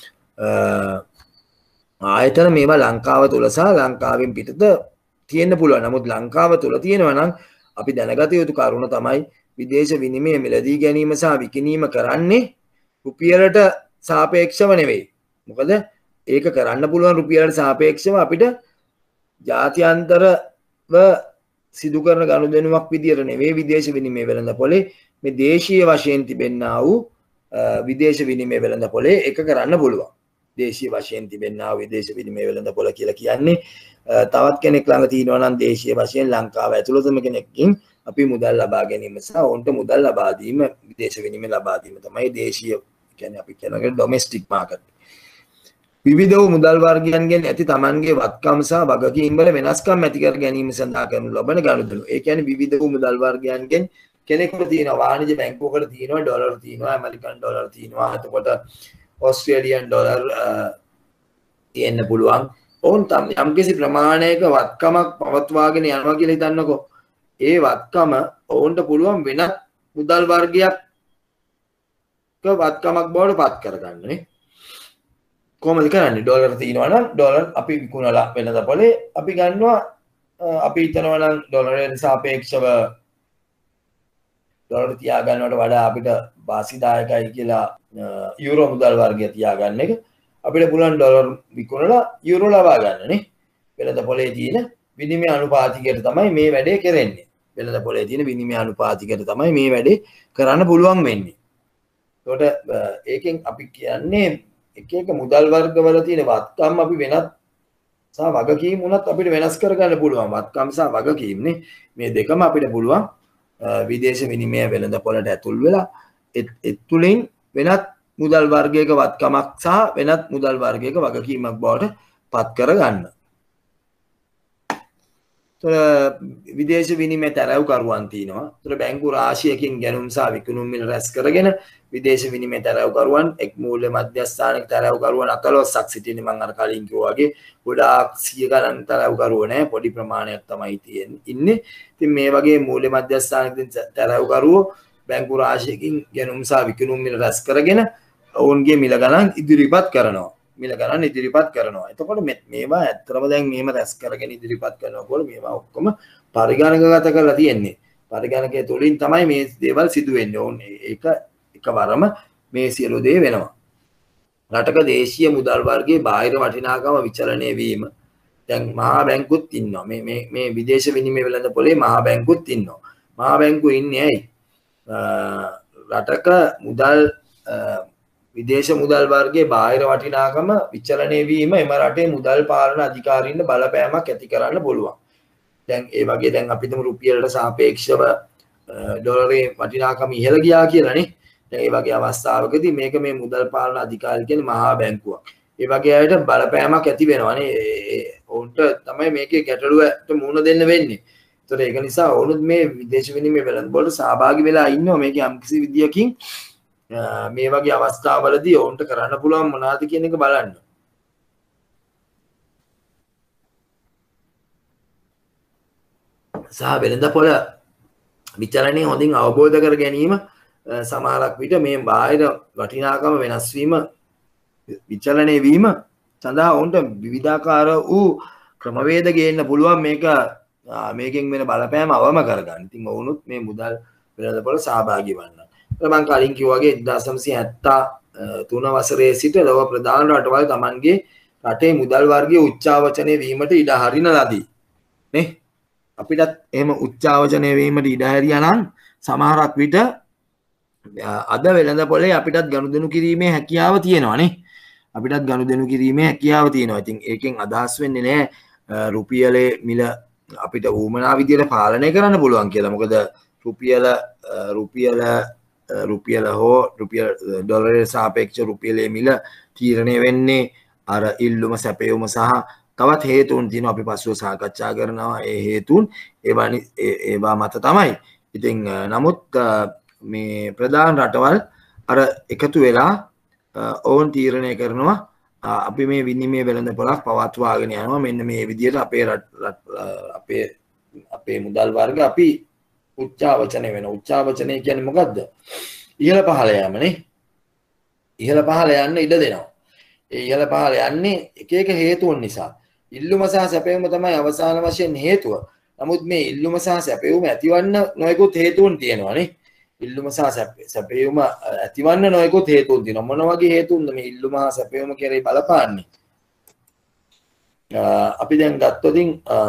ආයතන මේවා ලංකාව තුල සහ ලංකාවෙන් පිටත තියෙන්න පුළුවන්. නමුත් ලංකාව තුල තියෙනවා නම් අපි දැනගත යුතු කරුණ තමයි විදේශ විනිමය මිලදී ගැනීම සහ විකිණීම කරන්නේ රුපියලට සාපේක්ෂව නෙවෙයි. මොකද ඒක කරන්න පුළුවන් රුපියලට සාපේක්ෂව අපිට ජාත්‍යන්තරව සිදු කරන ගනුදෙනුවක් විදියට නෙවෙයි විදේශ විනිමය වෙළඳපොලේ මේ දේශීය වශයෙන් තිබෙන්නා වූ විදේශ විනිමය වෙළඳපොලේ එක කරන්න පුළුවන්. දේශීය වශයෙන් තිබෙන්නා විදේශ විනිමය වෙළඳපොළ කියලා කියන්නේ තවත් කෙනෙක් ළඟ තියෙනවා නම් දේශීය වශයෙන් ලංකාව ඇතුළතම කෙනෙක්ගෙන් අපි මුදල් ලබා ගැනීම සහ ඔවුන්ට මුදල් ලබා දීම විදේශ විනිමය ලබා දීම තමයි දේශීය කියන්නේ අපි කියනවා ඩොමෙස්ටික් මාකට්. විවිධ වූ මුදල් වර්ගයන්ගෙන් ඇති තමන්ගේ වත්කම් සහ වගකීම් වල වෙනස්කම් ඇති කර ගැනීම සඳහා කරනු ලබන ගනුදෙනු. ඒ කියන්නේ විවිධ වූ මුදල් වර්ගයන්ගෙන් කෙනෙකුට තියෙනවා වාණිජ්‍ය බැංකුවකට තියෙනවා ඩොලර් තියෙනවා ඇමරිකන් ඩොලර් තියෙනවා එතකොට ඔස්ට්‍රේලියන් ඩොලර් තියෙන්න පුළුවන්. ඔවුන් යම්කිසි ප්‍රමාණයක වත්කමක් පවත්වාගෙන යනවා කියලා හිතන්නකෝ. ඒ වත්කම ඔවුන්ට පුළුවන් වෙන මුදල් වර්ගයක් වත්කමක් බවට පත් කරගන්න නේ. කොහොමද කරන්නේ? ඩොලර් තියෙනවා නම් ඩොලර් අපි විකුණලා වෙනද පොලේ අපි ගන්නවා අපි හිතනවා නම් ඩොලරයට සාපේක්ෂව ඩොලර් තියා ගන්නවට වඩා අපිට වාසිදායකයි කියලා යුරෝ මුදල් වර්ගය තියාගන්න එක. අපිට පුළුවන් ඩොලර් විකුණලා යුරෝ ලබා ගන්න නේ. වෙනද පොලේ තියෙන විනිමය අනුපාතිකයට තමයි මේ වැඩේ කරන්නේ. වෙනද පොලේ තියෙන විනිමය අනුපාතිකයට තමයි මේ වැඩේ කරන්න පුළුවන් වෙන්නේ. ඒකට ඒකෙන් අපි කියන්නේ එක එක මුදල් වර්ගවල තියෙන වත්කම් අපි වෙනත් සහ වගකීම් උනත් අපිට වෙනස් කරගන්න පුළුවන්. වත්කම් සහ වගකීම් නේ. මේ දෙකම අපිට පුළුවන් විදේශ විනිමය වෙළඳ පොළට ඇතුල් වෙලා ඒ තුලින් වෙනත් මුදල් වර්ගයක වත්කමක් සහ වෙනත් මුදල් වර්ගයක වගකීමක් බවට පත් කරගන්න. ඒතර විදේශ විනිමය තරවකරුවන් තියෙනවා. ඒතර බැංකු රාශියකින් ගැනුම් සහ විකුණුම් මිල රැස් කරගෙන විදේශ විනිමය තරවකරුවන් එක් මූල්‍ය මධ්‍යස්ථානික තරවකරුවන් අතලොස්සක් සිටින්නේ. මම අර කලින් කිව්වා වගේ ගොඩාක් සිය ගණන් තරවකරුවෝ නැහැ. පොඩි ප්‍රමාණයක් තමයි තියෙන්නේ ඉන්නේ. ඉතින් මේ වගේ මූල්‍ය මධ්‍යස්ථානික තරවකරුවෝ බැංකු රාශියකින් ගැනුම් සහ විකුණුම් මිල රැස් කරගෙන ඔවුන්ගේ මිල ගණන් ඉදිරිපත් කරනවා. මිල ගණන් ඉදිරිපත් කරනවා. එතකොට මේවා ඇත්තටම දැන් මෙහෙම රැස් කරගෙන ඉදිරිපත් කරනකොට මේවා ඔක්කොම පරිගණකගත කරලා තියෙන්නේ. පරිගණකයේ තුලින් තමයි මේ දේවල් සිදු වෙන්නේ. ඕනේ ඒක එකවරම මේ සියලු දේ වෙනවා. රටක දේශීය මුදල් වර්ගයේ බාහිර වටිනාකම විචලනය වීම. දැන් මහා බැංකුත් ඉන්නවා. මේ මේ මේ විදේශ විනිමය වෙළඳ පොලේ මහා බැංකුත් ඉන්නවා. මහා බැංකුව ඉන්නේ ඇයි? රටක මුදල් විදේශ මුදල් වර්ගයේ බාහිර වටිනාකම විචලනය වීම එම රටේ මුදල් පාලන අධිකාරීන්ට බලපෑමක් ඇති කරන්න පුළුවන්. දැන් ඒ වගේ දැන් අපි හිතමු රුපියලට සාපේක්ෂව ඩොලරේ වටිනාකම ඉහළ ගියා කියලා නේ. දැන් ඒ වගේ අවස්ථාවකදී මේක මේ මුදල් පාලන අධිකාරිය කියන්නේ මහා බැංකුවක්. ඒ වගේ අයට බලපෑමක් ඇති වෙනවා නේ. ඔවුන්ට තමයි මේකේ ගැටලුවට මුහුණ දෙන්න වෙන්නේ. ඒතර ඒක නිසා ඔවුනුත් මේ විදේශ විනිමය වෙළඳ පොළට සහභාගී වෙලා ඉන්නවා. මේක යම්කිසි විදියකින් මේ වගේ අවස්ථාවලදී ඔවුන්ට කරන්න පුළුවන් මොනවද කියන එක බලන්න. සහ වෙළඳ පොළ විචලනයේ හොඳින් අවබෝධ කර ගැනීම සමහරක් විට මේ බාහිර වටිනාකම වෙනස් වීම විචලනය වීම සඳහා ඔවුන්ට විවිධාකාර වූ ක්‍රමවේද ගේන්න පුළුවන් මේක මේකෙන් වෙන බලපෑම අවම කරගන්න. ඉතින් ඔවුනුත් මේ මුදල් වෙළඳ පොළ සහභාගී වන්න. මම කලින් කිව්වා වගේ එක්දාස් නවසිය හැත්තෑ තුන වසරේ සිට ලොව ප්‍රධාන රටවල් Tamanගේ රටේ මුදල් වර්ගයේ උච්චාවචනය වීමට ඉඩ හරින ලදී. නේ? අපිටත් එහෙම උච්චාවචනය වීමට ඉඩ හැරියා නම් සමහරක් විට අද වෙළඳ පොලේ අපිටත් ගනුදෙනු කිරීමේ හැකියාව තියෙනවා නේ. අපිටත් ගනුදෙනු කිරීමේ හැකියාව තියෙනවා. ඉතින් ඒකෙන් අදහස් වෙන්නේ නැහැ රුපියලේ මිල අපිට ඌමනා විදියට පාලනය කරන්න පුළුවන් කියලා. මොකද රුපියල රුපියල රුපියල හෝ රුපියල් ඩොලරයට සාපේක්ෂව රුපියලේ මිල තීරණය වෙන්නේ අර ඉල්ලුම සැපයුම සහ තවත් හේතුන් තියෙනවා. අපි පසුව සාකච්ඡා කරනවා ඒ හේතුන් ඒවා ඒවා මත තමයි. ඉතින් නමුත් මේ ප්‍රධාන රටවල් අර එකතු වෙලා ඕන් තීරණය කරනවා අපි මේ විනිමය වෙළඳ පොළක් පවත්වාගෙන යනවා මෙන්න මේ විදිහට අපේ අපේ අපේ මුදල් වර්ග අපි උච්චාවචනය වෙන. උච්චාවචනය කියන්නේ මොකද්ද? ඉහළ පහළ යාම නේ. ඉහළ පහළ යන්න ඉඩ දෙනවා. ඒ ඉහළ පහළ යන්නේ එක එක හේතුන් නිසා. ඉල්ලුම සහ සැපයුම තමයි අවසාන වශයෙන් හේතුව. නමුත් මේ ඉල්ලුම සහ සැපයුම ඇතිවන්න නොයෙකුත් හේතුන් තියෙනවා නේ. ඉල්ලුම සහ සැපයුම ඇතිවන්න නොයෙකුත් හේතුන් තියෙනවා. මොන වගේ හේතුන්ද මේ ඉල්ලුම සහ සැපයුම කෙරෙහි බලපාන්නේ? අපි දැන් ගත්තොතින්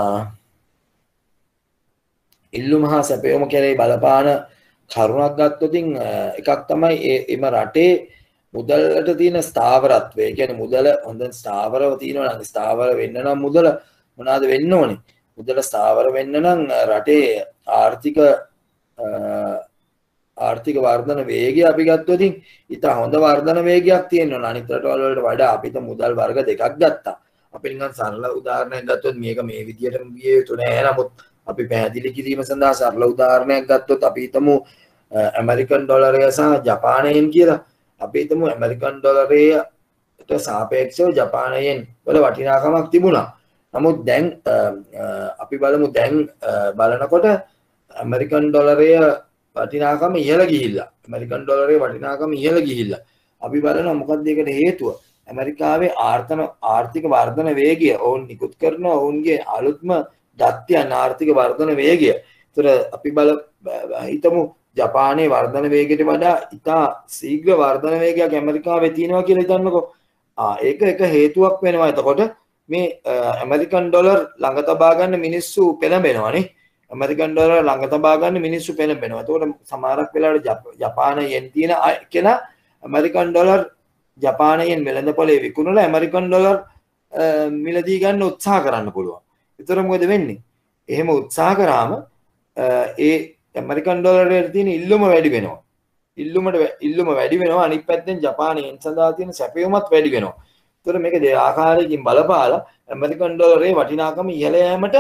ඉල්ලුම හා සැපයුම කෙරෙහි බලපාන කරුණක් ගත්තොතින් එකක් තමයි එම රටේ මුදලට තියෙන ස්ථාවරත්වය. ඒ කියන්නේ මුදල හොඳ ස්ථාවරව තියෙනවා නම් ස්ථාවර වෙන්න නම් මුදල මොනවාද වෙන්න ඕනේ? මුදල ස්ථාවර වෙන්න නම් රටේ ආර්ථික ආර්ථික වර්ධන වේගය අපි ගත්තොතින් ඊට හොඳ වර්ධන වේගයක් තියෙනවා. අනිත් රටවල් වලට වඩා අපිට මුදල් වර්ග දෙකක් ගත්තා. අපි නිකන් සරල උදාහරණයක් ගත්තොත් මේක මේ විදිහටම ගියේ යුතු නෑ. නමුත් අපි පැහැදිලි කිරීම සඳහා සරල උදාහරණයක් ගත්තොත් අපි හිතමු ඇමරිකන් ඩොලරය සහ ජපානයෙන් කියලා. අපි හිතමු ඇමරිකන් ඩොලරයට සාපේක්ෂව ජපානයෙන් වල වටිනාකමක් තිබුණා. නමුත් දැන් අපි බලමු දැන් බලනකොට ඇමරිකන් ඩොලරය වටිනාකම ඉහළ ගිහිල්ලා. ඇමරිකන් ඩොලරේ වටිනාකම ඉහළ ගිහිල්ලා. අපි බලනවා මොකක්ද ඒකට හේතුව? ඇමරිකාවේ ආර්ථන ආර්ථික වර්ධන වේගය ඔවුන් නිකුත් කරන ඔවුන්ගේ අලුත්ම දත්යන් ආර්ථික වර්ධන වේගය. ඒතර අපි බල හිතමු ජපානයේ වර්ධන වේගයට වඩා ඉතා ශීඝ්‍ර වර්ධන වේගයක් ඇමරිකාවේ තියෙනවා කියලා හිතන්නකෝ. ආ ඒක එක හේතුවක් වෙනවා. එතකොට මේ ඇමරිකන් ඩොලර් ළඟ තබා ගන්න මිනිස්සු පෙළඹෙනවානේ. ඇමරිකන් ඩොලර් ළඟ තබා ගන්න මිනිස්සු පෙළඹෙනවා. එතකොට සමහරක් වෙලාවට ජපානයෙන් තියෙන කෙනා ඇමරිකන් ඩොලර් ජපානයෙන් වෙළඳපොලේ විකුණලා ඇමරිකන් ඩොලර් මිලදී ගන්න උත්සාහ කරන්න පුළුවන්. ඒතර මොකද වෙන්නේ? එහෙම උත්සාහ කරාම ඒ ඇමරිකන් ඩොලරයට තියෙන ඉල්ලුම වැඩි වෙනවා. ඉල්ලුමට ඉල්ලුම වැඩි වෙනවා. අනිත් පැත්තෙන් ජපානයෙන් සඳහා තියෙන සැපයුමත් වැඩි වෙනවා. ඒතර මේක දෙක ආකාරයකින් බලපාලා ඇමරිකන් ඩොලරේ වටිනාකම ඉහළ යෑමට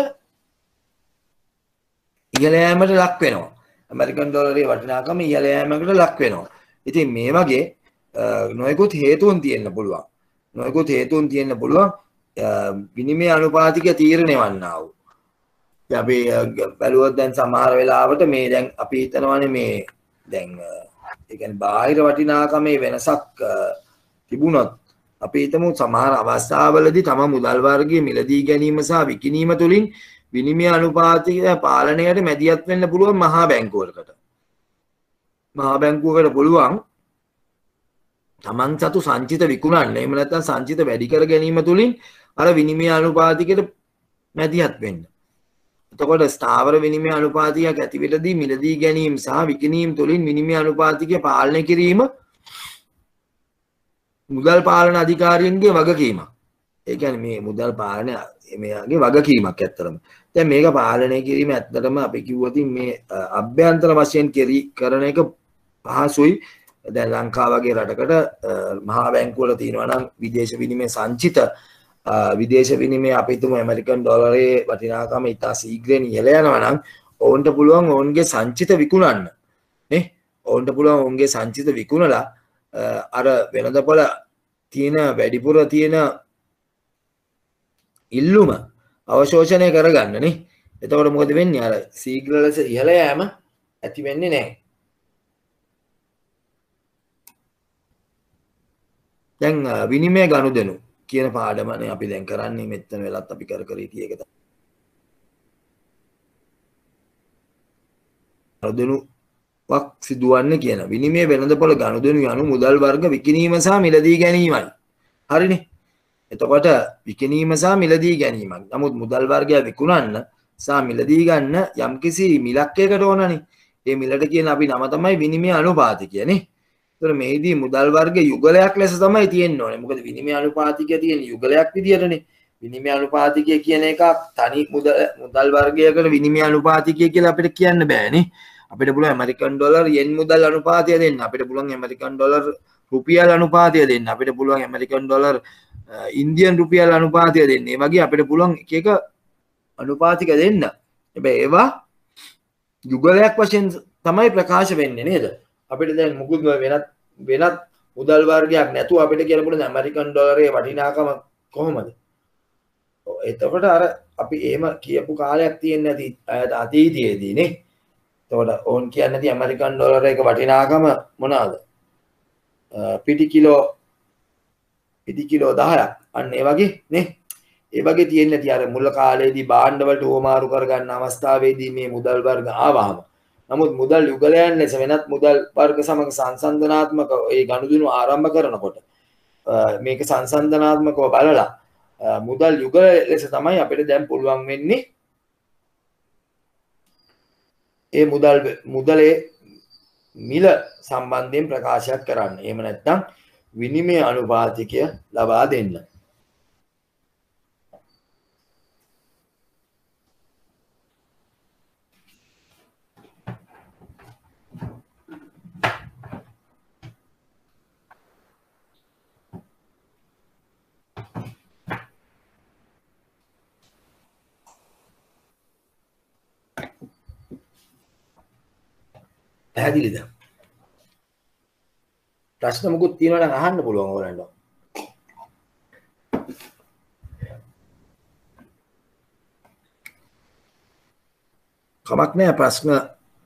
ඉහළ යෑමට ලක් වෙනවා. ඇමරිකන් ඩොලරේ වටිනාකම ඉහළ යෑමකට ලක් වෙනවා. ඉතින් මේ වගේ නොයෙකුත් හේතුන් තියෙන්න පුළුවන්. නොයෙකුත් හේතුන් තියෙන්න පුළුවන් විනිමය අනුපාතික තීරණය වන්නා වූ. අපි බැලුවොත් දැන් සමහර වෙලාවට මේ දැන් අපි හිතනවානේ මේ දැන් ඒ කියන්නේ බාහිර වටිනාකමේ වෙනසක් තිබුණොත් අපි හිතමු සමහර අවස්ථාවලදී තම මුදල් වර්ගයේ මිලදී ගැනීම සහ විකිණීම තුළින් විනිමය අනුපාතික පාලනයට මැදිහත් වෙන්න පුළුවන් මහා බැංකුවකට. මහා බැංකුවකට පුළුවන් තමන් සතු සංචිත විකුණන්න. එහෙම නැත්නම් සංචිත වැඩි කර ගැනීම තුළින් අර විනිමය අනුපාතිකයට මැදිහත් වෙන්න. එතකොට ස්ථාවර විනිමය අනුපාතිකයක් ඇතිවෙලදී මිලදී ගැනීම සහ විකිණීම තුළින් විනිමය අනුපාතිකය පාලනය කිරීම මුදල් පාලන අධිකාරියන්ගේ වගකීමක්. ඒ කියන්නේ මේ මුදල් පාලන මෙයාගේ වගකීමක් ඇත්තටම. දැන් මේක පාලනය කිරීම ඇත්තටම අපි කිව්වොත් මේ අභ්‍යන්තර වශයෙන් කරන එක පහසුයි. දැන් ලංකාව වගේ රටකට මහා බැංකුවල තියෙනවා නම් විදේශ විනිමය සංචිත විදේශ විනිමය අපි හිතමු ඇමරිකන් ඩොලරේ වටිනාකම ඉතා ශීඝ්‍රයෙන් ඉහළ යනවා නම් ඔවුන්ට පුළුවන් ඔවුන්ගේ සංචිත විකුණන්න නේ. ඔවුන්ට පුළුවන් ඔවුන්ගේ සංචිත විකුණලා අර වෙළඳපොළ තියෙන වැඩිපුර තියෙන ඉල්ලුම අවශෝෂණය කරගන්න නේ. එතකොට මොකද වෙන්නේ? අර ශීඝ්‍ර ලෙස ඉහළ යෑම ඇති වෙන්නේ නැහැ. දැන් විනිමය ගනුදෙනු කියන පාඩමනේ අපි දැන් කරන්නේ මෙතන වෙලත් අපි කර කර හිටිය එක තමයි. ගනුදෙනුවක් සිදුවන්නේ කියන විනිමය වෙළඳපොළ ගනුදෙනු යනු මුදල් වර්ග විකිණීම සහ මිලදී ගැනීමයි. හරිනේ. එතකොට විකිණීම සහ මිලදී ගැනීමක්. නමුත් මුදල් වර්ගය විකුණන්න සහ මිලදී ගන්න යම්කිසි මිලක් එකකට ඕනනේ. ඒ මිලට කියන අපි නම තමයි විනිමය අනුපාතිකය නේ. ඒතර මේදී මුදල් වර්ග යුගලයක් ලෙස තමයි තියෙන්න ඕනේ. මොකද විනිමය අනුපාතිකය තියෙන යුගලයක් විදියටනේ. විනිමය අනුපාතිකය කියන එක තනි මුදල් මුදල් වර්ගයකට විනිමය අනුපාතිකය කියලා අපිට කියන්න බෑනේ. අපිට පුළුවන් ඇමරිකන් ඩොලර් යෙන් මුදල් අනුපාතය දෙන්න. අපිට පුළුවන් ඇමරිකන් ඩොලර් රුපියල් අනුපාතය දෙන්න. අපිට පුළුවන් ඇමරිකන් ඩොලර් ඉන්දියන් රුපියල් අනුපාතය දෙන්න. ඒ වගේ අපිට පුළුවන් එක එක අනුපාතික දෙන්න. හැබැයි ඒවා යුගලයක් වශයෙන් තමයි ප්‍රකාශ වෙන්නේ නේද? අපිට දැන් මුකුත් වෙනත් වෙනත් මුදල් වර්ගයක් නැතුව අපිට කියන්න පුළුවන් ඇමරිකන් ඩොලරේ වටිනාකම කොහොමද? එතකොට අර අපි එහෙම කියපු කාලයක් තියෙන්නේ නැති අතීතයේදී නේ. එතකොට ඕන් කියන්නේ නැති ඇමරිකන් ඩොලර් එක වටිනාකම මොනවාද? පිටි කිලෝ පිටි කිලෝ දහයක්. අන්න ඒ වගේ නේ. ඒ වගේ තියෙන්නේ නැති අර මුල් කාලේදී භාණ්ඩ වලට උවමාරු කරගන්න අවස්ථාවේදී මේ මුදල් වර්ග ආවහම. නමුත් මුදල් යුගලයන් ලෙස වෙනත් මුදල් වර්ග සමග සංසන්දනාත්මක ඒ ගනුදෙනු ආරම්භ කරනකොට මේක සංසන්දනාත්මකව බලලා මුදල් යුගල ලෙස තමයි අපිට දැන් පුළුවන් වෙන්නේ ඒ මුදල් මුදලේ මිල සම්බන්ධයෙන් ප්‍රකාශයක් කරන්න. එහෙම නැත්නම් විනිමය අනුපාතිකය ලබා දෙන්න. පැහැදිලිද? ප්‍රශ්න මොකුත් තියෙනවා නම් අහන්න පුළුවන් ඕගොල්ලන්ට. කමක් නැහැ ප්‍රශ්න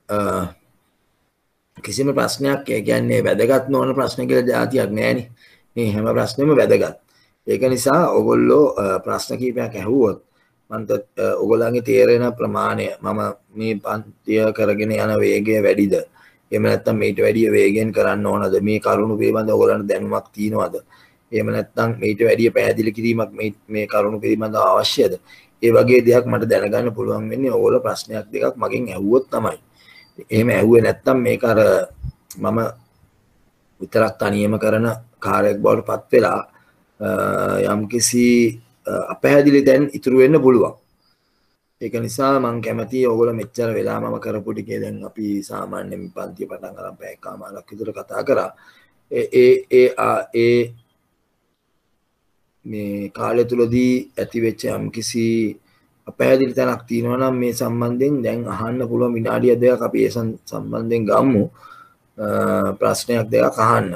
කිසිම ප්‍රශ්නයක් ඒ කියන්නේ වැදගත් නොවන ප්‍රශ්න කියලා જાතියක් නැහැනේ. මේ හැම ප්‍රශ්නෙම වැදගත්. ඒක නිසා ඔයගොල්ලෝ ප්‍රශ්න කීපයක් ඇහුවොත් මන්ට ඔයගොල්ලන්ගේ තේරෙන ප්‍රමාණය මම මේ පන්තිය කරගෙන යන වේගය වැඩිද? එහෙම නැත්නම් මේට වැඩිය වේගෙන් කරන්න ඕනද? මේ කරුණු පිළිබඳව ඔයගොල්ලන්ට දැනුමක් තියෙනවද? එහෙම නැත්නම් මේට වැඩිය පැහැදිලි කිරීමක් මේ මේ කරුණු පිළිබඳව අවශ්‍යද? ඒ වගේ දෙයක් මට දැනගන්න පුළුවන් වෙන්නේ ඔයගොල්ලෝ ප්‍රශ්නයක් දෙකක් මගෙන් ඇහුවොත් තමයි. එහෙම ඇහුවේ නැත්නම් මේක අර මම විතරක් තනියම කරන කාර්යයක් බවට පත් වෙලා යම්කිසි අපැහැදිලි තැන් ඉතුරු වෙන්න පුළුවන්. ඒක නිසා මම කැමතියි ඔයගොල්ලෝ මෙච්චර වෙලා මම කරපු ටිකේ දැන් අපි සාමාන්‍යයෙන් පන්තිය පටන් ගන්න පැයකමාරක් විතර කතා කරා. ඒ ඒ ඒ මේ කාලය තුලදී ඇති වෙච්ච යම්කිසි අපැහැදිලි තැනක් තියෙනවා නම් මේ සම්බන්ධයෙන් දැන් අහන්න පුළුවන් විනාඩිය දෙකක් අපි ඒ සම්බන්ධයෙන් ගමු. ප්‍රශ්නයක් දෙකක් අහන්න.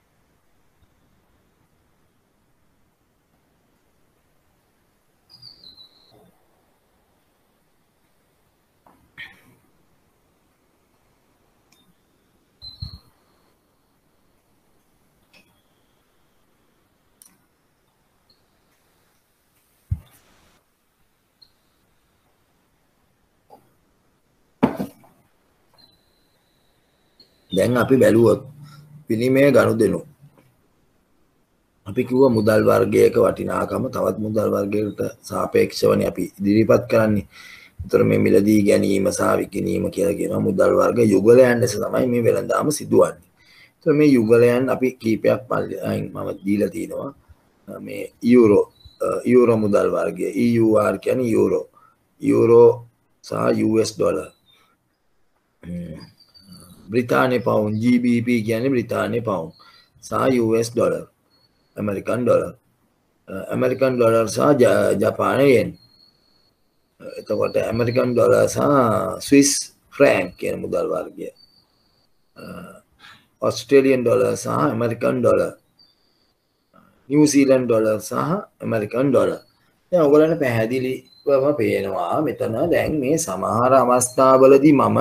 දැන් අපි බැලුවොත් විනිමය ගනුදෙනු අපි කිව්වා මුදල් වර්ගයක වටිනාකම තවත් මුදල් වර්ගයකට සාපේක්ෂවනේ අපි ඉදිරිපත් කරන්නේ. ඒතර මේ මිලදී ගැනීම සහ විකිණීම කියලා කියනවා මුදල් වර්ග යුගලයන් ලෙස තමයි මේ වෙළඳාම සිදුවන්නේ. ඒතර මේ යුගලයන් අපි කීපයක් මම දීලා තිනවා. මේ යූරෝ යූරෝ මුදල් වර්ගය E U R කියන්නේ යූරෝ යූරෝ සහ U S ඩොලර්. බ්‍රිතාන්‍ය පවුන් G B P කියන්නේ බ්‍රිතාන්‍ය පවුන් සහ U S dollar American dollar American dollar සහ ජපාන යෙන්. එතකොට ඇමරිකන් ඩොලර් සහ ස්විස් ෆ්‍රැන්ක් කියන මුදල් වර්ගය. ඔස්ට්‍රේලියන් ඩොලර් සහ ඇමරිකන් ඩොලර් නිව්සීලන්ත ඩොලර් සහ ඇමරිකන් ඩොලර්. දැන් ඔයගොල්ලන්ට පැහැදිලිවම පේනවා මෙතන දැන් මේ සමහර අවස්ථාවලදී මම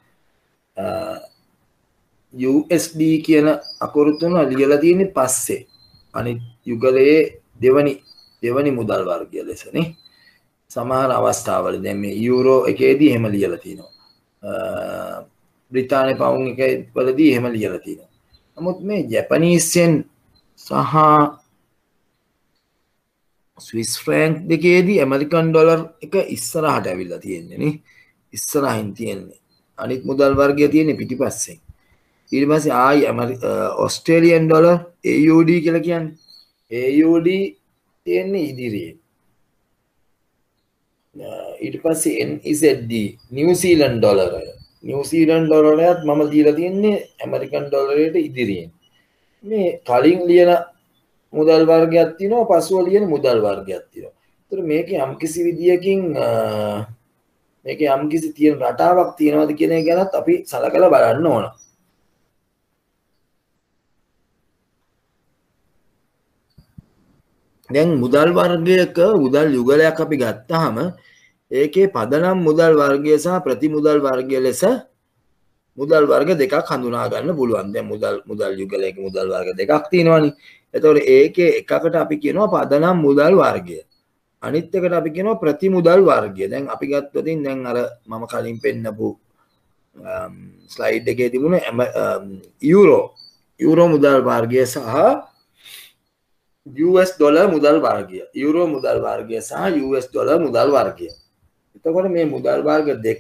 U S D කියන අකුරු තුන ලියලා තියෙන්නේ පස්සේ අනිත් යුගලයේ දෙවනි දෙවනි මුදල් වර්ගය ලෙසනේ. සමහර අවස්ථාවල දැන් මේ යූරෝ එකේදී එහෙම ලියලා තිනවා. බ්‍රිතාන්‍ය පවුන් එකේ වලදී එහෙම ලියලා තිනවා. නමුත් මේ ජපනීස් යෙන් සහ ස්විස් ෆ්‍රැන්ක් දෙකේදී ඇමරිකන් ඩොලර් එක ඉස්සරහට ඇවිල්ලා තියෙන්නේ නේ. ඉස්සරහින් තියෙන්නේ. අනිත් මුදල් වර්ගය තියෙන්නේ පිටිපස්සෙන්. ඊට පස්සේ ආයි Australian dollar A U D කියලා කියන්නේ. A U D තියෙන්නේ ඉදිරියේ. ඊට පස්සේ N Z D නිව්සීලන්ත ඩොලර්. නිව්සීලන්ත ඩොලරයත් මම දීලා තියෙන්නේ ඇමරිකන් ඩොලරයට ඉදිරියෙන්. මේ කලින් ලියන මුදල් වර්ගයක් තියෙනවා පසුව ලියන මුදල් වර්ගයක් තියෙනවා. ඒතර මේක යම්කිසි විදියකින් මේක යම්කිසි තියෙන රටාවක් තියෙනවද කියන එක ගැනත් අපි සලකලා බලන්න ඕන. දැන් මුදල් වර්ගයක මුදල් යුගලයක් අපි ගත්තාම ඒකේ පදනම් මුදල් වර්ගය සහ ප්‍රති මුදල් වර්ගය ලෙස මුදල් වර්ග දෙකක් හඳුනා ගන්න පුළුවන්. දැන් මුදල් මුදල් යුගලයක මුදල් වර්ග දෙකක් තියෙනවානේ. එතකොට ඒකේ එකකට අපි කියනවා පදනම් මුදල් වර්ගය. අනිත් එකට අපි කියනවා ප්‍රති මුදල් වර්ගය. දැන් අපි ගත්තොත් දැන් අර මම කලින් පෙන්නපු ස්ලයිඩ් එකේ තිබුණ යූරෝ යූරෝ මුදල් වර්ගය සහ U S ඩොලර් මුදල් වර්ගය. යූරෝ මුදල් වර්ගය සහ U S ඩොලර් මුදල් වර්ගය. එතකොට මේ මුදල් වර්ග දෙක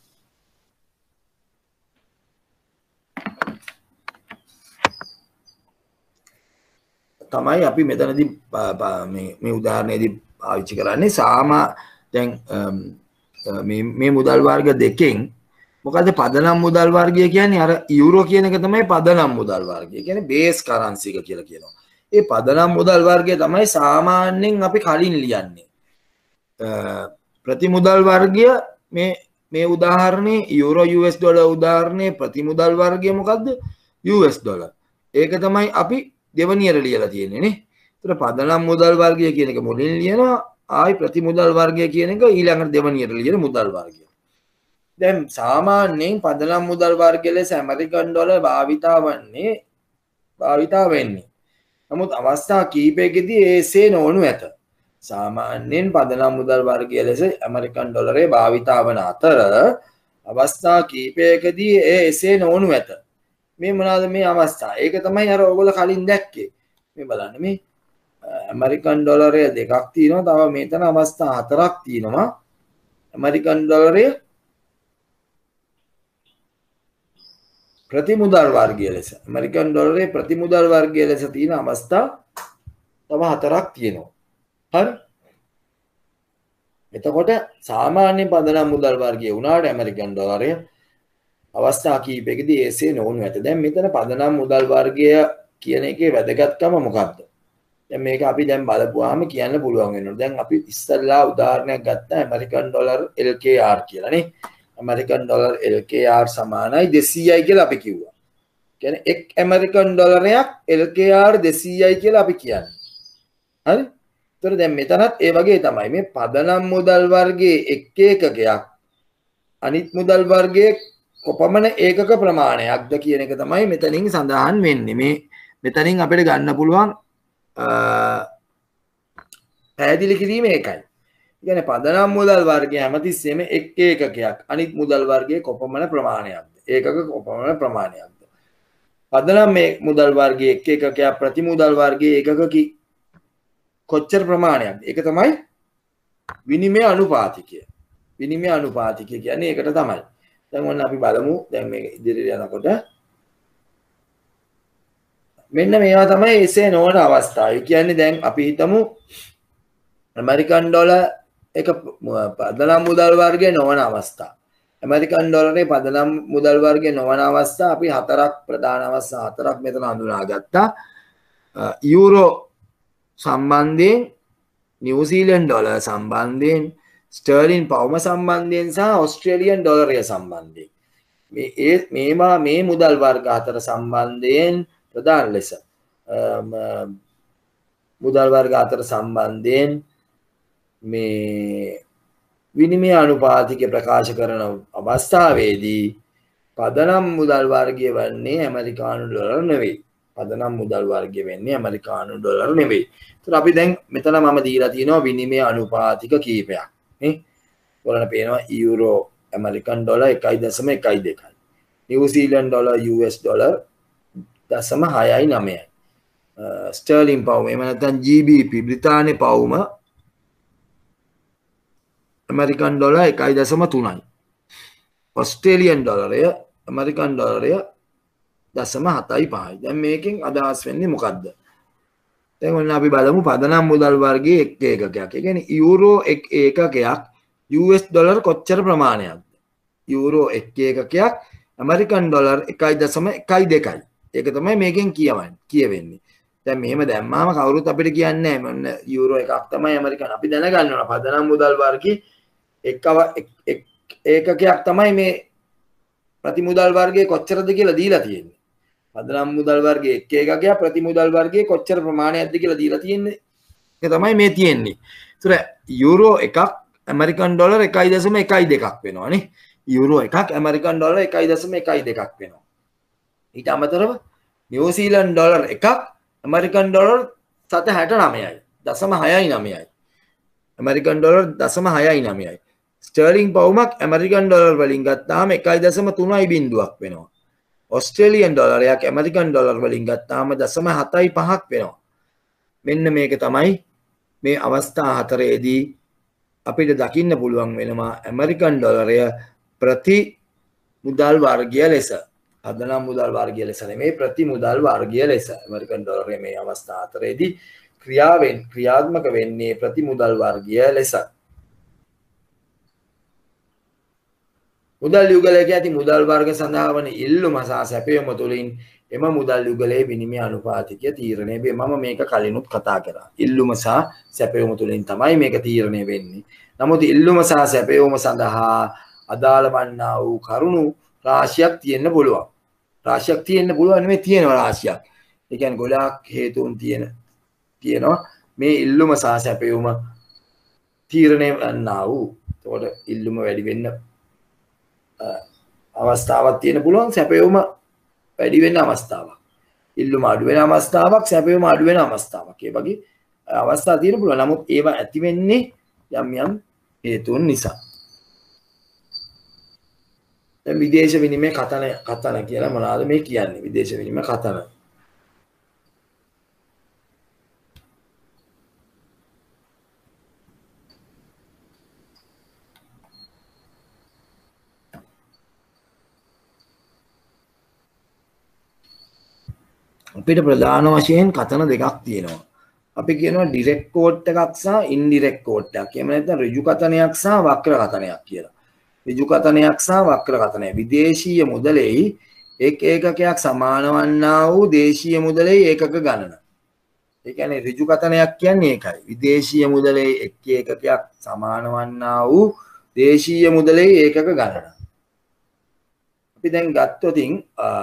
තමයි අපි මෙතනදී මේ මේ උදාහරණයේදී පාවිච්චි කරන්නේ. සාමා දැන් මේ මේ මුදල් වර්ග දෙකෙන් මොකද පදනම් මුදල් වර්ගය කියන්නේ අර යූරෝ කියන එක තමයි පදනම් මුදල් වර්ගය. කියන්නේ බේස් කරන්සි එක කියලා කියනවා. ඒ පදනම් මුදල් වර්ගය තමයි සාමාන්‍යයෙන් අපි කලින් ලියන්නේ. ප්‍රති මුදල් වර්ගය මේ මේ උදාහරණේ යූරෝ U S ඩොලර් උදාහරණේ ප්‍රති මුදල් වර්ගය මොකද්ද? U S dollar. ඒක තමයි අපි දෙවනියට ලියලා තියෙන්නේ නේ. ඒතර පදනම් මුදල් වර්ගය කියන එක මුලින් ලියනවා. ආයි ප්‍රති මුදල් වර්ගය කියන එක ඊළඟට දෙවනියට ලියන මුදල් වර්ගය. දැන් සාමාන්‍යයෙන් පදනම් මුදල් වර්ගය ලෙස ඇමරිකන් ඩොලර් භාවිතා වන්නේ භාවිතා වෙන්නේ නමුත් අවස්ථා කීපයකදී එසේ නොවනු ඇත. සාමාන්‍යයෙන් පදනම් මුදල් වර්ගය ලෙස ඇමරිකන් ඩොලරය භාවිතා වන අතර අවස්ථා කීපයකදී ඒ එසේ නොවනු ඇත. මේ මොනවාද මේ අවස්ථා? ඒක තමයි අර ඔයගොල්ලෝ කලින් දැක්කේ. මේ බලන්න මේ ඇමරිකන් ඩොලරය දෙකක් තියෙනවා. තව මෙතන අවස්ථා හතරක් තියෙනවා. ඇමරිකන් ඩොලරය ප්‍රතිමුදල් වර්ගය ලෙස ඇමරිකන් ඩොලරේ ප්‍රතිමුදල් වර්ගය ලෙස තියෙන අවස්ථා තව හතරක් තියෙනවා. හරි. එතකොට සාමාන්‍ය පදනම් මුදල් වර්ගය වුණාට ඇමරිකන් ඩොලරය අවස්ථා කීපයකදී එසේ නොවනු ඇත. දැන් මෙතන පදනම් මුදල් වර්ගය කියන එකේ වැදගත්කම මොකක්ද? දැන් මේක අපි දැන් බලපුවාම කියන්න පුළුවන් වෙනවා. දැන් අපි ඉස්සල්ලා උදාහරණයක් ගත්තා American dollar L K R කියලා නේ. American dollar L K R සමානයි දෙසීයයි කියලා අපි කිව්වා. කියන්නේ එක් ඇමරිකන් ඩොලරයක් එල් කේ ආර් දෙසීයයි කියලා අපි කියන්නේ. හරි? ඒතර දැන් මෙතනත් ඒ වගේ තමයි. මේ පදනම් මුදල් වර්ගයේ එක් ඒකකයක් අනිත් මුදල් වර්ගයේ කොපමණ ඒකක ප්‍රමාණයක්ද කියන එක තමයි මෙතනින් සඳහන් වෙන්නේ. මේ මෙතනින් අපිට ගන්න පුළුවන් පැහැදිලි කිරීම ඒකයි. කියන්නේ පදනම් මුදල් වර්ගය හැමතිස්සෙම එක් ඒකකයක් අනිත් මුදල් වර්ගයේ කොපමණ ප්‍රමාණයක්ද? ඒකක කොපමණ ප්‍රමාණයක්ද? පදනම් මේ මුදල් වර්ගයේ එක් ඒකකයක් ප්‍රති මුදල් වර්ගයේ ඒකක කොච්චර ප්‍රමාණයක්ද? ඒක තමයි විනිමය අනුපාතිකය. විනිමය අනුපාතිකය කියන්නේ ඒකට තමයි. දැන් ඔන්න අපි බලමු. දැන් මේක ඉදිරියට යනකොට මෙන්න මේවා තමයි එසේ නොවන අවස්ථා. ඒ කියන්නේ දැන් අපි හිතමු ඇමරිකන් ඩොලර් එක පදනම් මුදල් වර්ගයේ නොවන අවස්ථා. ඇමරිකන් ඩොලරේ පදනම් මුදල් වර්ගයේ නොවන අවස්ථා අපි හතරක් ප්‍රධාන අවස්ථා හතරක් මෙතන හඳුනාගත්තා. යූරෝ සම්බන්ධයෙන්, නිව්සීලන්ත ඩොලර් සම්බන්ධයෙන්, ස්ටර්ලින් පවුම සම්බන්ධයෙන් සහ ඕස්ට්‍රේලියන් ඩොලරය සම්බන්ධයෙන්. මේ මේවා මේ මුදල් වර්ග හතර සම්බන්ධයෙන් ප්‍රධාන ලෙස මුදල් වර්ග හතර සම්බන්ධයෙන් මේ විනිමය අනුපාතිකය ප්‍රකාශ කරන අවස්ථාවේදී පදනම් මුදල් වර්ගය වන්නේ ඇමරිකානු ඩොලර් නෙවෙයි. පදනම් මුදල් වර්ගය වෙන්නේ ඇමරිකානු ඩොලර් නෙවෙයි. ඒතර අපි දැන් මෙතන මම දීලා තියෙනවා විනිමය අනුපාතික කීපයක්. නේ? ඔයාලට පේනවා යූරෝ ඇමරිකන් ඩොලර් එකයි දශම එකයි දෙකයි. නිව්සීලන්ත ඩොලර් යූ එස් ඩොලර් දශම හයයි නවයයි. ස්ටර්ලින් පවුම එහෙම නැත්නම් ජී බී පී බ්‍රිතාන්‍ය පවුම ඇමරිකන් ඩොලර් එකයි දශම තුනයි. ඕස්ට්‍රේලියන් ඩොලරය ඇමරිකන් ඩොලරය දශම හතයි පහයි. දැන් මේකෙන් අදහස් වෙන්නේ මොකද්ද? දැන් ඔන්න අපි බලමු පදනම් මුදල් වර්ගයේ එක් ඒකකයක්. ඒ කියන්නේ යූරෝ එක් ඒකකයක් යූ එස් ඩොලර් කොච්චර ප්‍රමාණයක්ද? යූරෝ එක් ඒකකයක් ඇමරිකන් ඩොලර් එකයි දශම එකයි දෙකයි. ඒක තමයි මේකෙන් කියවන්නේ කියවෙන්නේ. දැන් මෙහෙම දැම්මාම කවුරුත් අපිට කියන්නේ නැහැ මොන්න යූරෝ එකක් තමයි ඇමරිකන්. අපි දැනගන්න ඕන පදනම් මුදල් වර්ගයේ එක්ව එක් ඒකකයක් තමයි මේ ප්‍රතිමුදල් වර්ගයේ කොච්චරද කියලා දීලා තියෙන්නේ. පදනම් මුදල් වර්ගයේ එක් ඒකකයක් ප්‍රතිමුදල් වර්ගයේ කොච්චර ප්‍රමාණයක්ද කියලා දීලා තියෙන්නේ. ඒක තමයි මේ තියෙන්නේ. ඒතර යූරෝ එකක් ඇමරිකන් ඩොලර් එකයි දශම එකයි දෙකක් වෙනවා නේ. යූරෝ එකක් ඇමරිකන් ඩොලර් එකයි දශම එකයි දෙකක් වෙනවා. ඊට අමතරව නිව්සීලන්ත ඩොලර් එකක් ඇමරිකන් ඩොලර් සත හැට නවයයි දශම හයයි නවයයි. ඇමරිකන් ඩොලර් දශම හයයි නවයයි. ස්ටර්ලින් පවුමක් ඇමරිකන් ඩොලර් වලින් ගත්තාම එකයි දශම තුනයි බිංදුවක් වෙනවා. ඕස්ට්‍රේලියන් ඩොලරයක් ඇමරිකන් ඩොලර් වලින් ගත්තාම දශම හතයි පහක් වෙනවා. මෙන්න මේක තමයි මේ අවස්ථා හතරේදී අපිට දකින්න පුළුවන් වෙනවා ඇමරිකන් ඩොලරය ප්‍රති මුදල් වර්ගය ලෙස. පදනම් මුදල් වර්ගය ලෙස නෙමෙයි ප්‍රති මුදල් වර්ගය ලෙස ඇමරිකන් ඩොලරය මේ අවස්ථා හතරේදී ක්‍රියාවෙන් ක්‍රියාත්මක වෙන්නේ ප්‍රති මුදල් වර්ගය ලෙස. මුදල් යුගලයක ඇති මුදල් වර්ග සඳහා වන ඉල්ලුම සහ සැපයුම තුළින් එම මුදල් යුගලයේ විනිමය අනුපාතිකය තීරණය වේ. මම මේක කලිනුත් කතා කරා. ඉල්ලුම සහ සැපයුම තුළින් තමයි මේක තීරණය වෙන්නේ. නමුත් ඉල්ලුම සහ සැපයුම සඳහා අදාළ වන්නා වූ කරුණු රාශියක් තියෙන්න පුළුවන්. රාශියක් තියෙන්න පුළුවන් නෙමෙයි තියෙනවා රාශියක්. ඒ කියන්නේ ගොඩාක් හේතුන් තියෙන තියෙනවා මේ ඉල්ලුම සහ සැපයුම තීරණය වන්නා වූ. එතකොට ඉල්ලුම වැඩි වෙන්න අවස්ථාවක් තියෙන පුළුවන් සැපයුම වැඩි වෙන්න අවස්ථාවක්. ඉල්ලුම අඩු වෙන අවස්ථාවක්, සැපයීම අඩු වෙන අවස්ථාවක්. ඒ වගේ අවස්ථා තියෙන පුළුවන්. නමුත් ඒවා ඇති වෙන්නේ යම් යම් හේතුන් නිසා. දැන් විදේශ විනිමය කතන කතන කියලා මොනවාද මේ කියන්නේ? විදේශ විනිමය කතන. අපිට ප්‍රධාන වශයෙන් කතන දෙකක් තියෙනවා. අපි කියනවා ඩිරෙක්ට් කෝට් එකක් සහ ඉන්ඩිරෙක්ට් කෝට් එකක්. එහෙම නැත්නම් ඍජු කතනයක් සහ වක්‍ර කතනයක් කියලා. ඍජු කතනයක් සහ වක්‍ර කතනය. විදේශීය මුදලෙහි එක් ඒකකයක් සමාන වන්නා වූ දේශීය මුදලෙහි ඒකක ගණන. ඒ කියන්නේ ඍජු කතනයක් කියන්නේ ඒකයි. විදේශීය මුදලෙහි එක් ඒකකයක් සමාන වන්නා වූ දේශීය මුදලෙහි ඒකක ගණන. අපි දැන් ගත්තොතින්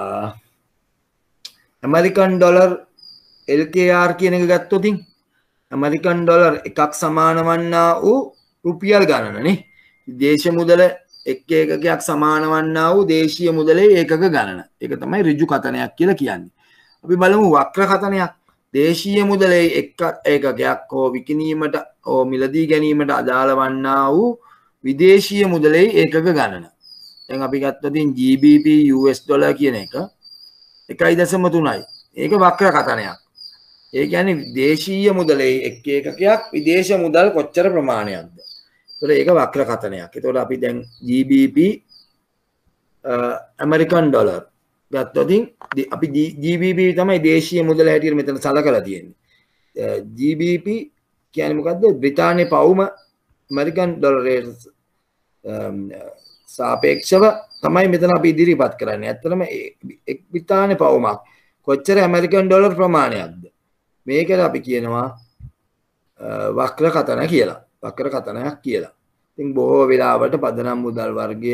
American dollar L K R කියන එක ගත්තොතින් ඇමරිකන් ඩොලර් එකක් සමාන වන්නා වූ රුපියල් ගණනනේ. දේශීය මුදල එක් ඒකකයක් සමාන වන්නා වූ දේශීය මුදලේ ඒකක ගණන. ඒක තමයි ඍජු කතනයක් කියලා කියන්නේ. අපි බලමු වක්‍ර කතනයක්. දේශීය මුදලේ එක් ඒකකයක් හෝ විකිණීමට හෝ මිලදී ගැනීමට අදාළ වන්නා වූ විදේශීය මුදලේ ඒකක ගණන. දැන් අපි ගත්තොතින් G B P U S dollar කියන එක එකයි දශම තුනයි. ඒක වක්‍ර කතනයක්. ඒ කියන්නේ දේශීය මුදලේ එක් ඒකකයක් විදේශ මුදල් කොච්චර ප්‍රමාණයක්ද? ඒතකොට ඒක වක්‍ර කතනයක්. ඒතකොට අපි දැන් G B P American dollar ගත්තොතින් අපි ජී බී පී තමයි දේශීය මුදල හැටියට මෙතන සලකලා තියෙන්නේ. ජී බී පී කියන්නේ මොකද්ද? බ්‍රිතාන්‍ය පවුම ඇමරිකන් ඩොලරයට සාපේක්ෂව තමයි මෙතන අපි ඉදිරිපත් කරන්නේ. ඇත්තටම එක් බ්‍රිතාන්‍ය පවුමක් කොච්චර ඇමරිකන් ඩොලර් ප්‍රමාණයක්ද? මේකට අපි කියනවා වක්‍ර කතන කියලා. වක්‍ර කතනයක් කියලා. ඉතින් බොහෝ වෙලාවට පදනම් මුදල් වර්ගය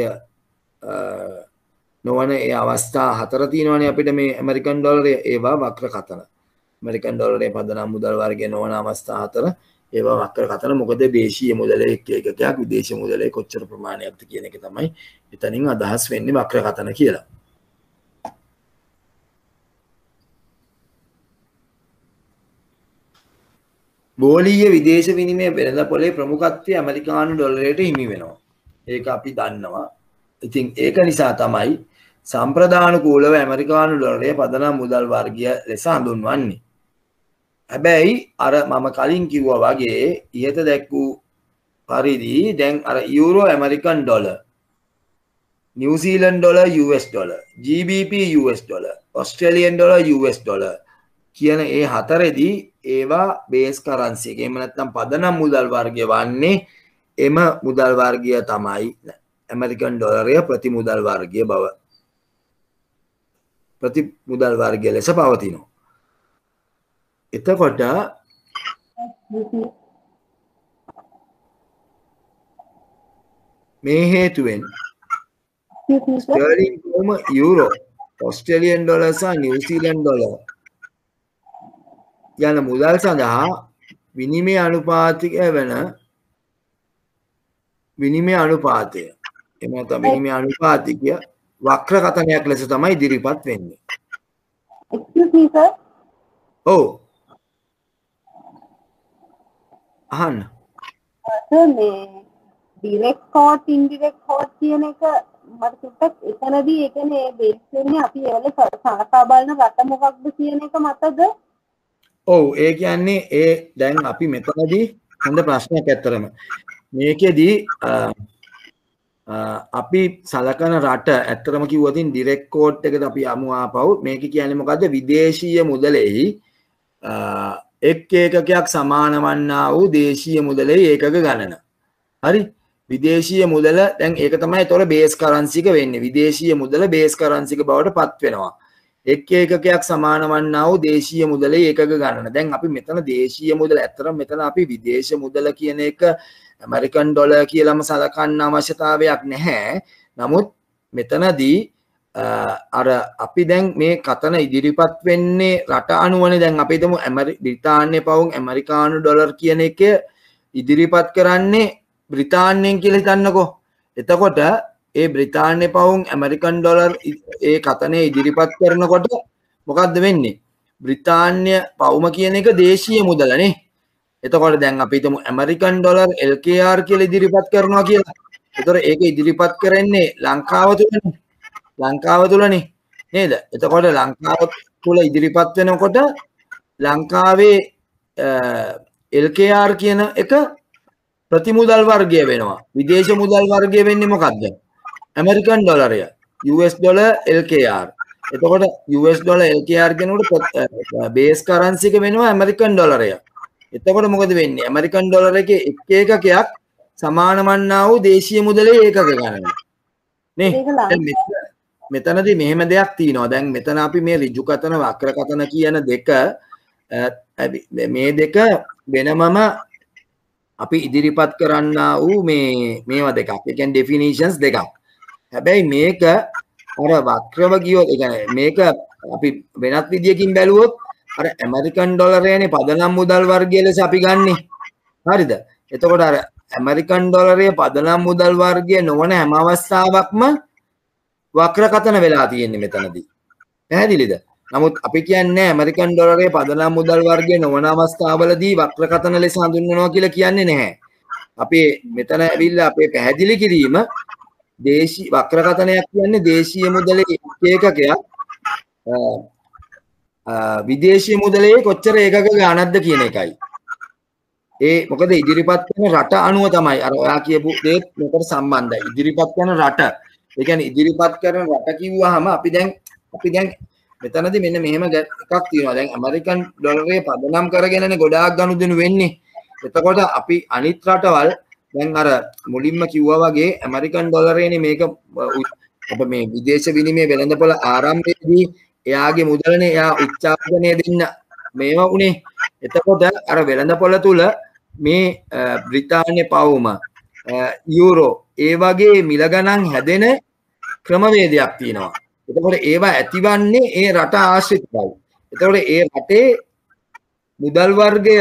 නොවන ඒ අවස්ථා හතර තියෙනවානේ අපිට මේ ඇමරිකන් ඩොලරේ. ඒවා වක්‍ර කතන. ඇමරිකන් ඩොලරේ පදනම් මුදල් වර්ගය නොවන අවස්ථා හතර ඒවා වක්‍ර කතන. මොකද දේශීය මුදලේ එක් ඒකකයක් විදේශ මුදලේ කොච්චර ප්‍රමාණයක්ද කියන එක තමයි එතනින් අදහස් වෙන්නේ වක්‍ර කතන කියලා. ගෝලීය විදේශ විනිමය වෙළඳපොලේ ප්‍රමුඛත්වය ඇමරිකානු ඩොලරයට හිමි වෙනවා. ඒක අපි දන්නවා. ඉතින් ඒක නිසා තමයි සම්ප්‍රදානුකූලව ඇමරිකානු ඩොලරය පදනම් මුදල් වර්ගය ලෙස හඳුන්වන්නේ. හැබැයි අර මම කලින් කිව්වා වගේ ඉහත දැක් වූ පරිදි දැන් අර යූරෝ ඇමරිකන් ඩොලර්, නිව්සීලන්ත dollar U S dollar, G B P U S dollar, Australian dollar U S dollar කියන ඒ හතරෙදී ඒවා බේස් කරන්සි එක. එහෙම නැත්නම් පදනම් මුදල් වර්ගය වන්නේ එම මුදල් වර්ගය තමයි ඇමරිකන් ඩොලරය ප්‍රති මුදල් වර්ගය බව ප්‍රති මුදල් වර්ගය ලෙස පවතිනවා. එතකොට මේ හේතුවෙන් ස්ටර්ලින් පවුම, යූරෝ, ඔස්ට්‍රේලියන් ඩොලර් සහ නිව්සීලන්ත ඩොලර් යන මුදල් සඳහා විනිමය අනුපාතික වෙන විනිමය අනුපාතය එහෙම නැත්නම් විනිමය අනුපාතිකය වක්‍ර කතනයක් ලෙස තමයි ඉදිරිපත් වෙන්නේ. Excuse me sir. ඔව්. අහන්න. සර් මේ direct quote indirect quote කියන එක මට ටිකක් එතනදී ඒ කියන්නේ බේස් වෙන්නේ අපි ඒවල සලකා බලන රට මොකක්ද කියන එක මතද? ඔව් ඒ කියන්නේ ඒ දැන් අපි මෙතනදී හොඳ ප්‍රශ්නයක් ඇත්තරම. මේකෙදී අපි සලකන රට ඇත්තරම කිව්වොතින් ඩිරෙක්ට් කෝට් එකද අපි යමු ආපහු. මේක කියන්නේ මොකද්ද? විදේශීය මුදලෙහි එක් ඒකකයක් සමාන වන්නා වූ දේශීය මුදලෙහි ඒකක ගණන. හරි? විදේශීය මුදල දැන් ඒක තමයි ඒතොර බේස් කරන්සි එක වෙන්නේ. විදේශීය මුදල බේස් කරන්සි එක බවට පත් වෙනවා. එක් ඒකකයක් සමාන වන්නා වූ දේශීය මුදලේ ඒකක ගණන. දැන් අපි මෙතන දේශීය මුදල ඇත්තටම මෙතන අපි විදේශ මුදල කියන එක ඇමරිකන් ඩොලර් කියලාම සලකන්න අවශ්‍යතාවයක් නැහැ. නමුත් මෙතනදී අර අපි දැන් මේ කතන ඉදිරිපත් වෙන්නේ රට අනුවනේ. දැන් අපි හිතමු බ්‍රිතාන්‍ය පවුම් ඇමරිකානු ඩොලර් කියන එක ඉදිරිපත් කරන්නේ බ්‍රිතාන්‍යයෙන් කියලා හිතන්නකෝ. එතකොට ඒ බ්‍රිතාන්‍ය පවුම් ඇමරිකන් ඩොලර් ඒ කතනේ ඉදිරිපත් කරනකොට මොකද්ද වෙන්නේ? බ්‍රිතාන්‍ය පවුම කියන එක දේශීය මුදලනේ. එතකොට දැන් අපි හිතමු American dollar L K R කියලා ඉදිරිපත් කරනවා කියලා. ඒතර ඒක ඉදිරිපත් කරන්නේ ලංකාව තුලනේ. ලංකාව තුලනේ නේද? එතකොට ලංකාව තුල ඉදිරිපත් වෙනකොට ලංකාවේ L K R කියන එක ප්‍රතිමුදල් වර්ගය වෙනවා. විදේශ මුදල් වර්ගය වෙන්නේ මොකක්ද? ඇමරිකන් ඩොලරය. U S dollar L K R. එතකොට U S dollar L K R කියනකොට බේස් කරන්සි එක වෙනවා ඇමරිකන් ඩොලරය. එතකොට මොකද වෙන්නේ? ඇමරිකන් ඩොලර් එකේ එක් ඒකකයක් සමාන වන්නා වූ දේශීය මුදලේ ඒකක ගණන. නේ? මෙතනදී මෙහෙම දෙයක් තියෙනවා. දැන් මෙතන අපි මේ ඍජු කතන වක්‍ර කතන කියන දෙක මේ දෙක වෙනමම අපි ඉදිරිපත් කරන්නා වූ මේ මේවා දෙකක්. ඒ කියන්නේ ඩෙෆිනිෂන්ස් දෙකක්. හැබැයි මේක අර වක්‍රව ගියොත් ඒ කියන්නේ මේක අපි වෙනත් විදියකින් බැලුවොත් අර ඇමරිකන් ඩොලරයනේ පදනම් මුදල් වර්ගය ලෙස අපි ගන්නෙ. හරිද? එතකොට අර ඇමරිකන් ඩොලරයේ පදනම් මුදල් වර්ගය නොවන හැම අවස්ථාවකම වක්‍ර කතන වෙලා තියෙන්නේ මෙතනදී. පැහැදිලිද? නමුත් අපි කියන්නේ ඇමරිකන් ඩොලරයේ පදනම් මුදල් වර්ගය නොවන අවස්ථාවලදී වක්‍ර කතන ලෙස හඳුන්වනවා කියලා කියන්නේ නැහැ. අපි මෙතන ඇවිල්ලා අපේ පැහැදිලි කිරීම දේශී වක්‍ර කතනයක් කියන්නේ දේශීය මුදලේ ඒකකයක් විදේශීය මුදලේ කොච්චර ඒකක ගාණක්ද කියන එකයි. ඒ මොකද ඉදිරිපත් කරන රට අනුව තමයි අර ඔයා කියපු දේත් මෙතන සම්බන්ධයි. ඉදිරිපත් කරන රට. ඒ කියන්නේ ඉදිරිපත් කරන රට කිව්වහම අපි දැන් අපි දැන් මෙතනදී මෙන්න මෙහෙම එකක් තියෙනවා. දැන් ඇමරිකන් ඩොලරේ පදනම් කරගෙනනේ ගොඩාක් ගනුදෙනු වෙන්නේ. එතකොට අපි අනිත් රටවල් දැන් අර මුලින්ම කිව්වා වගේ ඇමරිකන් ඩොලරේනේ මේක අප මේ විදේශ විනිමය වෙළඳපොළ ආරම්භයේදී එයාගේ මුදලනේ එයා උච්චාරණය දෙන්න මේවා උනේ. එතකොට අර වෙළඳපොළ තුල මේ බ්‍රිතාන්‍ය පවුම යුරෝ ඒ වගේ මිල ගණන් හැදෙන ක්‍රමවේදයක් තියෙනවා. එතකොට ඒවා ඇතිවන්නේ ඒ රට ආශ්‍රිතයි. එතකොට ඒ රටේ මුදල් වර්ගය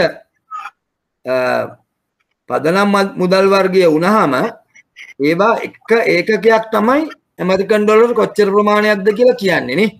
පදනම් මුදල් වර්ගය වුණාම ඒවා එක ඒකකයක් තමයි ඇමරිකන් ඩොලර් කොච්චර ප්‍රමාණයක්ද කියලා කියන්නේ නේ.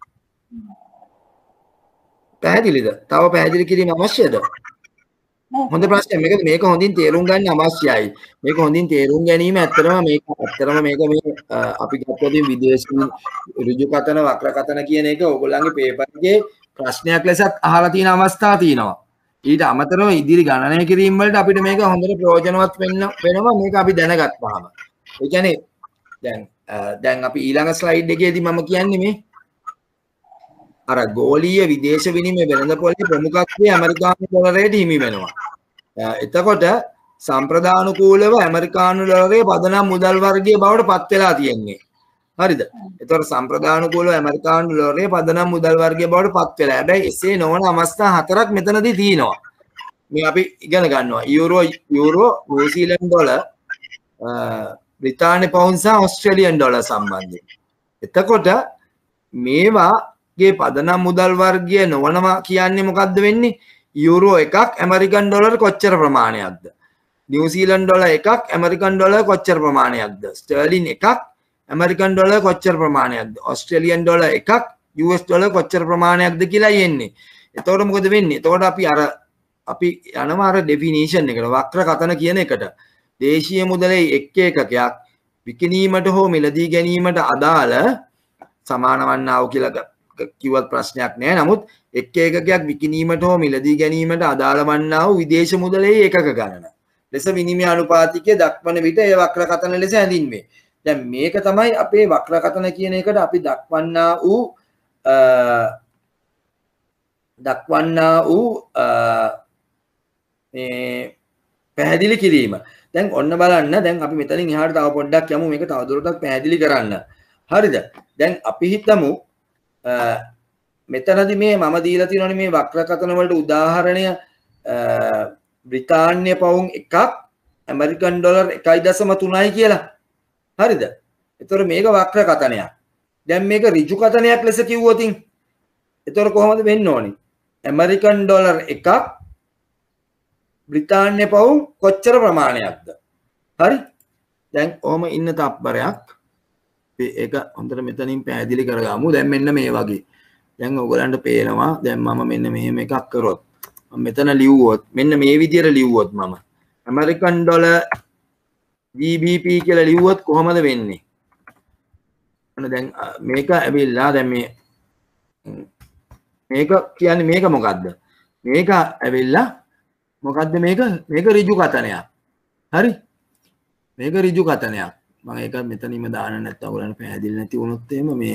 පැහැදිලිද? තව පැහැදිලි කිරීම අවශ්‍යද? හොඳ ප්‍රශ්නයක්. මේක මේක හොඳින් තේරුම් ගන්න අවශ්‍යයි. මේක හොඳින් තේරුම් ගැනීම ඇත්තටම මේක ඇත්තටම මේක මේ අපි ගත්තොත් විදේශී ඍජු කතන වක්‍ර කතන කියන එක ඕගොල්ලන්ගේ පේපර් එකේ ප්‍රශ්නයක් ලෙසත් අහලා තියෙන අවස්ථා තියෙනවා. ඊට අමතරව ඉදිරි ගණනය කිරීම වලට අපිට මේක හොඳට ප්‍රයෝජනවත් වෙන්න වෙනවා මේක අපි දැනගත්තාම. ඒ කියන්නේ දැන් දැන් අපි ඊළඟ ස්ලයිඩ් එකේදී මම කියන්නේ මේ අර ගෝලීය විදේශ විනිමය වෙළඳපොළේ ප්‍රමුඛත්වය ඇමරිකානු ඩොලරයට හිමි වෙනවා. එතකොට සම්ප්‍රදානුකූලව ඇමරිකානු ඩොලරයේ පදනම් මුදල් වර්ගයේ බවට පත් වෙලා තියෙන්නේ. හරිද? එතකොට සම්ප්‍රදානුකූලව ඇමරිකානු ඩොලරයේ පදනම් මුදල් වර්ගයේ බවට පත් වෙලා. හැබැයි එසේ නොවන අවස්ථා හතරක් මෙතනදී තියෙනවා. මේ අපි ඉගෙන ගන්නවා. යුරෝ යුරෝ නිව්සීලන්ත ඩොලර් බ්‍රිතාන්‍ය පවුන්ඩ් සහ ඕස්ට්‍රේලියන් ඩොලර් සම්බන්ධයෙන්. එතකොට මේවා ගේ පදනම් මුදල් වර්ගය නොවනවා කියන්නේ මොකද්ද වෙන්නේ? යුරෝ එකක් ඇමරිකන් ඩොලර් කොච්චර ප්‍රමාණයක්ද? නිව්සීලන්ත ඩොලර් එකක් ඇමරිකන් ඩොලර් කොච්චර ප්‍රමාණයක්ද? ස්ටර්ලින් එකක් ඇමරිකන් ඩොලර් කොච්චර ප්‍රමාණයක්ද? ඕස්ට්‍රේලියන් ඩොලර් එකක් U S ඩොලර් කොච්චර ප්‍රමාණයක්ද කියලා යන්නේ. එතකොට මොකද වෙන්නේ? එතකොට අපි අර අපි යනවා අර ඩෙෆිනිෂන් එකට වක්‍ර කතන කියන එකට. දේශීය මුදලේ එක් ඒකකයක් විකිණීමට හෝ මිලදී ගැනීමට අදාළ සමාන වන්නා වූ කියලා කිව්වත් ප්‍රශ්නයක් නෑ. නමුත් එක් ඒකකයක් විකිණීමට හෝ මිලදී ගැනීමට අදාළ වන්නා වූ විදේශ මුදලේ ඒකක ගණන ලෙස විනිමය අනුපාතිකය දක්වන විට ඒ වක්‍ර කතන ලෙස හැඳින්වේ. දැන් මේක තමයි අපේ වක්‍ර කතන කියන එකට අපි දක්වන්නා වූ දක්වන්නා වූ මේ පැහැදිලි කිරීම. දැන් ඔන්න බලන්න. දැන් අපි මෙතනින් එහාට තව පොඩ්ඩක් යමු මේක තවදුරටත් පැහැදිලි කරන්න. හරිද? දැන් අපි හිතමු මෙතනදී මේ මම දීලා තියෙනවානේ මේ වක්‍ර කතන වලට උදාහරණය බ්‍රිතාන්‍ය පවුන් එකක් ඇමරිකන් ඩොලර් එකයි දශම තුනයි කියලා. හරිද? ඒතර මේක වක්‍ර කතනයක්. දැන් මේක ඍජු කතනයක් ලෙස කිව්වොතින් ඒතර කොහොමද වෙන්න ඕනේ? ඇමරිකන් ඩොලර් එකක් බ්‍රිතාන්‍ය පවුන් කොච්චර ප්‍රමාණයක්ද? හරි? දැන් ඔහම ඉන්න තප්පරයක් ඒක හොඳට මෙතනින් පැහැදිලි කරගමු. දැන් මෙන්න මේ වගේ. දැන් ඔයගලන්ට පේනවා දැන් මම මෙන්න මෙහෙම එකක් කරොත් මම මෙතන ලිව්වොත් මෙන්න මේ විදියට ලිව්වොත් මම American dollar G B P කියලා ලිව්වොත් කොහොමද වෙන්නේ? අන්න දැන් මේක ඇවිල්ලා දැන් මේ මේක කියන්නේ මේක මොකද්ද? මේක ඇවිල්ලා මොකද්ද මේක? මේක ඍජු කතනයක්. හරි? මේක ඍජු කතනයක්. මම ඒක මෙතනින්ම දාන්න නැත්නම් ඔයගලන්ට පැහැදිලි නැති වුණොත් එහෙම මේ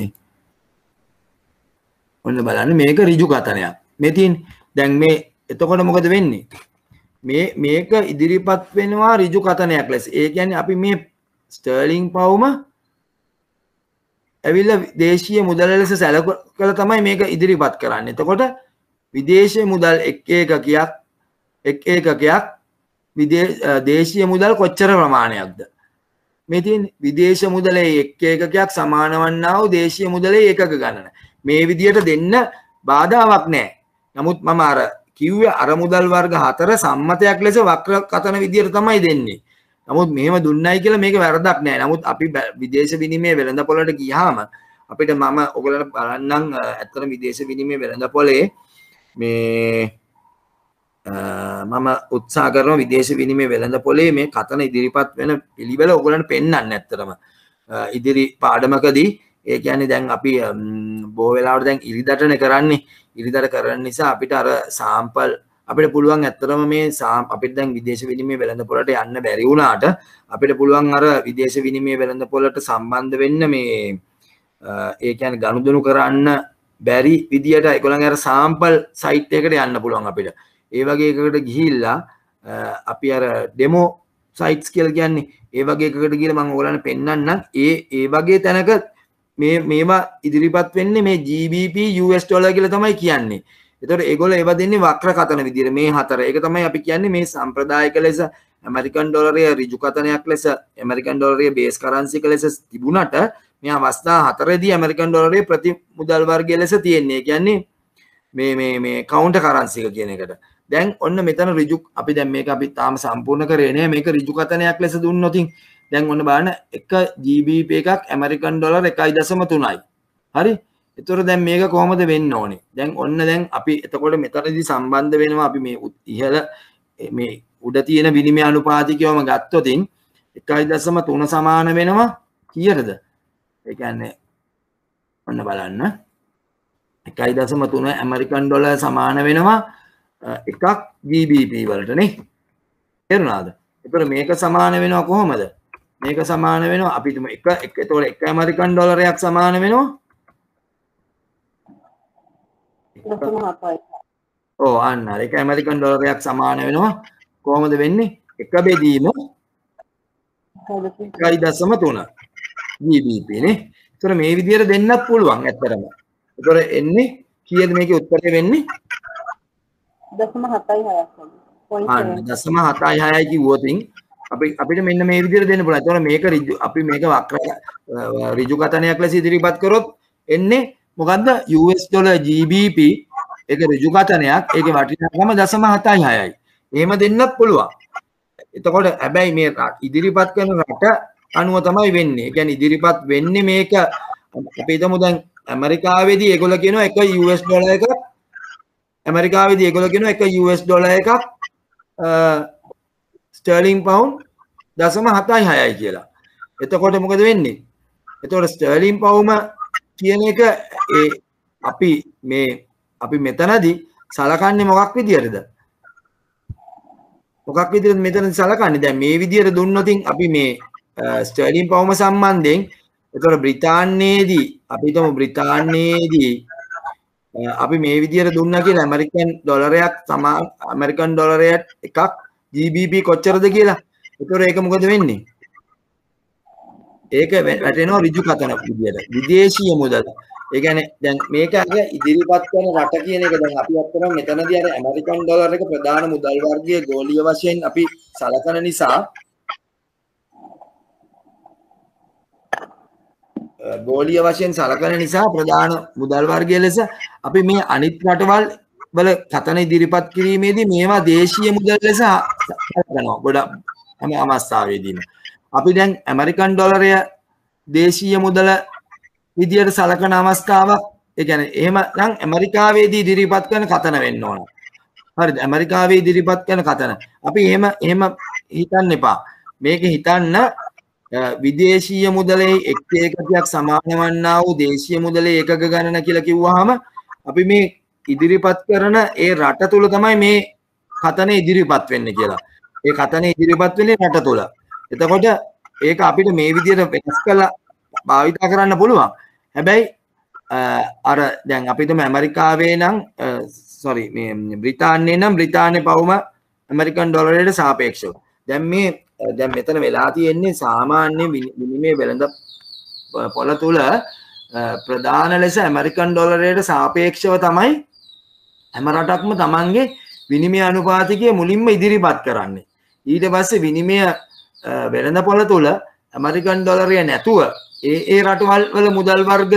ඔන්න බලන්න මේක ඍජු කතනයක්. මේ තියෙන දැන් මේ එතකොට මොකද වෙන්නේ? මේ මේක ඉදිරිපත් වෙනවා ඍජු කතනයක් ලෙස. ඒ කියන්නේ අපි මේ ස්ටර්ලිං පවුම ඇවිල්ලා දේශීය මුදල ලෙස සැලකලා තමයි මේක ඉදිරිපත් කරන්නේ. එතකොට විදේශීය මුදල් එක් ඒකකයක් එක් ඒකකයක් විදේශ දේශීය මුදල් කොච්චර ප්‍රමාණයක්ද? මේ තියෙන්නේ විදේශ මුදලේ එක් ඒකකයක් සමාන වන්නා වූ දේශීය මුදලේ ඒකක ගණන. මේ විදියට දෙන්න බාධාවක් නැහැ. නමුත් මම අර කිව්වේ අර මුදල් වර්ග හතර සම්මතයක් ලෙස වක්‍ර කතන විදියට තමයි දෙන්නේ. නමුත් මෙහෙම දුන්නයි කියලා මේක වැරදක් නෑ. නමුත් අපි විදේශ විනිමය වෙළඳපොළට ගියාම අපිට මම ඔයගලන්ට බලන්නම් ඇත්තටම විදේශ විනිමය වෙළඳපොලේ මේ මම උත්සාහ කරනවා විදේශ විනිමය වෙළඳපොලේ මේ කතන ඉදිරිපත් වෙන පිළිවෙල ඔයගලන්ට පෙන්වන්න ඇත්තටම ඉදිරි පාඩමකදී ඒ කියන්නේ දැන් අපි බොහෝ වෙලාවට දැන් ඉරිදටනේ කරන්නේ ඉරිදට කරන නිසා අපිට අර සාම්පල් අපිට පුළුවන් ඇත්තටම මේ අපිට දැන් විදේශ විනිමය වෙළඳපොළට යන්න බැරි වුණාට අපිට පුළුවන් අර විදේශ විනිමය වෙළඳපොළට සම්බන්ධ වෙන්න මේ ඒ කියන්නේ ගනුදෙනු කරන්න බැරි විදියට ඒගොල්ලන්ගේ අර සාම්පල් සයිට් එකකට යන්න පුළුවන් අපිට. ඒ වගේ එකකට ගිහිල්ලා අපි අර ඩෙමෝ සයිට්ස් කියලා කියන්නේ ඒ වගේ එකකට ගිහලා මම ඔයගොල්ලන්ට පෙන්නන්නම්. ඒ ඒ වගේ තැනක මේ මේවා ඉදිරිපත් වෙන්නේ මේ G B P U S dollar කියලා තමයි කියන්නේ. එතකොට ඒගොල්ලෝ ඒවා දෙන්නේ වක්‍ර කතන විදියට මේ හතර. ඒක තමයි අපි කියන්නේ මේ සම්ප්‍රදායික ලෙස ඇමරිකන් ඩොලරයේ ඍජු කතනයක් ලෙස ඇමරිකන් ඩොලරයේ බේස් කරන්සි එක ලෙස තිබුණාට මේ අවස්ථා හතරේදී ඇමරිකන් ඩොලරයේ ප්‍රති මුදල් වර්ගය ලෙස තියෙන්නේ. ඒ කියන්නේ මේ මේ මේ කවුන්ටර් කරන්සි එක කියන එකට. දැන් ඔන්න මෙතන ඍජු අපි දැන් මේක අපි තාම සම්පූර්ණ කරේ නෑ. මේක ඍජු කතනයක් ලෙස දුන්නොතින් දැන් ඔන්න බලන්න එක G B P එකක් ඇමරිකන් ඩොලර් එකයි දශම තුනයි. හරි? එතකොට දැන් මේක කොහොමද වෙන්න ඕනේ? දැන් ඔන්න දැන් අපි එතකොට මෙතනදී සම්බන්ධ වෙනවා අපි මේ ඉහළ මේ උඩ තියෙන විනිමය අනුපාතිකයවම ගත්තොතින් එකයි දශම තුන සමාන වෙනවා කීයටද? ඒ කියන්නේ ඔන්න බලන්න එකයි දශම තුන ඇමරිකන් ඩොලර් සමාන වෙනවා එකක් G B P වලට නේ. තේරුණාද? එතකොට මේක සමාන වෙනවා කොහොමද? මේක සමාන වෙනවා අපි තුම එක එක එතකොට එක ඇමරිකන් ඩොලරයක් සමාන වෙනවා ඕ අන්න එක ඇමරිකන් ඩොලරයක් සමාන වෙනවා කොහොමද වෙන්නේ? එක බෙදීම එකයි දශම තුන G B P නේ. ඒතර මේ විදිහට දෙන්නත් පුළුවන් ඇත්තටම. ඒතර එන්නේ කීයද මේකේ උත්තරේ වෙන්නේ? දශම හතයි හයක් වගේ. අන්න දශම හතයි හයයි කිව්වොතින් අපි අපිට මෙන්න මේ විදිහට දෙන්න පුළුවන්. ඒතර මේක ඍජු අපි මේක වක්‍ර ඍජු කතනයක් ලෙස ඉදිරිපත් කරොත් එන්නේ මොකද්ද? U S dollar G B P ඒක ඍජු කතනයක්. ඒකේ වටිනාකම දශම හතයි හයයි. එහෙම දෙන්නත් පුළුවන්. එතකොට හැබැයි මේ ඉදිරිපත් කරන රට අනුව තමයි වෙන්නේ. ඒ කියන්නේ ඉදිරිපත් වෙන්නේ මේක අපි හිතමු දැන් ඇමරිකාවේදී ඒගොල්ලෝ කියනවා එක U S ඩොලර් එකක් ඇමරිකාවේදී ඒගොල්ලෝ කියනවා එක U S ඩොලර් එකක් ස්ටර්ලිං පවුන්ඩ් දශම හතයි හයයි කියලා. එතකොට මොකද වෙන්නේ? එතකොට ස්ටර්ලිං පවුම කියන එක ඒ අපි මේ අපි මෙතනදී සලකන්නේ මොකක් විදියටද? මොකක් විදිහට මෙතන සලකන්නේ? දැන් මේ විදිහට දුන්නොතින් අපි මේ ස්ටර්ලිං පවුම සම්බන්ධයෙන් එතකොට බ්‍රිතාන්‍යයේදී අපි හිතමු බ්‍රිතාන්‍යයේදී අපි මේ විදිහට දුන්නා කියලා ඇමරිකන් ඩොලරයක් සමාන ඇමරිකන් ඩොලරයක් එකක් G B P කොච්චරද කියලා. එතකොට ඒක මොකද වෙන්නේ? ඒක වැටෙනවා ඍජු කතන විදියට. විදේශීය මුදල. ඒ කියන්නේ දැන් මේක අර ඉදිරිපත් කරන රට කියන එක දැන් අපි අත්තරම මෙතනදී අර ඇමරිකන් ඩොලර් එක ප්‍රධාන මුදල් වර්ගයේ ගෝලීය වශයෙන් අපි සලකන නිසා ගෝලීය වශයෙන් සලකන නිසා ප්‍රධාන මුදල් වර්ගය ලෙස අපි මේ අනිත් රටවල් වල කතන ඉදිරිපත් කිරීමේදී මේවා දේශීය මුදල් ලෙස සලකනවා. ගොඩක් හැම අවස්ථාවෙදීම අපි දැන් ඇමරිකන් ඩොලරය දේශීය මුදල විදියට සලකන අවස්ථාවක් ඒ කියන්නේ එහෙම නම් ඇමරිකාවේදී ඉදිරිපත් කරන කතන වෙන්න ඕන. හරිද? ඇමරිකාවේ ඉදිරිපත් කරන කතන. අපි එහෙම එහෙම හිතන්න එපා. මේක හිතන්න විදේශීය මුදලේ එක් ඒකකයක් සමාන වන්නා වූ දේශීය මුදලේ ඒකක ගණන කියලා කිව්වහම අපි මේ ඉදිරිපත් කරන ඒ රට තුල තමයි මේ කතන ඉදිරිපත් වෙන්නේ කියලා. ඒ කතන ඉදිරිපත් වෙන්නේ රට තුල. එතකොට ඒක අපිට මේ විදිහට වෙනස් කරලා භාවිත කරන්න පුළුවන්. හැබැයි අර දැන් අපි හිතමු ඇමරිකාවේ නම් sorry මේ බ්‍රිතාන්‍යයේ නම් බ්‍රිතාන්‍ය පවුම ඇමරිකන් ඩොලරයට සාපේක්ෂව. දැන් මේ දැන් මෙතන වෙලා තියෙන්නේ සාමාන්‍ය විනිමය වෙළඳ පොළ තුල ප්‍රධාන ලෙස ඇමරිකන් ඩොලරයට සාපේක්ෂව තමයි හැම රටක්ම තමන්ගේ විනිමය අනුපාතිකය මුලින්ම ඉදිරිපත් කරන්නේ. ඊට පස්සේ විනිමය වෙළඳ පොළ තුල ඇමරිකන් ඩොලරය නැතුව ඒ ඒ රටවල් වල මුදල් වර්ග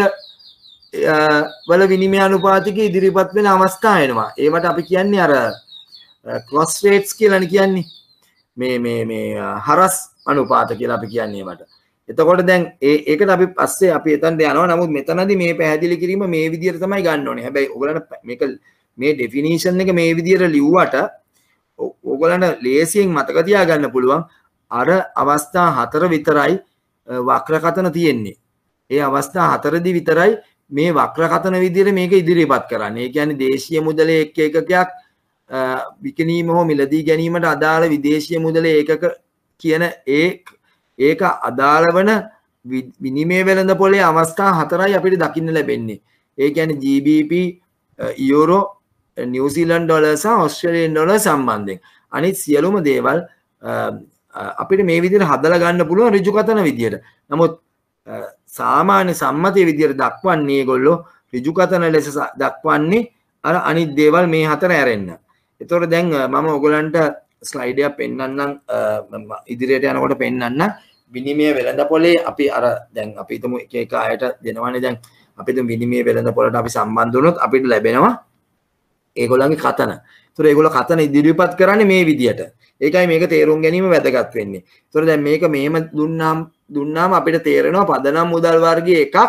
වල විනිමය අනුපාතිකය ඉදිරිපත් වෙන අවස්ථා එනවා. ඒවට අපි කියන්නේ අර ක්‍රොස් රේට්ස් කියලා කියන්නේ. මේ මේ මේ හරස් අනුපාත කියලා අපි කියන්නේ ඒවට. එතකොට දැන් ඒ ඒකට අපි පස්සේ අපි එතනට යනවා. නමුත් මෙතනදී මේ පැහැදිලි කිරීම මේ විදිහට තමයි ගන්න ඕනේ. හැබැයි ඔයගලන්ට මේක මේ ඩෙෆිනිෂන් එක මේ විදිහට ලිව්වට ඔයගලන්ට ලේසියෙන් මතක තියාගන්න පුළුවන්. අර අවස්ථා හතර විතරයි වක්‍රකතන තියෙන්නේ. ඒ අවස්ථා හතරදී විතරයි මේ වක්‍රකතන විදිහට මේක ඉදිරිපත් කරන්නේ. ඒ කියන්නේ දේශීය මුදලේ එක් ඒකකයක් විකිණීම හෝ මිලදී ගැනීමට අදාළ විදේශීය මුදලේ ඒකක කියන ඒ ඒක අදාළ වන විනිමය වෙළඳ පොලේ අවස්ථා හතරයි අපිට දකින්න ලැබෙන්නේ. ඒ කියන්නේ ජී බී පී, යුරෝ, නිව්සීලන්ත ඩොලර් සහ ඕස්ට්‍රේලියානු ඩොලර් සම්බන්ධයෙන්. අනිත් සියලුම දේවල් අපිට මේ විදිහට හදලා ගන්න පුළුවන් ඍජු කතන විදිහට. නමුත් සාමාන්‍ය සම්මතයේ විදිහට දක්වන්නේ ඒගොල්ලෝ ඍජු කතන ලෙස දක්වන්නේ අර අනිත් දේවල් මේ හතර ඇරෙන්න. එතකොට දැන් මම ඔයගලන්ට ස්ලයිඩ් එකක් පෙන්වන්නම් ඉදිරියට යනකොට පෙන්වන්න විනිමය වෙළඳ පොලේ අපි අර දැන් අපි හිතමු එක එක අයට දෙනවනේ දැන් අපි හිතමු විනිමය වෙළඳ පොලට අපි සම්බන්ධ වුණොත් අපිට ලැබෙනවා ඒගොල්ලන්ගේ කතන. ඒතර ඒගොල්ලෝ කතන ඉදිරිපත් කරන්නේ මේ විදියට. ඒකයි මේක තේරුම් ගැනීම වැදගත් වෙන්නේ. ඒතර දැන් මේක මෙහෙම දුන්නාම දුන්නාම අපිට තේරෙනවා පදනම් මුදල් වර්ගයේ එකක්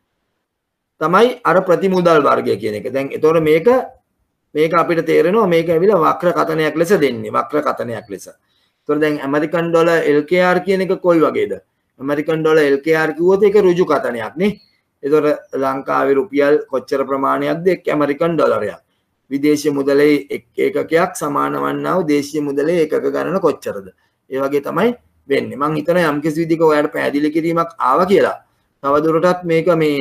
තමයි අර ප්‍රතිමුදල් වර්ගය කියන එක. දැන් ඒතර මේක මේක අපිට තේරෙනවා මේක ඇවිල්ලා වක්‍ර කතනයක් ලෙස දෙන්නේ. වක්‍ර කතනයක් ලෙස. ඒතර දැන් American dollar L K R කියන එක කොයි වගේද? American dollar L K R කිව්වොත් ඒක ඍජු කතනයක් නේ. ඒතර ලංකාවේ රුපියල් කොච්චර ප්‍රමාණයක්ද එක් ඇමරිකන් ඩොලරයක්. විදේශීය මුදලේ එක් ඒකකයක් සමාන වන්නා වූ දේශීය මුදලේ ඒකක ගණන කොච්චරද? ඒ වගේ තමයි වෙන්නේ. මම හිතනවා යම් කිසි විදිහක ඔයාලට පැහැදිලි කිරීමක් ආවා කියලා. තවදුරටත් මේක මේ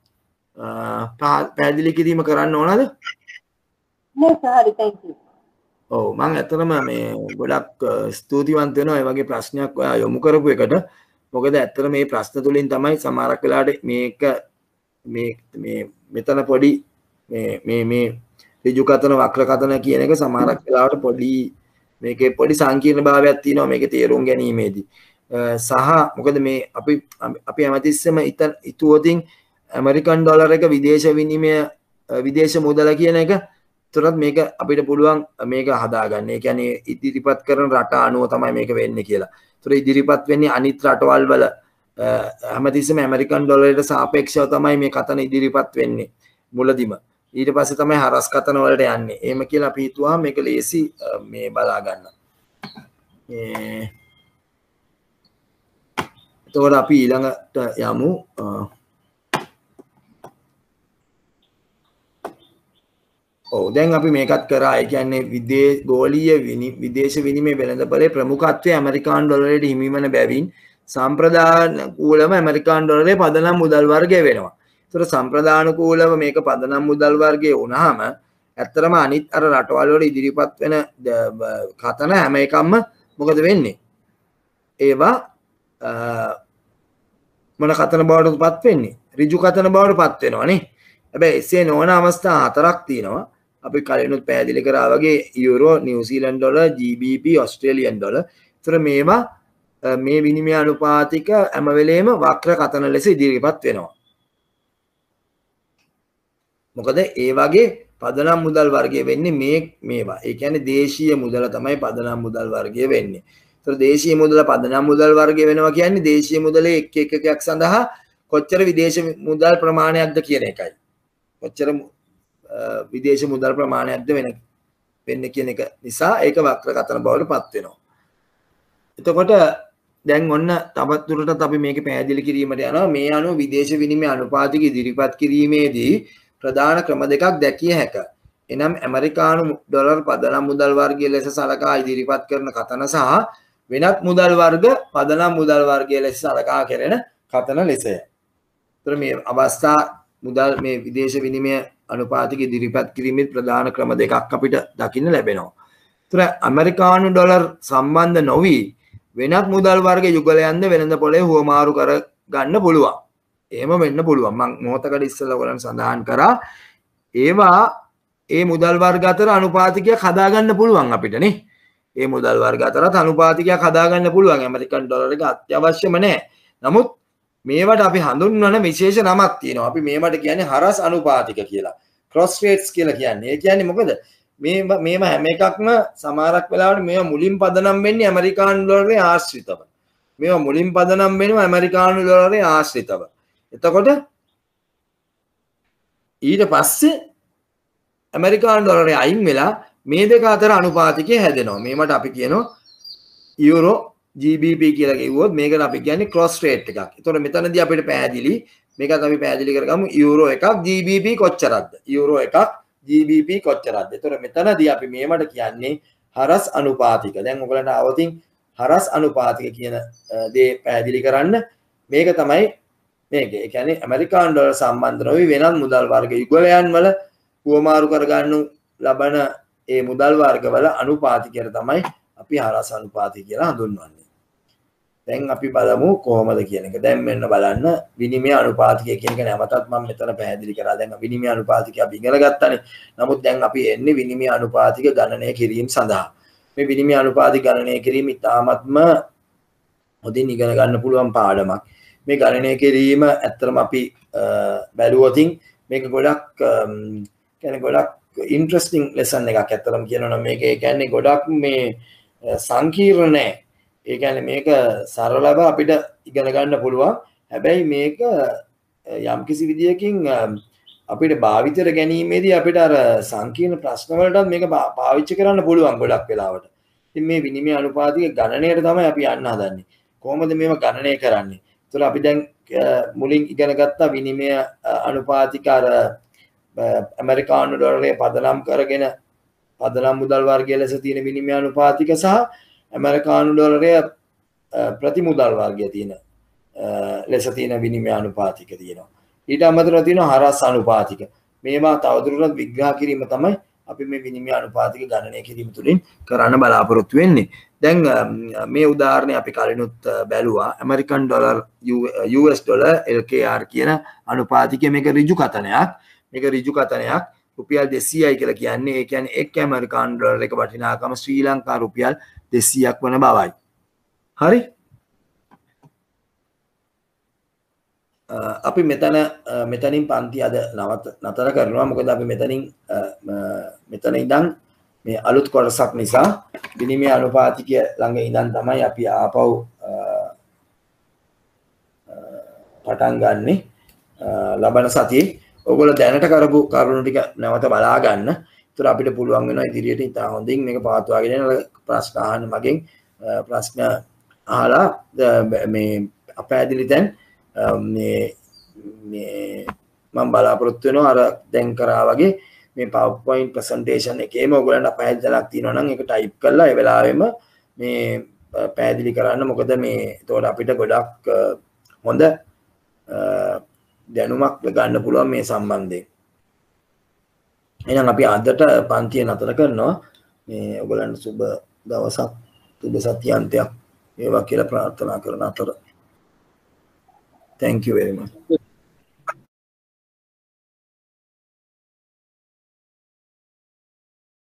පැහැදිලි කිරීම කරන්න ඕනද? නෑ සර් හරි thank you. ඔව් මම ඇත්තටම මේ ගොඩක් ස්තුතිවන්ත වෙනවා මේ වගේ ප්‍රශ්නයක් ඔයා යොමු කරපු එකට. මොකද ඇත්තට මේ ප්‍රශ්න තුලින් තමයි සමහරක් වෙලාවට මේක මේ මේ මෙතන පොඩි මේ මේ මේ ඍජු කතන වක්‍ර කතන කියන එක සමහරක් වෙලාවට පොඩි මේකේ පොඩි සංකීර්ණ භාවයක් තියෙනවා මේකේ තේරුම් ගැනීමේදී. සහ මොකද මේ අපි අපි හැමතිස්සෙම ඉතුවතින් ඇමරිකන් ඩොලර් එක විදේශ විනිමය විදේශ මුදල කියන එක තුරත් මේක අපිට පුළුවන් මේක හදාගන්න. ඒ කියන්නේ ඉදිරිපත් කරන රට අනුව තමයි මේක වෙන්නේ කියලා. ඒතර ඉදිරිපත් වෙන්නේ අනිත් රටවල් වල හැමතිස්සෙම ඇමරිකන් ඩොලරයට සාපේක්ෂව තමයි මේ කතන ඉදිරිපත් වෙන්නේ මුලදිම. ඊට පස්සේ තමයි හරස් කතන වලට යන්නේ. එහෙම කියලා අපි හිතුවා මේක ලේසි මේ බලා ගන්න. ඒ එතකොට අපි ඊළඟට යමු. ඔව් දැන් අපි මේකත් කරා. ඒ කියන්නේ විදේ ගෝලීය විදේශ විනිමය වෙළඳපොලේ ප්‍රමුඛත්වය ඇමරිකානු ඩොලරයට හිමි වන බැවින් සම්ප්‍රදාන කූලම ඇමරිකානු ඩොලරේ පදනම් මුදල් වර්ගය වෙනවා. ඒතර සම්ප්‍රදාන කූලව මේක පදනම් මුදල් වර්ගයේ වුණාම ඇත්තරම අනිත් අර රටවල් වල ඉදිරිපත් වෙන කතන හැම එකක්ම මොකද වෙන්නේ? ඒවා මොන කතන බවටද පත් වෙන්නේ? ඍජු කතන බවට පත් වෙනවා නේ. හැබැයි එසේ නොවන අවස්ථා හතරක් තියෙනවා. අපි කලිනුත් පැහැදිලි කරා වගේ යුරෝ, නිව්සීලන්ත ඩොලර්, ජී බී පී, ඕස්ට්‍රේලියානු ඩොලර්. ඒතර මේවා මේ විනිමය අනුපාතික හැම වෙලේම වක්‍ර කතන ලෙස ඉදිරිපත් වෙනවා. මොකද ඒ වගේ පදනම් මුදල් වර්ගය වෙන්නේ මේ මේවා. ඒ කියන්නේ දේශීය මුදල තමයි පදනම් මුදල් වර්ගය වෙන්නේ. ඒතර දේශීය මුදල පදනම් මුදල් වර්ගය වෙනවා කියන්නේ දේශීය මුදලේ එක් එකකයක් සඳහා කොච්චර විදේශ මුදල් ප්‍රමාණයක්ද කියන එකයි. කොච්චර විදේශ මුදල් ප්‍රමාණයක්ද වෙන වෙන්නේ කියන එක නිසා ඒක වක්‍ර කතන බවට පත් වෙනවා. එතකොට දැන් ඔන්න තවත් දුරටත් අපි මේක පැහැදිලි කිරීමට යනවා. මේ අනුව විදේශ විනිමය අනුපාතික ඉදිරිපත් කිරීමේදී ප්‍රධාන ක්‍රම දෙකක් දැකිය හැකිය. එනම් ඇමරිකානු ඩොලර් පදනම් මුදල් වර්ගය ලෙස සලකා ඉදිරිපත් කරන කතන සහ වෙනත් මුදල් වර්ග පදනම් මුදල් වර්ගය ලෙස සලකා කෙරෙන කතන ලෙසය. ඒතර මේ අවස්ථා මුදල් මේ විදේශ විනිමය අනුපාතික ඉදිරිපත් කිරීමේ ප්‍රධාන ක්‍රම දෙකක් අපිට දකින්න ලැබෙනවා. ඒතර ඇමරිකානු ඩොලර් සම්බන්ධ නොවි වෙනත් මුදල් වර්ග යුගලයන්ද වෙළඳ පොලේ හුවමාරු කර ගන්න පුළුවන්. එහෙම වෙන්න පුළුවන්. මම මොහොතකට ඉස්සෙල්ලා ඔයගලන්ට සඳහන් කරා ඒවා ඒ මුදල් වර්ග අතර අනුපාතිකයක් හදා ගන්න පුළුවන් අපිට නේ. ඒ මුදල් වර්ග අතරත් අනුපාතිකයක් හදා ගන්න පුළුවන්. ඇමරිකන් ඩොලර් එක අත්‍යවශ්‍යම නැහැ. නමුත් මේවට අපි හඳුන්වන විශේෂ නමක් තියෙනවා. අපි මේවට කියන්නේ හරස් අනුපාතික කියලා. ක්‍රොස් රේට්ස් කියලා කියන්නේ. ඒ කියන්නේ මොකද? මේ මේව හැම එකක්ම සමහරක් වෙලාවට මේවා මුලින් පදනම් වෙන්නේ ඇමරිකානු ඩොලරේ ආශ්‍රිතව. මේවා මුලින් පදනම් වෙනවා ඇමරිකානු ඩොලරේ ආශ්‍රිතව. එතකොට ඊට පස්සේ ඇමරිකානු ඩොලරේ අයින් වෙලා මේ දෙක අතර අනුපාතිකය හැදෙනවා. මේවට අපි කියනවා යුරෝ ජී බී පී කියලා කිව්වොත් මේකට අපි කියන්නේ ක්‍රොස් රේට් එකක්. එතකොට මෙතනදී අපිට පැහැදිලි මේකත් අපි පැහැදිලි කරගමු යුරෝ එකක් ජී බී පී කොච්චරක්ද? යුරෝ එකක් ජී බී පී කොච්චරක්ද? එතකොට මෙතනදී අපි මේවට කියන්නේ හරස් අනුපාතික. දැන් ඔයගලන්ට આવතින් හරස් අනුපාතික කියන දේ පැහැදිලි කරන්න මේක තමයි මේක. ඒ කියන්නේ ඇමරිකානු ඩොලර් සම්බන්ධ නොවි වෙනත් මුදල් වර්ග යුගලයන් වල හුවමාරු කරගන්නු ලබන ඒ මුදල් වර්ග වල අනුපාතිකයට තමයි අපි හරස් අනුපාතික කියලා හඳුන්වන්නේ. දැන් අපි බලමු කොහොමද කියන එක. දැන් මෙන්න බලන්න විනිමය අනුපාතිකය කියන එක නැවතත් මම මෙතන පැහැදිලි කරා. දැන් විනිමය අනුපාතිකය අපි ඉගෙන ගත්තානේ. නමුත් දැන් අපි එන්නේ විනිමය අනුපාතික ගණනය කිරීම සඳහා. මේ විනිමය අනුපාතික ගණනය කිරීම ඉතාමත්ම හොඳින් ඉගෙන ගන්න පුළුවන් පාඩමක්. මේ ගණනය කිරීම ඇත්තටම අපි බැලුවොතින් මේක ගොඩක් කියන්නේ ගොඩක් ඉන්ට්‍රස්ටිං ලෙසන් එකක්. ඇත්තටම කියනවා නම් මේක ඒ කියන්නේ ගොඩක් මේ සංකීර්ණ නෑ. ඒ කියන්නේ මේක සරලව අපිට ඉගෙන ගන්න පුළුවන්. හැබැයි මේක යම්කිසි විදියකින් අපිට භාවිතයට ගැනීමේදී අපිට අර සංකීර්ණ ප්‍රශ්න වලටත් මේක පාවිච්චි කරන්න පුළුවන් ගොඩක් වෙලාවට. ඉතින් මේ විනිමය අනුපාතික ගණනයට තමයි අපි යන්න හදන්නේ. කොහොමද මේව ගණනය කරන්නේ? ඒතර අපි දැන් මුලින් ඉගෙන ගත්තා විනිමය අනුපාතික අර ඇමරිකානු ඩොලරේ පදනම් කරගෙන පදනම් මුදල් වර්ගය ලෙස තියෙන විනිමය අනුපාතික සහ ඇමරිකානු ඩොලරය ප්‍රතිමුදල් වර්ගය තියෙන ලෙස තියෙන විනිමය අනුපාතික තියෙනවා. ඊට අමතරව තියෙනවා හරස් අනුපාතික. මේවා තවදුරටත් විග්‍රහ කිරීම තමයි අපි මේ විනිමය අනුපාතික ගණනය කිරීම තුළින් කරන්න බලාපොරොත්තු වෙන්නේ. දැන් මේ උදාහරණය අපි කලිනුත් බැලුවා. American dollar U S dollar L K R කියන අනුපාතිකය මේක ඍජු කතනයක්. මේක ඍජු කතනයක්. රුපියල් දෙසීයයි කියලා කියන්නේ ඒ කියන්නේ එක් ඇමරිකානු ඩොලර් එක වටිනාකම ශ්‍රී ලංකා රුපියල් දෙසීයක් වන බවයි. හරි? අපි මෙතන මෙතනින් පන්ති අද නවත නතර කරනවා. මොකද අපි මෙතනින් මෙතන ඉඳන් මේ අලුත් කොටසක් නිසා විනිමය අනුපාතිකය ළඟ ඉඳන් තමයි අපි ආපහු පටන් ගන්නෙ ලබන සතියේ. ඔයගොල්ලෝ දැනට කරපු කරුණු ටික නැවත බලා ගන්න. ඒතර අපිට පුළුවන් වෙනවා ඉදිරියට ඉතා හොඳින් මේක පවත්වාගෙන යන ප්‍රශ්න අහන්න මගෙන් ප්‍රශ්න අහලා මේ අපැදිලි දැන් මේ මේ මම බලාපොරොත්තු වෙනවා අර දැන් කරා වගේ මේ PowerPoint presentation එකේම ඔයගොල්ලන්ට අපැදිලික් තියෙනවා නම් ඒක ටයිප් කරලා ඒ වෙලාවෙම මේ පැහැදිලි කරන්න. මොකද මේ එතකොට අපිට ගොඩක් හොඳ දැනුමක් ගන්න පුළුවන් මේ සම්බන්ධයෙන්. එහෙනම් අපි අදට පන්තිය නතර කරනවා. මේ ඔයගොල්ලන්ට සුබ දවසක් සුබ සතියාන්තයක් වේවා කියලා ප්‍රාර්ථනා කරන අතර. Thank you very much.